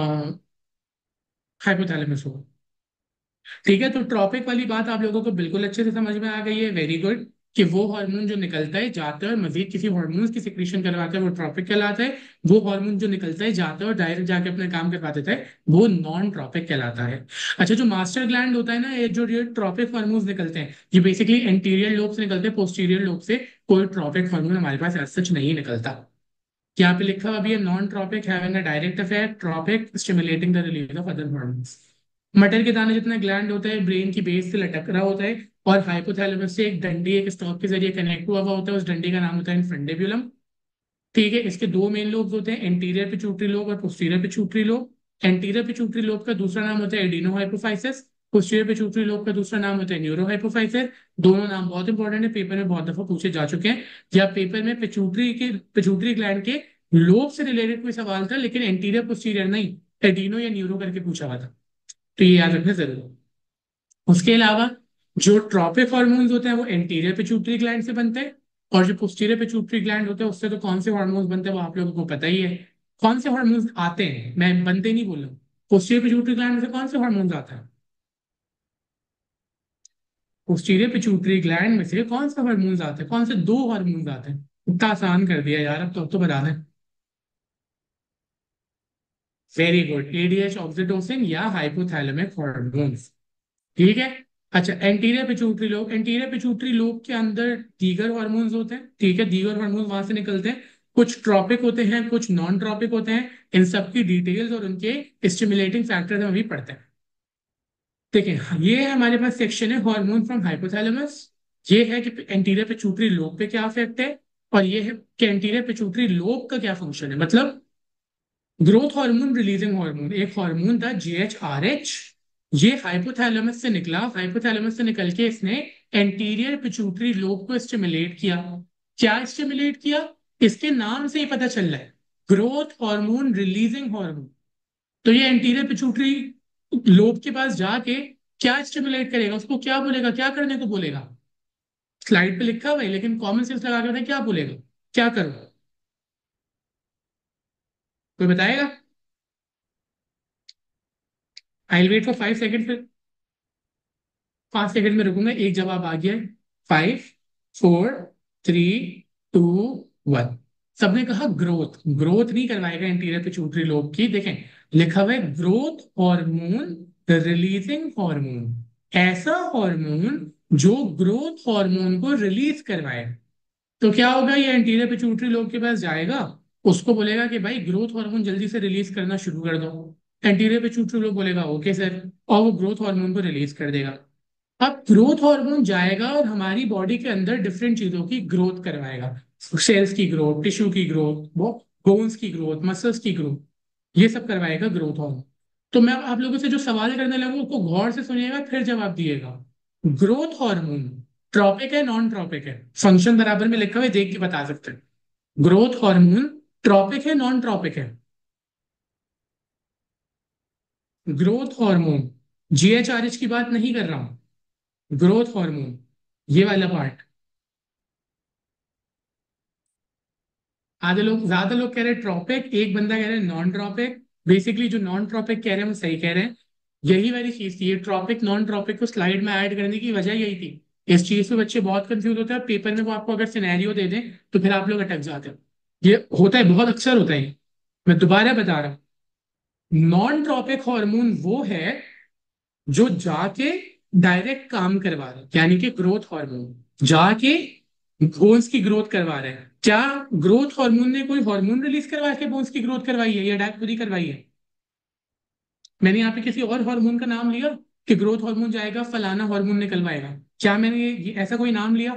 हाइपोथैलेमस होगा। ठीक है, तो ट्रॉपिक वाली बात आप लोगों को बिल्कुल अच्छे से समझ में आ गई है, वेरी गुड। कि वो हार्मोन जो निकलता है जाता है और मजीद किसी हार्मोन्स की सिक्रीशन करवाता है वो ट्रॉपिक कहलाता है। वो हार्मोन जो निकलता है जाता है और डायरेक्ट जाके अपना काम करवा देता है वो नॉन ट्रॉपिक कहलाता है। अच्छा, जो मास्टर ग्लैंड होता है ना, ये जो ये ट्रॉपिक हार्मोन्स निकलते हैं ये बेसिकली एंटीरियर लोब से निकलते हैं, पोस्टीरियर लोब से कोई ट्रॉपिक हार्मोन हमारे पास ऐसा सच नहीं निकलता। यहाँ पे लिखा हुआ भी है non tropic having a direct effect, tropic stimulating the release of other hormones. मटर के दाने जितना ग्लैंड होता है ब्रेन की बेस से लटक रहा होता है और हाइपोथैलेमस से एक डंडी एक स्टॉक के जरिए कनेक्ट हुआ हुआ होता है, उस डंडी का नाम होता है इन्फंडेब्यूलम। ठीक है, इसके दो मेन लोब्स होते हैं, एंटीरियर पिट्यूटरी लोब और posterior pituitary lobe. Anterior pituitary lobe का दूसरा नाम होता है adeno hypophysis, posterior pituitary lobe का दूसरा नाम होता है न्यूरो हाइपोफाइसिस। दोनों नाम बहुत इंपॉर्टेंट है, पेपर में बहुत दफा पूछे जा चुके हैं। या पेपर में पिट्यूटरी के पिट्यूटरी ग्लैंड के लोब से रिलेटेड कोई सवाल था लेकिन एंटीरियर पोस्टीरियर नहीं, एडिनो या न्यूरो करके पूछा हुआ था, तो ये याद रखना जरूर है। उसके अलावा जो ट्रॉपिक हार्मोन्स होते हैं वो एंटीरियर पिट्यूटरी ग्लैंड से बनते हैं, और जो पोस्टीरियर पिट्यूटरी ग्लैंड होते हैं उससे तो कौन से हार्मोन्स बनते हैं वो आप लोगों को पता ही है। कौन से हार्मोन्स आते हैं, मैं बनते नहीं बोल रहा हूँ, पोस्टीरियर पिट्यूटरी ग्लैंड में से कौन से हार्मोन्स आते हैं? पोस्टीरियर पिट्यूटरी ग्लैंड में से कौन से हार्मोन्स आते हैं, कौन से दो हार्मोन्स आते हैं? इतना आसान कर दिया यार, अब तो अब तो बता दें। वेरी गुड, एडीएच ऑक्सीटोसिन या हाइपोथैलेमिक हार्मोन्स। ठीक है। अच्छा, एंटीरियर पिट्यूटरी लोब, एंटीरियर पिट्यूटरी लोब के अंदर दीगर हार्मोन्स होते हैं। ठीक है, दीगर हार्मोन्स वहां से निकलते हैं, कुछ ट्रॉपिक होते हैं कुछ नॉन ट्रॉपिक होते हैं। इन सब की डिटेल्स और उनके स्टिमुलेटिंग फैक्टर्स हम अभी पढ़ते हैं। देखिए, ये है हमारे पास सेक्शन है हार्मोन फ्रॉम हाइपोथैलेमस। ये है कि एंटीरियर पिट्यूटरी लोब पे क्या इफेक्ट है, और ये है कि एंटीरियर पिट्यूटरी लोब का क्या फंक्शन है। मतलब ग्रोथ हार्मोन रिलीजिंग हार्मोन, एक हार्मोन था जी एच आर एच, ये हाइपोथैलेमस से निकला, हाइपोथैलेमस से निकल के इसने एंटीरियर पिट्यूटरी लोब को स्टिमुलेट किया। क्या स्टिमुलेट किया, इसके नाम से ही पता चल रहा है, ग्रोथ हार्मोन रिलीजिंग हार्मोन। तो ये एंटीरियर पिट्यूटरी लोब के पास जाके क्या स्टिमुलेट करेगा, उसको क्या बोलेगा, क्या करने को बोलेगा? स्लाइड पे लिखा हुआ है लेकिन कॉमन सेंस लगा के बताएं क्या बोलेगा, क्या करो, कोई बताएगा? I wait for five second, पांच सेकंड में रुकूंगा, एक जवाब आ गया है। Five, four, three, two, one. सबने कहा ग्रोथ, ग्रोथ नहीं करवाएगा एंटीरियर पिट्यूटरी लोब की। देखें, लिखा हुआ है ग्रोथ हार्मोन रिलीजिंग हार्मोन, ऐसा हार्मोन जो ग्रोथ हार्मोन को रिलीज करवाए। तो क्या होगा, ये एंटीरियर पिट्यूटरी लोब के पास जाएगा, उसको बोलेगा कि भाई ग्रोथ हार्मोन जल्दी से रिलीज करना शुरू कर दो। एंटीरियर पिट्यूटरी लोब बोलेगा ओके सर, और वो ग्रोथ हार्मोन को रिलीज कर देगा। अब ग्रोथ हार्मोन जाएगा और हमारी बॉडी के अंदर डिफरेंट चीजों की ग्रोथ करवाएगा, सेल्स की ग्रोथ, टिश्यू की ग्रोथ, वो बोन्स की ग्रोथ, मसल्स की ग्रोथ, ये सब करवाएगा ग्रोथ हार्मोन। तो मैं आप लोगों से जो सवाल करने लगूँ उसको गौर से सुनिएगा फिर जवाब दिएगा। ग्रोथ हार्मोन ट्रॉपिक है नॉन ट्रॉपिक है? फंक्शन बराबर में लिखा हुआ है, देख के बता सकते हैं। ग्रोथ हार्मोन ट्रॉपिक है नॉन ट्रॉपिक है? ग्रोथ हार्मोन, जीएचआरएच की बात नहीं कर रहा हूं, ग्रोथ हार्मोन ये वाला पार्ट। आधे लोग, ज्यादा लोग कह रहे हैं ट्रॉपिक, एक बंदा कह रहा है नॉन ट्रॉपिक। बेसिकली जो नॉन ट्रॉपिक कह रहे हैं वो सही कह रहे हैं, यही वाली चीज थी। ये ट्रॉपिक नॉन ट्रॉपिक को स्लाइड में ऐड करने की वजह यही थी। इस चीज पे बच्चे बहुत कंफ्यूज होते हैं, पेपर में वो आपको अगर सिनेरियो दे दें तो फिर आप लोग अटक जाते हैं। ये होता है, बहुत अक्सर होता है। मैं दोबारा बता रहा हूँ, नॉन ट्रॉपिक हार्मोन वो है जो जाके डायरेक्ट काम करवा रहे हैं, यानी कि ग्रोथ हार्मोन जाके बोन्स की ग्रोथ करवा रहे हैं। क्या ग्रोथ हार्मोन ने कोई हार्मोन रिलीज करवा के बोन्स की ग्रोथ करवाई है या डायरेक्ट खुद ही करवाई है? मैंने यहाँ पे किसी और हार्मोन का नाम लिया कि ग्रोथ हार्मोन जाएगा फलाना हार्मोन निकलवाएगा? क्या मैंने ये, ये ऐसा कोई नाम लिया?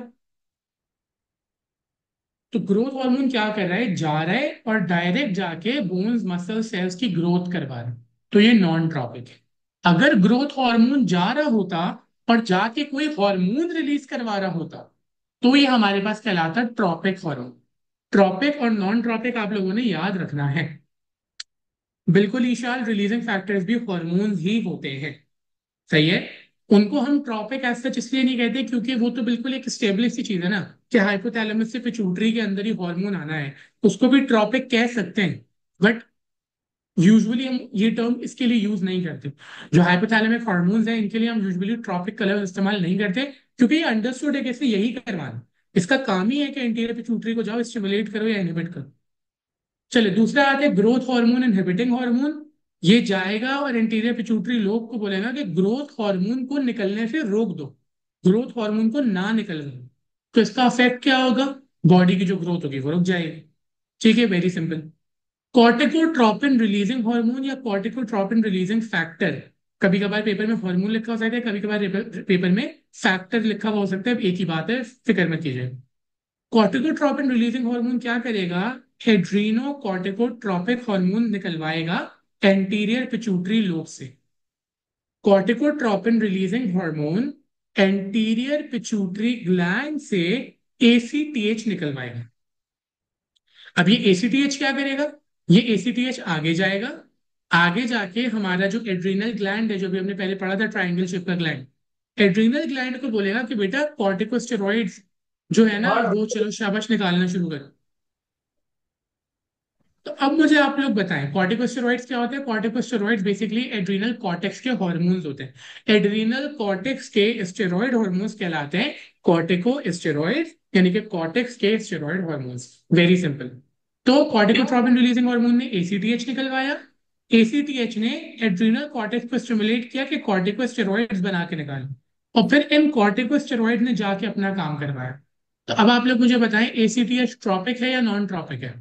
तो ग्रोथ हार्मोन क्या कर रहा है, जा रहा है और डायरेक्ट जाके बोन्स मसल सेल्स की ग्रोथ करवा रहा है। तो ये नॉन ट्रॉपिक है। अगर ग्रोथ हार्मोन जा रहा होता और जाके कोई हार्मोन रिलीज करवा रहा होता, तो ये हमारे पास कहलाता ट्रॉपिक हार्मोन। ट्रॉपिक और नॉन ट्रॉपिक आप लोगों ने याद रखना है। बिल्कुल ईशान, रिलीजिंग फैक्टर्स भी हार्मोन ही होते हैं। सही है। उनको हम ट्रॉपिक एज सच इसलिए नहीं कहते क्योंकि वो तो बिल्कुल एक स्टेबलिश सी चीज है ना, कि हाइपोथैलेमस से पिट्यूटरी के अंदर ही हार्मोन आना है, उसको भी ट्रॉपिक कह सकते हैं। बट यूजुअली हम ये टर्म इसके लिए यूज नहीं करते। जो हाइपोथैलेमिक हार्मोन्स हैं इनके लिए हम यूजुअली ट्रॉपिक कलर इस्तेमाल नहीं करते, क्योंकि ये अंडरस्टूड है कि इसे यही करवाना। इसका काम ही है कि एंटीरियर पिट्यूटरी को जाओ स्टिमुलेट करो या इनहिबिट करो। चलिए दूसरा आता है ग्रोथ हार्मोन इनहिबिटिंग हार्मोन। ये जाएगा और एंटीरियर पिट्यूटरी लोब को बोलेगा कि ग्रोथ हार्मोन को निकलने से रोक दो, ग्रोथ हार्मोन को ना निकलने दो। तो इसका इफेक्ट क्या होगा? बॉडी की जो ग्रोथ होगी वो रुक जाएगी। ठीक है, very simple. Corticotropin releasing hormone या कॉर्टिकोट्रोपिन रिलीजिंग फैक्टर, कभी कभार पेपर में हार्मोन लिखा हो सकता है, कभी कभार पेपर में फैक्टर लिखा हुआ हो सकता है, एक ही बात है, फिक्र मत कीजिए। कॉर्टिकोट्रोपिन रिलीजिंग हार्मोन क्या करेगा? एड्रीनो कॉर्टिकोट्रोपिक हार्मोन निकलवाएगा एंटीरियर पिट्यूटरी लोब से। Corticotropin releasing hormone anterior pituitary gland से एसीटीएच निकलवाएगा। अब ये एसीटीएच क्या करेगा? ये एसीटीएच आगे जाएगा, आगे जाके हमारा जो एड्रीनल ग्लैंड है, जो भी हमने पहले पढ़ा था ट्राइंगल शेप का ग्लैंड, एड्रीनल ग्लैंड को बोलेगा कि बेटा कॉर्टिकोस्टेरॉइड्स जो है ना वो चलो शाबाश निकालना शुरू करो। तो अब मुझे आप लोग बताएं कॉर्टिकोस्टेरॉइड्स क्या होते हैं। कॉर्टिकोस्टेरॉइड्स बेसिकली एड्रीनल कॉर्टेक्स के हार्मोन्स होते हैं। एड्रीनल कॉर्टेक्स के स्टेरॉइड हार्मोन्स कहलाते हैं कॉर्टिकोस्टेरॉइड्स, यानी कि कॉर्टेक्स के स्टेरॉइड हार्मोन्स। Very simple. तो कॉर्टिकोट्रोपिन रिलीजिंग हार्मोन ने एसीटीएच निकलवाया, एसीटीएच ने एड्रीनल कॉर्टेक्स को स्टिमुलेट किया कि कॉर्टिकोस्टेरॉइड्स बना के निकालो, और फिर इन कॉर्टिकोस्टेरॉइड ने जाके अपना काम करवाया। तो अब आप लोग मुझे बताएं एसीटीएच ट्रॉपिक है या नॉन ट्रॉपिक है?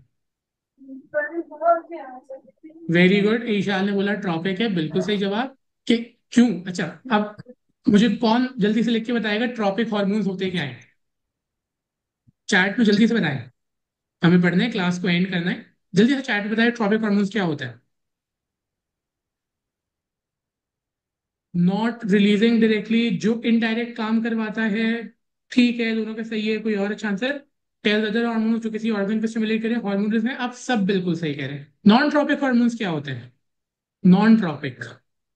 वेरी गुड, ईशान ने बोला ट्रॉपिक है, बिल्कुल सही जवाब। कि क्यों? अच्छा, अब मुझे कौन जल्दी से लिख के बताएगा ट्रॉपिक हार्मोन्स होते क्या है? चैट में जल्दी से बताएं, हमें पढ़ना है, क्लास को एंड करना है। जल्दी से चैट में बताएं ट्रॉपिक हार्मोन्स क्या होता है। नॉट रिलीजिंग डायरेक्टली, जो इनडायरेक्ट काम करवाता है। ठीक है, दोनों का सही है। कोई और अच्छा आंसर? टेल अदर हार्मोन्स जो किसी ऑर्गन को स्टिमुलेट करें, हार्मोन्स में आप सब बिल्कुल सही कह रहे हैं। नॉन ट्रॉपिक हार्मोन्स क्या होते हैं? Non tropic,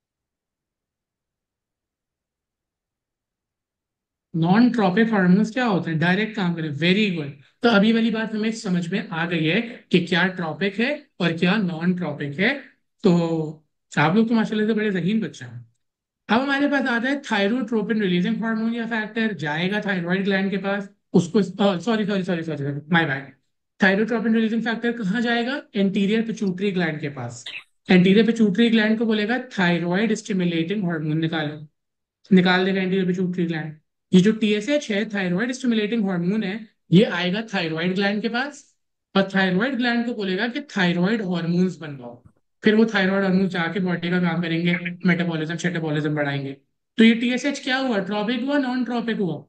non tropic hormones क्या होते हैं? डायरेक्ट काम करें। Very good. तो अभी वाली बात हमें समझ में आ गई है कि क्या ट्रॉपिक है और क्या नॉन ट्रॉपिक है। तो आप लोग तो माशाल्लाह से बड़े जहीन बच्चे हैं। अब हमारे पास आता है थायरोट्रोपिन रिलीजिंग हार्मोन या फैक्टर, जाएगा थायराइड ग्लैंड के पास, उसको sorry sorry sorry sorry my bad. Thyrotropin releasing factor कहाँ जाएगा? एंटीरियर पिट्यूटरी ग्लैंड के पास। एंटीरियर पिट्यूटरी ग्लैंड को बोलेगा थायराइड स्टिमुलेटिंग हार्मोन निकालो, निकाल देगा एंटीरियर पिट्यूटरी ग्लैंड। ये जो टीएसएच है, थायराइड स्टिमुलेटिंग हार्मोन है, ये आएगा थायराइड ग्लैंड के पास, और थायराइड ग्लैंड को बोलेगा कि थायराइड हार्मोन्स बनवाओ। फिर वो थायराइड हार्मोन जाके बॉडी का काम करेंगे, मेटाबॉलिज्म शेटाबॉलिज्म बढ़ाएंगे। तो ये टीएसएच क्या हुआ? ट्रॉपिक हुआ नॉन ट्रॉपिक हुआ?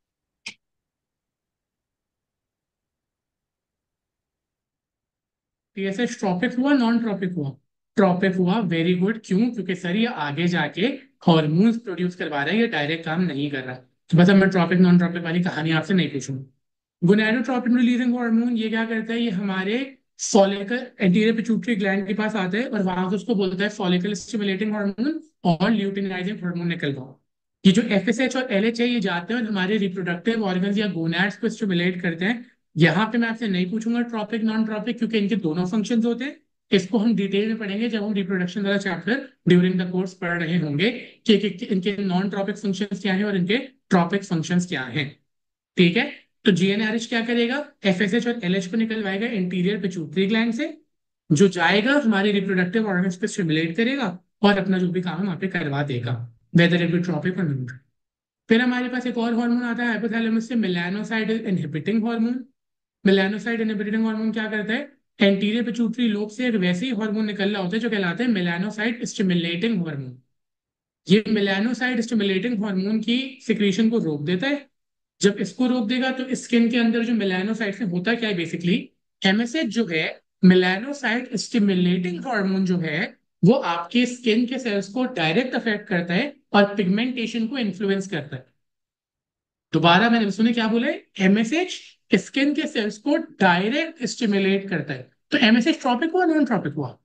टीएसएच ट्रॉपिक हुआ नॉन ट्रॉपिक हुआ? ट्रॉपिक हुआ। Very good. क्यों? क्योंकि सर ये आगे जाके हॉर्मोन्स प्रोड्यूस करवा रहा है, ये डायरेक्ट काम नहीं कर रहा। तो बस अब मैं ट्रॉपिक नॉन ट्रॉपिक वाली कहानी आपसे नहीं पूछूंगा। गोनाडोट्रोपिन रिलीजिंग हार्मोन ये क्या करता है? ये हमारे फॉलिकल एंटीरियर पिट्यूटरी ग्लैंड के पास आता है और वहां से उसको बोलता है फॉलिकल स्टिमुलेटिंग हार्मोन और ल्यूटिनाइजिंग हार्मोन निकलवाओ। ये जो एफएसएच और एलएच है ये जाते हैं और हमारे रिप्रोडक्टिव ऑर्गन्स या गोनैड्स को स्टिमुलेट करते हैं। यहाँ पे मैं आपसे नहीं पूछूंगा ट्रॉपिक नॉन ट्रॉपिक, क्योंकि इनके दोनों फंक्शंस होते हैं। इसको हम डिटेल में पढ़ेंगे जब हम रिप्रोडक्शन वाला चैप्टर ड्यूरिंग द कोर्स पढ़ रहे होंगे कि, कि, कि इनके नॉन ट्रॉपिक फंक्शंस क्या हैं और इनके ट्रॉपिक फंक्शंस क्या हैं। ठीक है। तो जीएनआरएच क्या करेगा? एफएसएच और एलएच को निकलवाएगा इंटीरियर पिट्यूटरी ग्लैंड से, जो जाएगा हमारे रिप्रोडक्टिव ऑर्गन्स पे स्टिमुलेट करेगा और अपना जो भी काम है वहां पे करवा देगा, वेदर इट बी ट्रॉपिक और नॉन। फिर हमारे पास एक और हार्मोन आता है हाइपोथैलेमस से, melanocyte inhibiting hormone. Melanocyte inhibiting hormone क्या करता है? एंटीरियर पिट्यूटरी लोब से एक वैसे ही हार्मोन निकल रहा होता है जो कहलाता है मेलानोसाइड स्टिमुलेटिंग हार्मोन। ये मेलानोसाइड स्टिमुलेटिंग हार्मोन की सिक्रीशन को रोक देता है। जब इसको रोक देगा तो स्किन के अंदर जो मेलानोसाइट्स है, होता क्या है बेसिकली, एमएसएच जो है, मेलानोसाइट स्टिमुलेटिंग हार्मोन जो है, वो आपके स्किन के सेल्स को डायरेक्ट अफेक्ट करता है और पिगमेंटेशन को इन्फ्लुएंस करता है। दोबारा मैंने सुने क्या बोले, एमएसएच स्किन के सेल्स को डायरेक्ट स्टिमुलेट करता है। तो एमएसएच ट्रॉपिक हुआ नॉन ट्रॉपिक हुआ?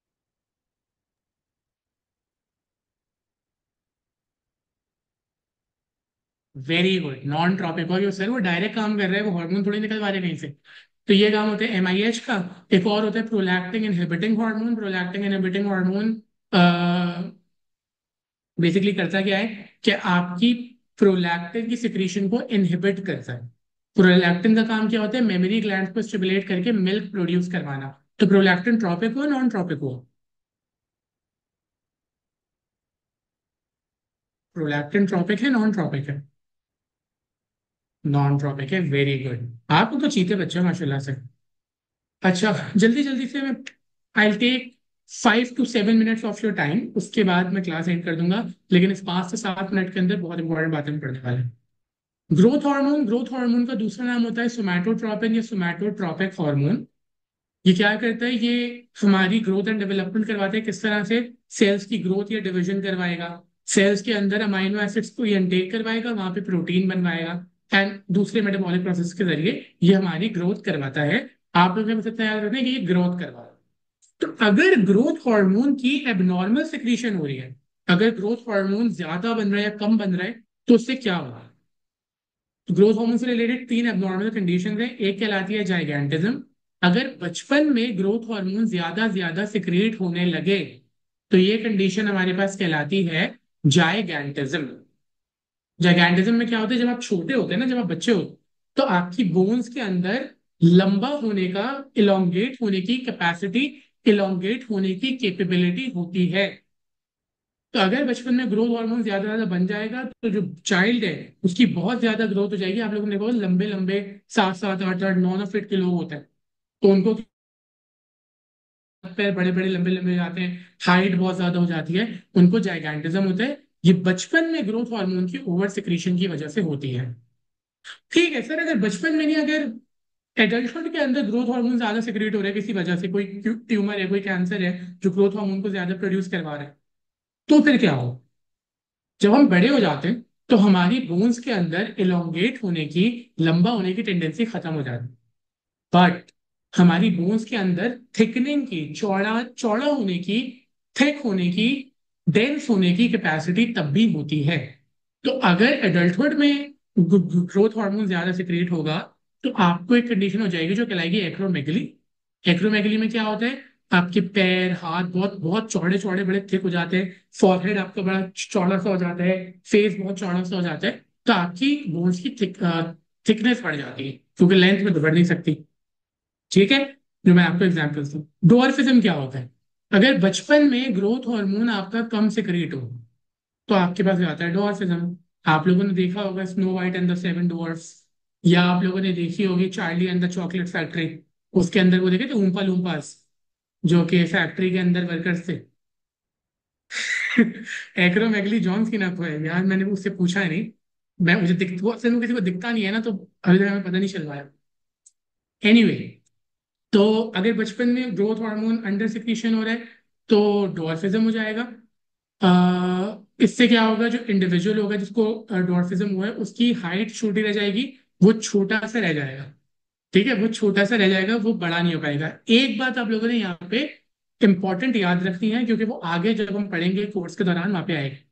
वेरी गुड, नॉन ट्रॉपिक हुआ, सर वो डायरेक्ट काम कर रहा है, वो हार्मोन थोड़ी निकलवा रहे हैं कहीं से। तो ये काम होता है एमआईएच का। एक और होता है prolactin inhibiting hormone. Prolactin inhibiting hormone basically करता क्या है कि आपकी प्रोलैक्टिन की सिक्रीशन को इनहिबिट करता है। प्रोलैक्टिन का काम क्या होता है, मेमोरी ग्लैंड को स्टिमुलेट करके मिल्क प्रोड्यूस करवाना। तो प्रोलैक्टिन ट्रॉपिक हुआ नॉन ट्रॉपिक हुआ? प्रोलैक्टिन ट्रॉपिक है नॉन ट्रॉपिक है? नॉन ट्रॉपिक है, वेरी गुड। आप तो चीते बच्चे हो माशाल्लाह से। अच्छा, जल्दी जल्दी से मैं, I take five to seven minutes of your time, उसके बाद मैं क्लास एंड कर दूंगा। लेकिन इस पाँच से सात मिनट के अंदर बहुत इंपॉर्टेंट बातें हम पढ़ने वाले हैं। ग्रोथ हार्मोन, ग्रोथ हार्मोन का दूसरा नाम होता है सोमैटोट्रोपिन या सोमैटोट्रोपिक हार्मोन। ये क्या करता है, ये हमारी ग्रोथ एंड डेवलपमेंट करवाता है। किस तरह से? सेल्स की ग्रोथ या डिवीजन करवाएगा, सेल्स के अंदर अमाइनो एसिड्स को ये इनटेक करवाएगा, वहां पे प्रोटीन बनवाएगा, एंड दूसरे मेटाबॉलिक प्रोसेस के जरिए ये हमारी ग्रोथ करवाता है। आप लोग बस इतना याद रखना है कि ये ग्रोथ करवा रहा है। तो अगर ग्रोथ हार्मोन की एबनॉर्मल सिक्रीशन हो रही है, अगर ग्रोथ हार्मोन ज्यादा बन रहा है या कम बन रहा है, तो उससे क्या होगा? तो ग्रोथ हार्मोन से रिलेटेड तीन एबनॉर्मल कंडीशन है। एक कहलाती है जाइगेंटिज्म। अगर बचपन में ग्रोथ हार्मोन ज्यादा ज्यादा सिक्रिएट होने लगे, तो ये कंडीशन हमारे पास कहलाती है जाइगेंटिज्म। जाइगेंटिज्म में क्या होता है, जब आप छोटे होते हैं ना, जब आप बच्चे होते, तो आपकी बोन्स के अंदर लंबा होने का, इलोंगेट होने की कैपेसिटी, इलोंगेट होने की कैपेबिलिटी होती है। तो अगर बचपन में ग्रोथ हार्मोन ज्यादा ज्यादा बन जाएगा, तो जो चाइल्ड है उसकी बहुत ज्यादा ग्रोथ हो जाएगी। आप लोगों ने देखा होगा, लंबे लंबे सात सात आठ आठ नौ नौ फीट के लोग होते हैं, तो उनको पैर बड़े बड़े लंबे लंबे हो जाते हैं, हाइट बहुत ज्यादा हो जाती है, उनको जाइगेंटिज्म होता है। ये बचपन में ग्रोथ हार्मोन की ओवर सिक्रीशन की वजह से होती है। ठीक है सर, अगर बचपन में नहीं, अगर एडल्टहुड के अंदर ग्रोथ हार्मोन ज्यादा सिक्रेट हो रहा है किसी वजह से, कोई ट्यूमर है, कोई कैंसर है जो ग्रोथ हार्मोन को ज्यादा प्रोड्यूस करवा रहा है, तो फिर क्या हो? जब हम बड़े हो जाते हैं, तो हमारी बोन्स के अंदर इलोंगेट होने की, लंबा होने की टेंडेंसी खत्म हो जाती है। बट हमारी बोन्स के अंदर थिकनिंग की, चौड़ा चौड़ा होने की, थिक होने की, डेंस होने की कैपेसिटी तब भी होती है। तो अगर एडल्टहुड में ग्रोथ हार्मोन ज्यादा सिक्रिएट होगा, तो आपको एक कंडीशन हो जाएगी जो कहलाएगी एक्रोमेगली। एक्रोमेगली में क्या होता है, आपके पैर हाथ बहुत बहुत चौड़े चौड़े बड़े थिक हो जाते हैं, फॉरहेड आपका बड़ा चौड़ा सा हो जाता है, फेस बहुत चौड़ा सा हो जाता है। तो आपकी बोन्स की थिक थिकनेस बढ़ जाती है, क्योंकि लेंथ में तो बढ़ नहीं सकती। ठीक है, जो मैं आपको एग्जाम्पल दूं, डोर्फिज्म क्या होता है? अगर बचपन में ग्रोथ हार्मोन आपका कम सिक्रिएट हो, तो आपके पास आता है डॉर्फिज्म। आप लोगों ने देखा होगा Snow White and the Seven Dwarfs, या आप लोगों ने देखी होगी Charlie and the Chocolate Factory. उसके अंदर वो देखे थे ऊम्पा लूम्पास, जो कि फैक्ट्री के अंदर वर्कर्स थे। एक्रोमेगली जॉन्स की ना तो है यार, मैंने उससे पूछा है नहीं। मैं मुझे दिख, वो असल में किसी को दिखता नहीं है ना, तो अभी तक हमें पता नहीं चल पाया। एनीवे anyway, तो अगर बचपन में ग्रोथ हार्मोन अंडर सिक्रीशन हो रहा है, तो डॉर्फिज्म हो जाएगा। अ, इससे क्या होगा, जो इंडिविजुअल होगा जिसको डॉर्फिज्म हुआ है, उसकी हाइट छोटी रह जाएगी, वो छोटा सा रह जाएगा। ठीक है, वो छोटा सा रह जाएगा, वो बड़ा नहीं हो पाएगा। एक बात आप लोगों ने यहाँ पे इंपॉर्टेंट याद रखनी है, क्योंकि वो आगे जब हम पढ़ेंगे कोर्स के दौरान वहां पे आएगी।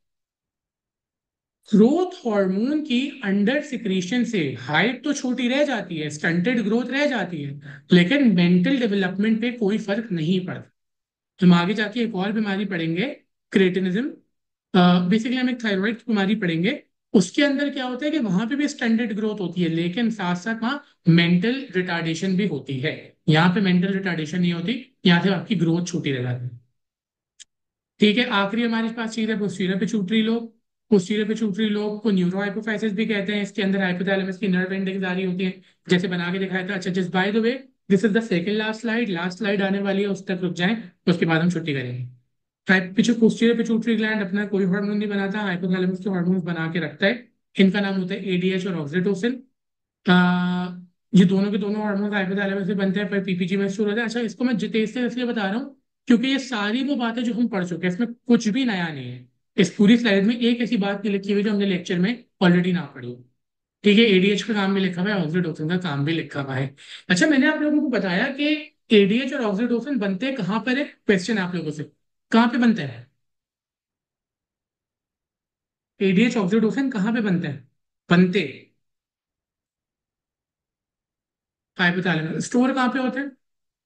ग्रोथ हार्मोन की अंडर सिक्रीशन से हाइट तो छोटी रह जाती है, स्टंटेड ग्रोथ रह जाती है, लेकिन मेंटल डेवलपमेंट पे कोई फर्क नहीं पड़ता। हम आगे जाके एक और बीमारी पढ़ेंगे, क्रेटिनिज्म। बेसिकली हम एक थायराइड बीमारी पढ़ेंगे। उसके अंदर क्या होता है कि वहां पे भी स्टैंडर्ड ग्रोथ होती है, लेकिन साथ साथ वहां मेंटल रिटार्डेशन भी होती है। यहाँ पे मेंटल रिटार्डेशन नहीं होती, यहाँ से आपकी ग्रोथ छोटी रह जाती है। ठीक है, आखिरी हमारे पास चीज है posterior pituitary lobe. Posterior pituitary lobe को न्यूरो हाइपोफाइसिस भी कहते हैं। इसके अंदर हाइपोथैलेमस की नर्व एंडिंग जारी होती है, जैसे बना के दिखाया था। अच्छा, just by the way, this is the second last slide, last slide आने वाली है, उस तक रुक जाएं, उसके बाद हम छुट्टी करेंगे। पिछू पोस्टीरियर पिट्यूटरी ग्लैंड अपना कोई हार्मोन नहीं बनाता, हाइपोथैलेमस के हार्मोन बना के रखता है। इनका नाम होता है एडीएच और ऑक्सीटोसिन। ये दोनों के दोनों हार्मोन हाइपोथैलेमस से बनते हैं, पर पीपीजी में स्टोर होते हैं। अच्छा, इसको मैं तेज से इसलिए बता रहा हूँ क्योंकि ये सारी वो बातें जो हम पढ़ चुके हैं, इसमें कुछ भी नया नहीं है। इस पूरी स्लाइड में एक ऐसी बात नहीं लिखी हुई जो हमने लेक्चर में ऑलरेडी ना पढ़ी हो। ठीक है, एडीएच का काम भी लिखा हुआ है, ऑक्सीडोसिन का काम भी लिखा हुआ है। अच्छा, मैंने आप लोगों को बताया कि एडीएच और ऑक्सीडोसिन बनते कहाँ पर है? क्वेश्चन आप लोगों से, कहाँ पे बनते हैं एडीएच ऑक्सीडोसिन? कहाँ पे बनते हैं? बनते हाइपोथैलेमस। स्टोर कहाँ पे होते हैं?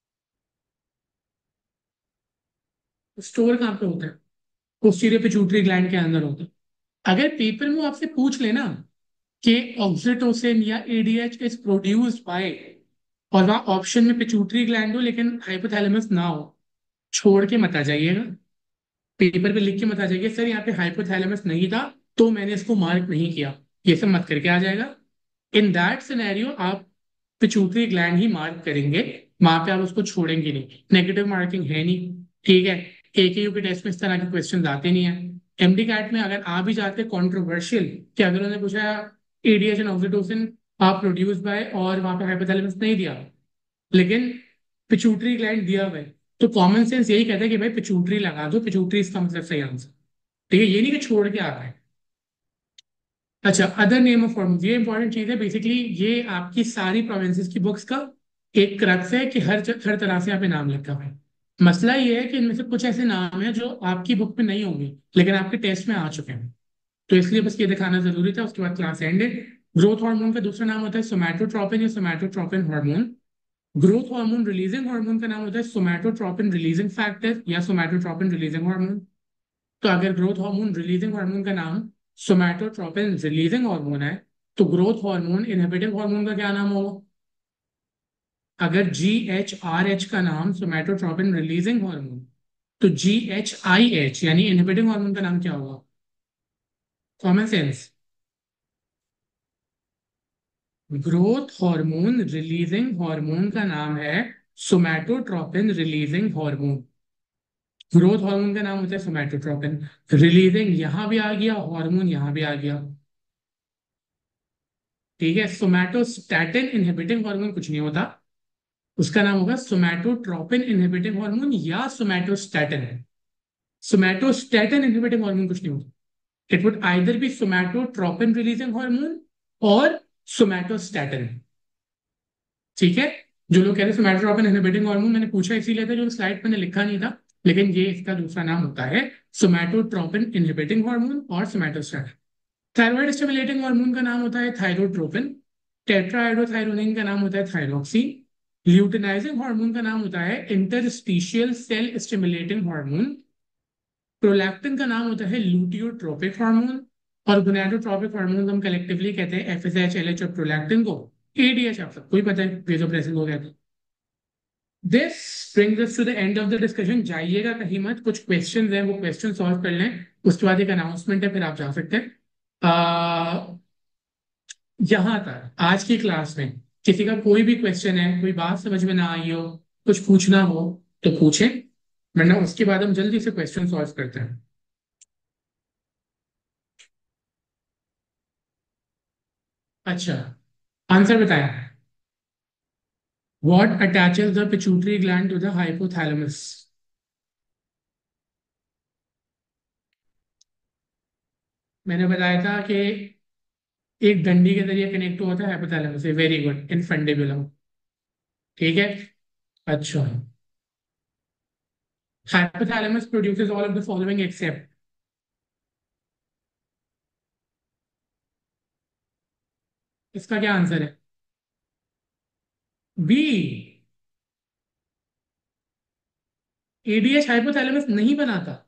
स्टोर कहाँ पे होते हैं? पोस्टीरियर पिट्यूटरी ग्लैंड के अंदर होते हैं। अगर पेपर में आपसे पूछ लेना कि ऑक्सीटोसिन या एडीएच इज प्रोड्यूस्ड बाय, और वहां ऑप्शन में पिट्यूटरी ग्लैंड हो लेकिन हाइपोथैलेमस ना हो, छोड़ के मत आ जाइएगा। पेपर पे लिख के मत आ जाइए सर यहाँ पे हाइपोथैलेमस नहीं था तो मैंने इसको मार्क नहीं किया, ये सब मत करके आ जाएगा। इन दैट सिनेरियो आप पिट्यूटरी ग्लैंड ही मार्क करेंगे, वहां पे आप उसको छोड़ेंगे नहीं, नेगेटिव मार्किंग है नहीं। ठीक है, एकेयू के टेस्ट में इस तरह के क्वेश्चन आते नहीं है। एमडी कैट में अगर आ भी जाते कॉन्ट्रोवर्शियल, कि अगर उन्होंने पूछा एडीएच एंड ऑक्सीटोसिन आप प्रोड्यूस बाय और वहां पे हाइपोथैलेमस नहीं दिया लेकिन पिट्यूटरी ग्लैंड दिया हुआ है, तो कॉमन सेंस यही कहता है कि भाई पिट्यूटरी लगा दो, पिट्यूटरी इसका मतलब सही आंसर। ठीक है, ये नहीं कि छोड़ के आ रहा है। अच्छा, अदर नेम ऑफ फॉर्म, ये इंपॉर्टेंट चीज है बेसिकली, ये आपकी सारी प्रोविंसेस की बुक्स का एक क्रक्स है कि हर हर तरह से यहाँ पे नाम लिखा हुआ है। मसला ये है कि इनमें से कुछ ऐसे नाम है जो आपकी बुक में नहीं होंगे लेकिन आपके टेस्ट में आ चुके हैं, तो इसलिए बस ये दिखाना जरूरी था। उसके बाद क्लास एंड है। ग्रोथ हार्मोन का दूसरा नाम होता है सोमैटोट्रोपिन या somatotropin hormone. Growth hormone releasing hormone का नाम होता है सोमैटोट्रोपिन रिलीजिंग फैक्टर या सोमैटोट्रोपिन रिलीजिंग हार्मोन। तो अगर ग्रोथ हार्मोन रिलीजिंग हार्मोन का नाम सोमैटोट्रोपिन रिलीजिंग हार्मोन है, तो ग्रोथ हार्मोन इनहिबिटिंग हार्मोन का क्या नाम होगा? अगर जी एच आर एच का नाम सोमैटोट्रोपिन रिलीजिंग हार्मोन, तो जी एच आई एच यानी इनहिबिटिंग हार्मोन का नाम क्या होगा? Common sense. Growth hormone releasing hormone का नाम है somatotropin releasing hormone. Growth hormone का नाम होता है सोमैटोट्रोपिन। रिलीजिंग यहां भी आ गया, हार्मोन यहां भी आ गया। ठीक है, सोमैटोस्टैटिन इनहिबिटिंग हार्मोन कुछ नहीं होता, उसका नाम होगा सोमैटोट्रोपिन इनहिबिटिंग हार्मोन या सोमैटोस्टैटिन। सोमैटोस्टैटिन इनहिबिटिंग हार्मोन कुछ नहीं होता, it would either be somatotropin releasing hormone और सोमैटोस्टैटिन। ठीक है, जो लोग कह रहे हैं सोमैटोट्रोपिन इनहिबिटिंग हार्मोन, मैंने पूछा इसीलिए था, जो स्लाइड मैंने लिखा नहीं था, लेकिन ये इसका दूसरा नाम होता है सोमैटोट्रोपिन इनहिबिटिंग हार्मोन और सोमैटोस्टैटिन। थायराइड स्टिमुलेटिंग हार्मोन का नाम होता है थायरोट्रोपिन। टेट्राहाइड्रोथायरोनिन का नाम होता है थायरोक्सिन। ल्यूटिनाइजिंग हार्मोन का नाम होता है interstitial cell stimulating hormone. Prolactin का नाम होता है लुटियोट्रोपिक हार्मोन। और गोनाडोट्रोपिक हार्मोन हम कलेक्टिवली कहते हैं एफएसएच, एलएच और प्रोलैक्टिन को। एडीएच आप सबको ही पता है, वेसोप्रेसिन हो गया था। This brings us to the end of the discussion. जाइएगा कहीं मत, कुछ क्वेश्चंस हैं वो क्वेश्चन सॉल्व कर लें, उसके बाद एक अनाउंसमेंट है, फिर आप जा सकते हैं। आ, यहाँ तक आज की क्लास में किसी का कोई भी क्वेश्चन है, कोई बात समझ में ना आई हो, कुछ पूछना हो तो पूछें, वरना उसके बाद हम जल्दी से क्वेश्चन सॉल्व करते हैं। अच्छा, आंसर बताएं। What attaches the pituitary gland to the hypothalamus? मैंने बताया था कि एक डंडी के जरिए कनेक्ट होता है हाइपोथैलेमस से। Very good, infundibulum. ठीक है। अच्छा, hypothalamus produces all of the following except. इसका क्या आंसर है? बी, एडीएच हाइपोथैलेमस नहीं बनाता।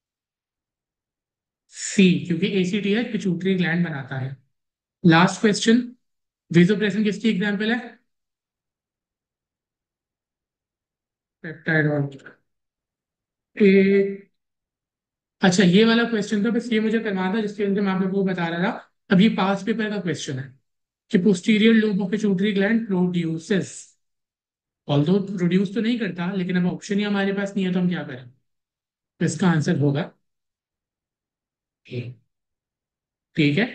सी, क्योंकि एसीटीएच पिट्यूटरी ग्लैंड बनाता है। लास्ट क्वेश्चन, वेसोप्रेसिन किसकी एग्जांपल है? पेप्टाइड और ए, अच्छा ये वाला क्वेश्चन था, बस ये मुझे करना था जिसके वजह से मैं आप लोगों को बता रहा था। अब ये पास पेपर का क्वेश्चन है कि posterior lobe of pituitary gland produces, although produce तो नहीं करता लेकिन अब ऑप्शन ही हमारे पास नहीं है तो हम क्या करें? तो इसका आंसर होगा ए। ठीक है,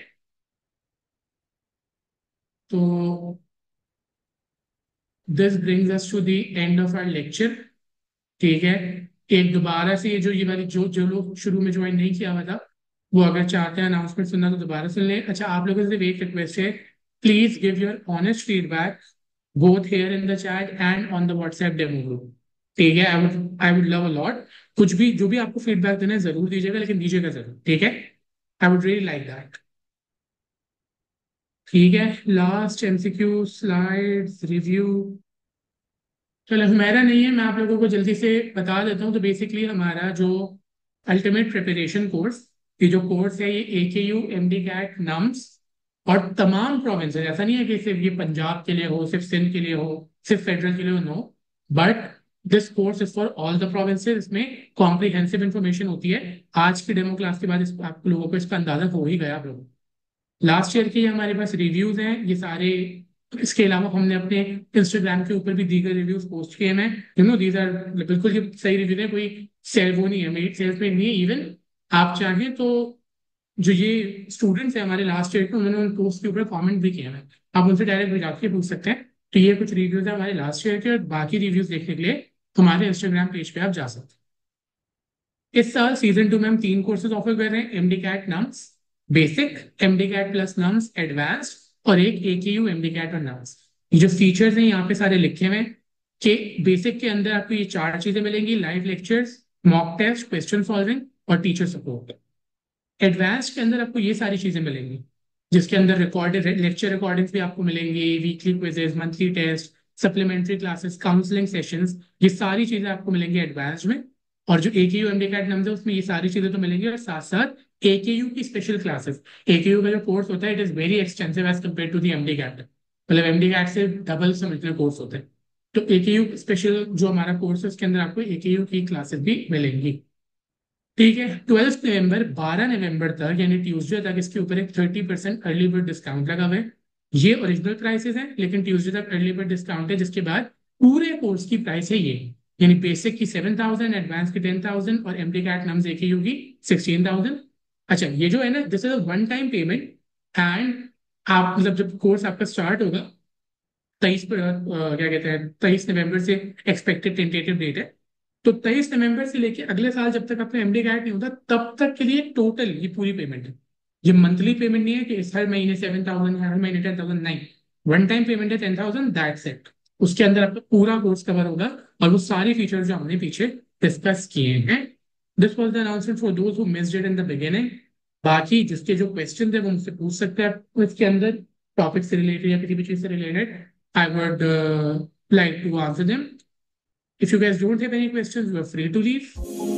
तो this brings us to the end of our lecture. ठीक है, एक दोबारा से ये जो ये वाली जो जो लोग शुरू में ज्वाइन नहीं किया हुआ था, वो अगर चाहते हैं अनाउंसमेंट सुनना तो दोबारा सुन लें। अच्छा, आप लोगों से एक रिक्वेस्ट है, please give your honest feedback both here in the chat and on the WhatsApp demo group. ठीक है, I would I would love a lot. कुछ भी जो भी आपको फीडबैक देना है जरूर दीजिएगा, लेकिन दीजिएगा जरूर, ठीक है? I would really like that. ठीक है, लास्ट एमसीक्यू स्लाइड्स रिव्यू। चलो, हमारा नहीं है, मैं आप लोगों को जल्दी से बता देता हूँ। तो बेसिकली हमारा जो अल्टीमेट प्रिपरेशन कोर्स, ये जो कोर्स है, ये A K U M D CAT NUMS और तमाम प्रोविंसेस, ऐसा नहीं है कि सिर्फ ये पंजाब के लिए हो, सिर्फ सिंध के लिए हो, सिर्फ फेडरल के लिए हो, no, but this course is for all the provinces. इसमें कॉम्प्रिहेंसिव इंफॉर्मेशन होती है। आज की डेमो क्लास के बाद इस, आप लोगों को इसका अंदाजा हो ही गया। आप लोगों लास्ट ईयर के हमारे पास रिव्यूज हैं ये सारे। इसके अलावा हमने अपने इंस्टाग्राम के ऊपर भी दीगर रिव्यूज पोस्ट किए हैं। यू नो दीज आर बिल्कुल ही सही रिव्यू है, कोई सेल वो नहीं है, मेरी सेल्स में नहीं है। इवन आप चाहें तो जो ये स्टूडेंट्स हैं हमारे लास्ट ईयर के, उन्होंने उन पोस्ट के ऊपर कमेंट भी किए हैं, आप उनसे डायरेक्ट भी जाके पूछ सकते हैं। तो ये कुछ रिव्यूज है हमारे लास्ट ईयर के, और बाकी रिव्यूज देखने के लिए हमारे इंस्टाग्राम पेज पे आप जा सकते हैं। इस साल सीजन टू में हम तीन कोर्सेज ऑफर कर रहे हैं, MD CAT NUMS basic, MD CAT plus NUMS advanced, और एक A K U MD CAT और नम्स। ये जो फीचर्स हैं यहाँ पे सारे लिखे हुए हैं कि बेसिक के अंदर आपको ये चार चीजें मिलेंगी: live lectures, mock test, question solving और टीचर सपोर्ट। एडवांस के अंदर आपको ये सारी चीजें मिलेंगी, जिसके अंदर रिकॉर्डेड लेक्चर रिकॉर्डिंग्स भी आपको मिलेंगी, weekly quizzes, monthly test, supplementary classes, counselling sessions, ये सारी चीजें आपको मिलेंगी एडवांस में। और जो ए K U MD CAT nums है उसमें ये सारी चीजें तो मिलेंगी, और साथ साथ ए के यू की special classes. A K you का जो कोर्स होता है, it is very extensive as compare to the MD CAT, मतलब एमडी कैट से डबल समझने कोर्स होते हैं। तो ए के यू स्पेशल जो हमारा कोर्स है उसके अंदर आपको ए के यू की क्लासेस भी मिलेंगी। ठीक है, ट्वेल्थ नवंबर बारह नवंबर तक यानी ट्यूसडे तक इसके ऊपर एक thirty percent early bird discount लगा हुआ है। ये ओरिजिनल प्राइसेस है, लेकिन ट्यूसडे तक अर्ली बर्ड डिस्काउंट है, जिसके बाद पूरे कोर्स की प्राइस है ये, यानी बेसिक की सेवन थाउजेंड, एडवांस की टेन थाउजेंड, और MD CAT NUMS A U की सिक्सटीन थाउजेंड। अच्छा, ये जो है ना, this is a one time payment. And आप मतलब जब कोर्स आपका स्टार्ट होगा तेईस पर, अ, क्या कहते हैं, तेईस नवंबर से एक्सपेक्टेड टेंटेटिव डेट है। तो तेईस नवंबर से लेके अगले साल जब तक आपका एमडी गाइड नहीं होता, तब तक के लिए टोटल ये पूरी पेमेंट है। ये मंथली पेमेंट नहीं है कि इस हर महीने सेवन थाउजेंड, हर महीने टेन थाउजेंड, नहीं। वन टाइम पेमेंट है टेन थाउजेंड, दैट्स इट। उसके अंदर आपका पूरा कोर्स कवर होगा, और वो सारी फीचर्स जो हमने पीछे डिस्कस किए हैं। This was the announcement for those who missed it in the beginning. बाकी जिसके जो क्वेश्चन थे वो मुझसे पूछ सकते हैं आप इसके अंदर, टॉपिक से रिलेटेड या किसी भी चीज से related. I would like to answer them. If you guys don't have any questions, you are free to leave.